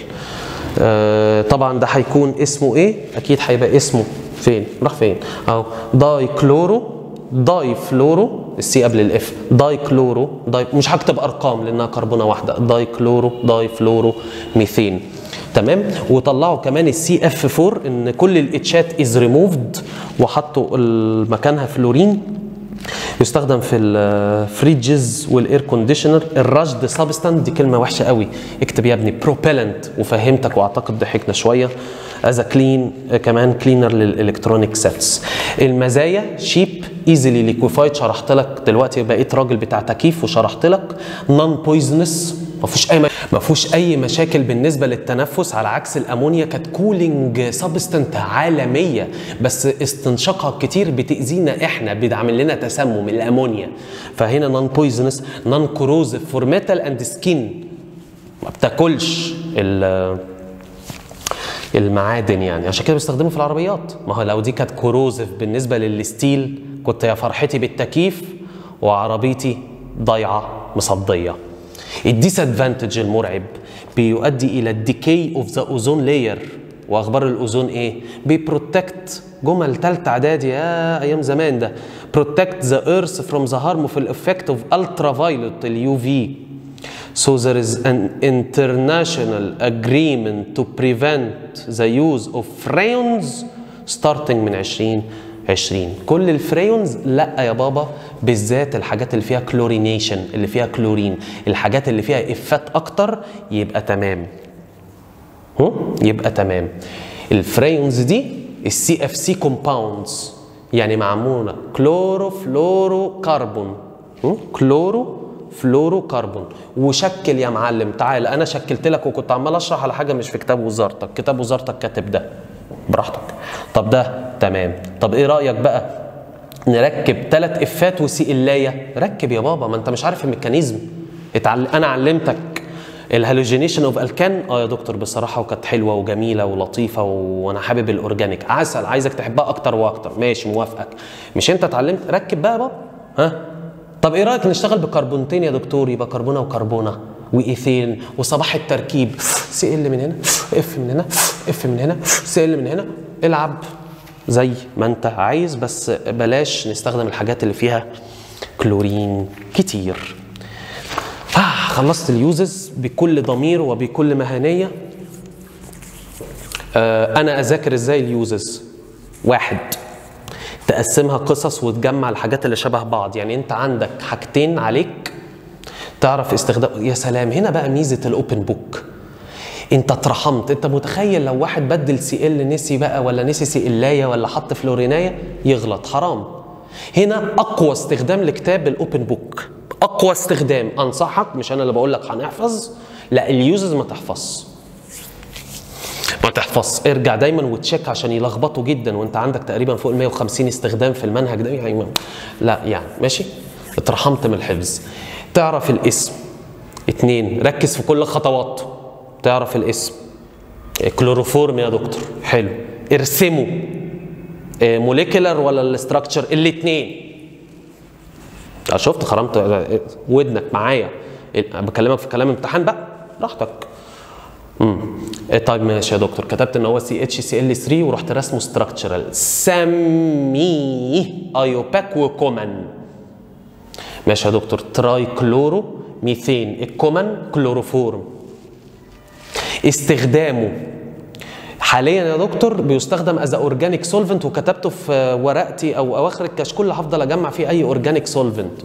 Speaker 2: طبعا ده هيكون اسمه ايه؟ اكيد هيبقى اسمه فين؟ راح فين؟ اهو داي كلورو داي فلورو، السي قبل الاف، داي كلورو داي، مش هكتب ارقام لانها كربونه واحده، داي كلورو داي فلورو ميثين. تمام. وطلعوا كمان السي اف 4 ان كل الاتشات از ريموفد وحطوا مكانها فلورين. يستخدم في الفريجز والاير كونديشنر. الرشد سبستانت دي كلمه وحشه قوي، اكتب يا ابني بروبيلنت، وفهمتك واعتقد ضحكنا شويه. از كلين كمان كلينر للالكترونيك سيتس. المزايا شيب ايزلي ليكويفايد، شرحت لك دلوقتي، بقيت راجل بتاع تكييف وشرحت لك. نون بويزنس، ما فيهوش اي مشاكل بالنسبه للتنفس، على عكس الامونيا كانت كولينج سبستنت عالميه، بس استنشاقها كتير بتاذينا احنا، بتعمل لنا تسمم الامونيا. فهنا نون بويزنس. نون كوروزيف فور ميتال اند سكين، ما بتاكلش المعادن يعني، عشان كده بيستخدموا في العربيات. ما هو لو دي كانت كوروزيف بالنسبه للستيل كنت يا فرحتي بالتكييف وعربيتي ضايعه مصديه. الديس ادفانتج المرعب بيؤدي الى الديكي اوف ذا اوزون لاير. واخبار الاوزون ايه؟ بيبروتكت، جمل ثالثه اعدادي يا ايام زمان ده. protect the earth from the harmful effect of ultraviolet UV. So there is an international agreement to prevent the use of freons starting من 2020. كل الفريونز لا يا بابا، بالذات الحاجات اللي فيها كلورينيشن، اللي فيها كلورين، الحاجات اللي فيها افات اكتر يبقى تمام. يبقى تمام. الفريونز دي السي اف سي كومباوندز، يعني معموله كلورو فلورو كربون. فلورو كربون. وشكل يا معلم، تعال انا شكلت لك وكنت عمال اشرح على حاجه مش في كتاب وزارتك، كتاب وزارتك كاتب ده براحتك. طب ده تمام. طب ايه رايك بقى نركب 3 افات وسيقلايه؟ ركب يا بابا، ما انت مش عارف الميكانيزم. انا علمتك الهالوجينيشن اوف الكان. يا دكتور بصراحه وكانت حلوه وجميله ولطيفه وانا حابب الاورجانيك. عسل، عايزك تحبها اكتر واكتر. ماشي موافقك. مش انت اتعلمت؟ ركب بقى يا بابا. ها طب ايه رايك نشتغل بكربونتين يا دكتور؟ يبقى كربونه وكربونه وايثين وصباح التركيب، سي ال من هنا، اف من هنا، اف من هنا، سي ال من هنا. العب زي ما انت عايز، بس بلاش نستخدم الحاجات اللي فيها كلورين كتير. خلصت اليوزز بكل ضمير وبكل مهنيه. انا اذاكر ازاي اليوزز؟ 1، تقسمها قصص وتجمع الحاجات اللي شبه بعض. يعني انت عندك حاجتين عليك تعرف استخدام. يا سلام، هنا بقى ميزه الاوبن بوك. انت اترحمت. انت متخيل لو واحد بدل سي ال نسي بقى، ولا نسي سي الايه، ولا حط فلورينايه، يغلط، حرام. هنا اقوى استخدام لكتاب الاوبن بوك، اقوى استخدام. انصحك، مش انا اللي بقول لك هنحفظ، لا اليوزز ما تحفظ، ما تحفظ. ارجع دايما وتشيك عشان يلخبطوا جدا، وانت عندك تقريبا فوق ال 150 استخدام في المنهج ده يعني. لا يعني ماشي، اترحمت من الحفظ. تعرف الاسم. 2، ركز في كل الخطوات. تعرف الاسم. كلوروفورم يا دكتور، حلو. ارسمه. موليكولر ولا الاستراكشر؟ الاثنين. شفت خرمت ودنك معايا، بكلمك في كلام امتحان بقى، براحتك. طيب ماشي يا دكتور، كتبت ان هو CHCl3 ورحت رسمه ستراكشرال، سميه ايوباك وكومن. ماشي يا دكتور. تراي كلورو ميثين، الكومن كلوروفورم. استخدامه حاليا يا دكتور بيستخدم از اورجانيك سولفنت، وكتبته في ورقتي او اواخر الكشكول اللي هفضل اجمع فيه اي اورجانيك سولفنت.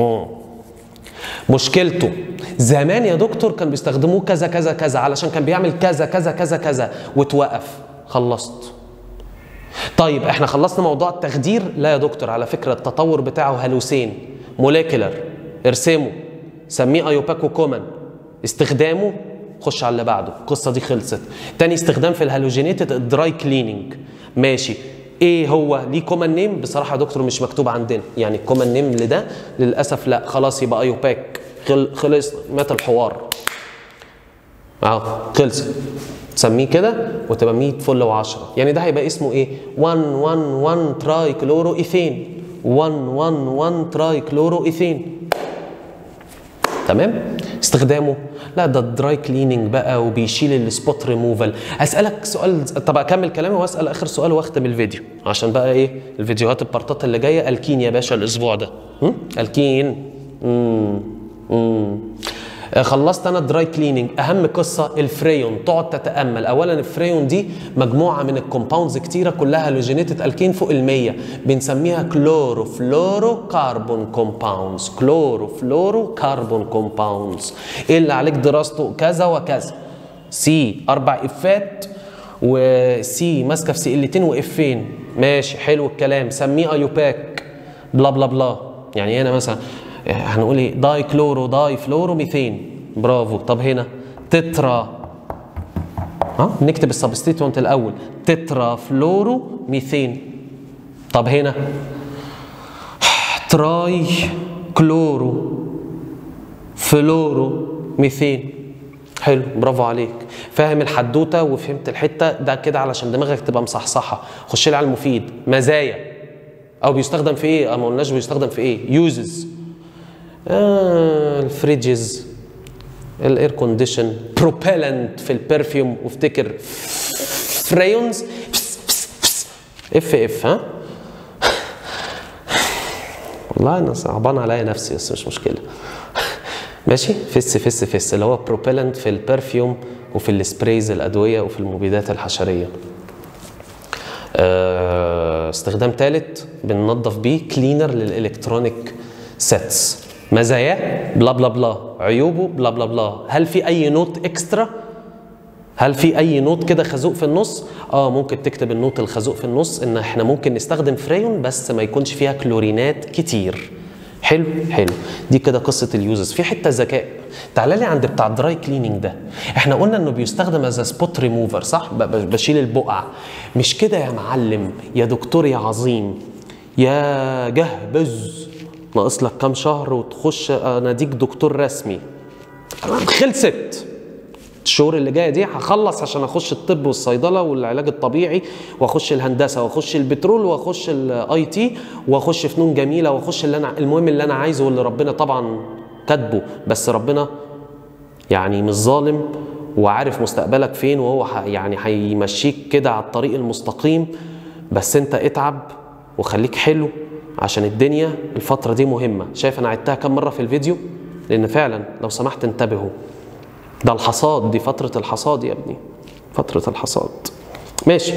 Speaker 2: مشكلته زمان يا دكتور كان بيستخدموه كذا كذا كذا، علشان كان بيعمل كذا كذا كذا كذا وتوقف. خلصت. طيب احنا خلصنا موضوع التخدير؟ لا يا دكتور، على فكره التطور بتاعه هالوسين. موليكولر، ارسمه، سميه ايوباك وكومن. استخدامه، خش على اللي بعده، القصه دي خلصت. تاني استخدام في الهالوجينيتد الدراي كليننج. ماشي. ايه هو؟ ليه كومن نيم؟ بصراحه يا دكتور مش مكتوب عندنا، يعني الكومن نيم لده للاسف لا. خلاص يبقى ايوباك. خلص، مات الحوار. خلص. تسميه كده وتبقى 100 فل و10. يعني ده هيبقى اسمه ايه؟ 111 تراي كلورو ايثين. 111 تراي كلورو ايثين. تمام؟ استخدامه لا ده الدراي كليننج بقى، وبيشيل السبوت ريموفال. اسالك سؤال، طب اكمل كلامي واسال اخر سؤال واختم الفيديو، عشان بقى ايه الفيديوهات البارتات اللي جايه. الكين يا باشا الاسبوع ده. الكين. خلصت انا الدراي كليننج. اهم قصه الفريون، تقعد تتامل. اولا الفريون دي مجموعه من الكومباوندز كتيره كلها هالوجينيتد الكين فوق ال100، بنسميها كلورو فلورو كربون كومباوندز. كلورو فلورو كربون كومباوندز. ايه اللي عليك دراسته؟ كذا وكذا. سي 4 افات، وسي ماسكه في سي وافين. ماشي حلو الكلام. سميه ايوباك بلا بلا بلا. يعني هنا مثلا هنقول ايه؟ داي كلورو داي فلورو ميثين. برافو. طب هنا تترا، نكتب السبستيتوينت الاول، تترا فلورو ميثين. طب هنا تراي كلورو فلورو ميثين. حلو برافو عليك، فاهم الحدوته وفهمت الحته ده كده علشان دماغك تبقى مصحصحه. خش لي على المفيد. مزايا او بيستخدم في ايه؟ ما قلناش بيستخدم في ايه. يوزز، الفريجز، الاير كونديشن، بروبيلنت في البرفيوم، وافتكر فريونز اف. ها والله انا صعبان عليا نفسي بس مش مشكله. ماشي. فس اللي هو بروبيلنت في البرفيوم وفي السبرايز الادويه وفي المبيدات الحشريه. استخدام ثالث بننظف بيه كلينر للالكترونيك سيتس. مزاياه بلا بلا بلا، عيوبه بلا بلا بلا. هل في اي نوت اكسترا؟ هل في اي نوت كده خازوق في النص؟ ممكن تكتب النوت الخازوق في النص ان احنا ممكن نستخدم فريون بس ما يكونش فيها كلورينات كتير. حلو. دي كده قصه اليوزز. في حته ذكاء، تعالى لي عند بتاع الدراي كليننج ده. احنا قلنا انه بيستخدم از سبوت ريموفر صح؟ بشيل البقع. مش كده يا معلم يا دكتور يا عظيم يا جهبذ، ناقص لك كام شهر وتخش اناديك دكتور رسمي. خلصت الشهور اللي جايه دي هخلص عشان اخش الطب والصيدله والعلاج الطبيعي، واخش الهندسه، واخش البترول، واخش الاي تي، واخش فنون جميله، واخش المهم اللي انا عايزه واللي ربنا طبعا كاتبه. بس ربنا يعني مش ظالم وعارف مستقبلك فين، وهو يعني هيمشيك كده على الطريق المستقيم. بس انت اتعب وخليك حلو عشان الدنيا الفتره دي مهمه. شايف انا عدتها كم مره في الفيديو؟ لان فعلا لو سمحت انتبهوا، ده الحصاد، دي فترة الحصاد يا ابني، فترة الحصاد. ماشي.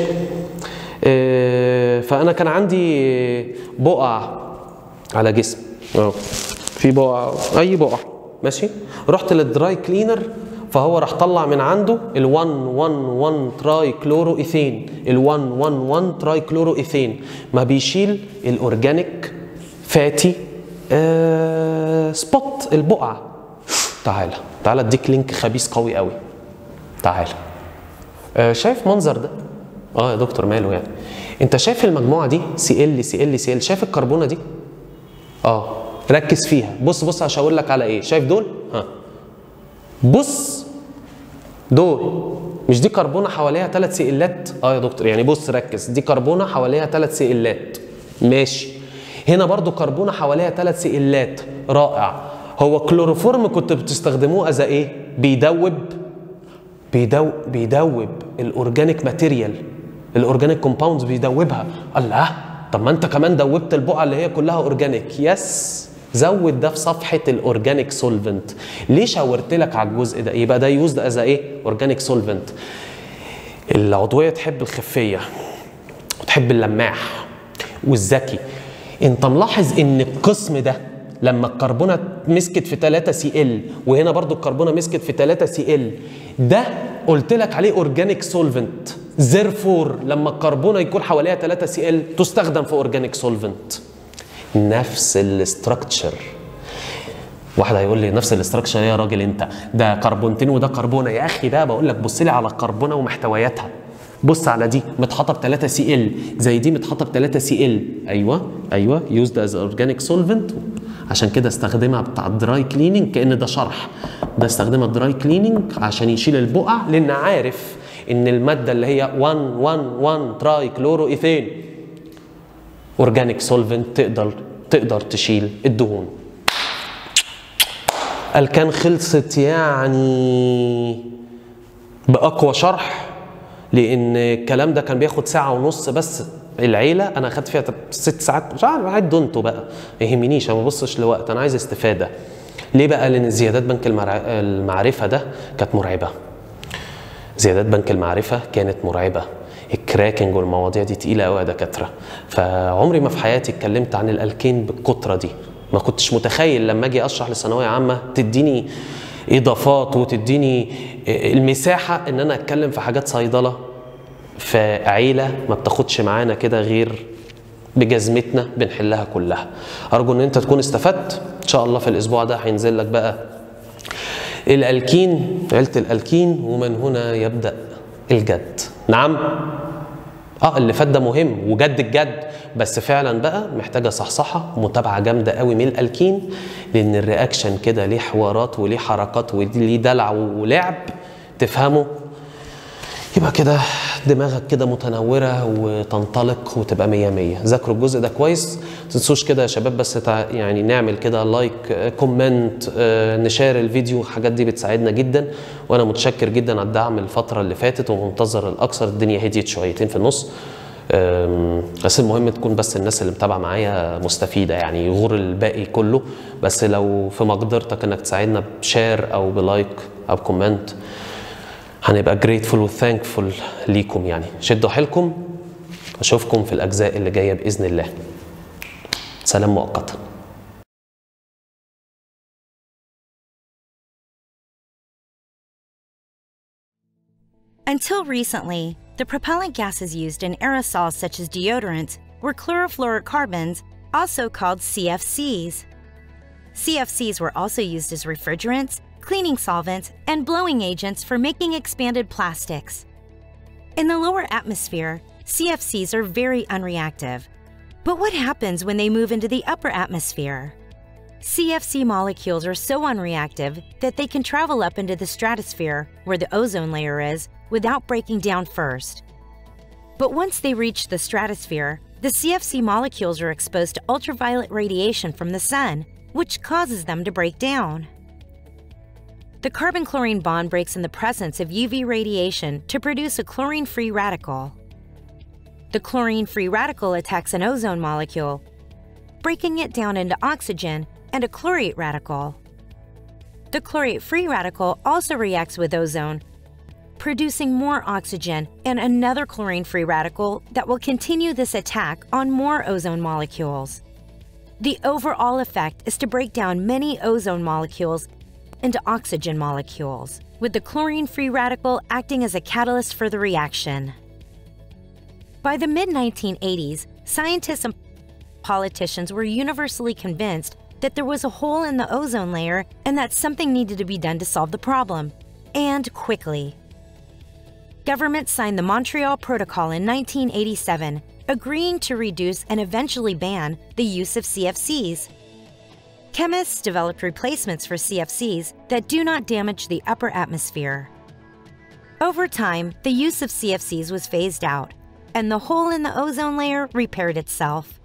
Speaker 2: فأنا كان عندي بقع على جسمي، في بقع، أي بقع. ماشي. رحت للدراي كلينر، فهو راح طلع من عنده ال111 تراي كلورو ايثين. ال111 تراي كلورو ايثين ما بيشيل الأورجانيك فاتي سبوت البقع. تعالى اديك لينك خبيث قوي قوي. تعالى. شايف منظر ده؟ يا دكتور ماله يعني؟ انت شايف المجموعه دي CL، شايف الكربونه دي؟ ركز فيها. بص عشان اقول لك على ايه. شايف دول؟ بص دول، مش دي كربونه حواليها 3 سيلات؟ يا دكتور يعني بص ركز، دي كربونه حواليها 3 سيلات. ماشي. هنا برضو كربونه حواليها 3 سيلات. رائع. هو كلوروفورم كنت بتستخدموه از ايه؟ بيدوب الاورجانيك ماتيريال، الاورجانيك كومباوندز بيدوبها. الله، طب ما انت كمان دوبت البقعه اللي هي كلها اورجانيك. يس، زود ده في صفحه الاورجانيك سولفنت. ليه شاورت لك على الجزء ده؟ يبقى ده يوزد از ايه؟ اورجانيك سولفنت. العضويه تحب الخفيه وتحب اللماح والذكي. انت ملاحظ ان القسم ده لما الكربونه مسكت في 3 CL، وهنا برضو الكربونه مسكت في 3 CL، ده قلت لك عليه اورجانيك سولفنت. زيرفور لما الكربونه يكون حواليها 3 CL تستخدم في اورجانيك سولفنت. نفس الاستراكشر. واحد هيقول لي نفس الاستراكشر يا راجل انت، ده كربونتين وده كربونه. يا اخي بقى بقول لك بص لي على الكربونه ومحتوياتها. بص على دي متحطه ب 3 CL زي دي متحطه ب 3 CL. ايوه يوزد از اورجانيك سولفنت. عشان كده استخدمها بتاع الدراي كليننج، كأن ده شرح. ده استخدمها الدراي كليننج عشان يشيل البقع، لان عارف ان الماده اللي هي 111 تراي كلورو ايثين اورجانيك سولفنت تقدر تشيل الدهون. الكان خلصت يعني باقوى شرح، لان الكلام ده كان بياخد 1.5 ساعة بس. العيله انا اخدت فيها 6 ساعات، مش عارف عدوا انتوا بقى، ما يهمنيش، انا ما ببصش لوقت، انا عايز استفاده. ليه بقى؟ لأن زيادات بنك المعرفة ده كانت مرعبة. زيادات بنك المعرفة كانت مرعبة، الكراكنج والمواضيع دي تقيلة قوي يا دكاترة. فعمري ما في حياتي اتكلمت عن الألكين بالكترة دي. ما كنتش متخيل لما اجي اشرح لثانوية عامة تديني اضافات وتديني المساحة ان انا اتكلم في حاجات صيدلة في عيلة ما بتاخدش معانا كده غير بجزمتنا بنحلها كلها. ارجو ان انت تكون استفدت. ان شاء الله في الاسبوع ده هينزل لك بقى الالكين، عيلة الالكين، ومن هنا يبدأ الجد. نعم، اللي فات ده مهم وجد الجد، بس فعلا بقى محتاجه صحصحه ومتابعه جامده قوي من الالكين، لان الرياكشن كده ليه حوارات وليه حركات وليه دلع ولعب تفهمه، يبقى كده دماغك كده متنوره وتنطلق وتبقى 100 100. ذاكروا الجزء ده كويس، ما تنسوش كده يا شباب، بس يعني نعمل كده لايك، كومنت، نشار الفيديو، الحاجات دي بتساعدنا جدا، وانا متشكر جدا على الدعم الفتره اللي فاتت ومنتظر الاكثر. الدنيا هديت شويتين في النص، بس المهم تكون بس الناس اللي متابعه معايا مستفيده، يعني يغور الباقي كله. بس لو في مقدرتك انك تساعدنا بشير او بلايك او بكومنت هنبقى grateful و thankful ليكم. يعني شدوا حيلكم، اشوفكم في الاجزاء اللي جايه باذن الله. سلام مؤقتا.
Speaker 1: Until recently, the propellant gases used in aerosols such as deodorants were chlorofluorocarbons, also called CFCs. CFCs were also used as refrigerants, cleaning solvents, and blowing agents for making expanded plastics. In the lower atmosphere, CFCs are very unreactive. But what happens when they move into the upper atmosphere? CFC molecules are so unreactive that they can travel up into the stratosphere, where the ozone layer is, without breaking down first. But once they reach the stratosphere, the CFC molecules are exposed to ultraviolet radiation from the sun, which causes them to break down. The carbon-chlorine bond breaks in the presence of UV radiation to produce a chlorine-free radical. The chlorine-free radical attacks an ozone molecule, breaking it down into oxygen and a chlorate radical. The chlorate-free radical also reacts with ozone, producing more oxygen and another chlorine-free radical that will continue this attack on more ozone molecules. The overall effect is to break down many ozone molecules into oxygen molecules, with the chlorine-free radical acting as a catalyst for the reaction. By the mid-1980s, scientists and politicians were universally convinced that there was a hole in the ozone layer and that something needed to be done to solve the problem, and quickly. Governments signed the Montreal Protocol in 1987, agreeing to reduce and eventually ban the use of CFCs. Chemists developed replacements for CFCs that do not damage the upper atmosphere. Over time, the use of CFCs was phased out, and the hole in the ozone layer repaired itself.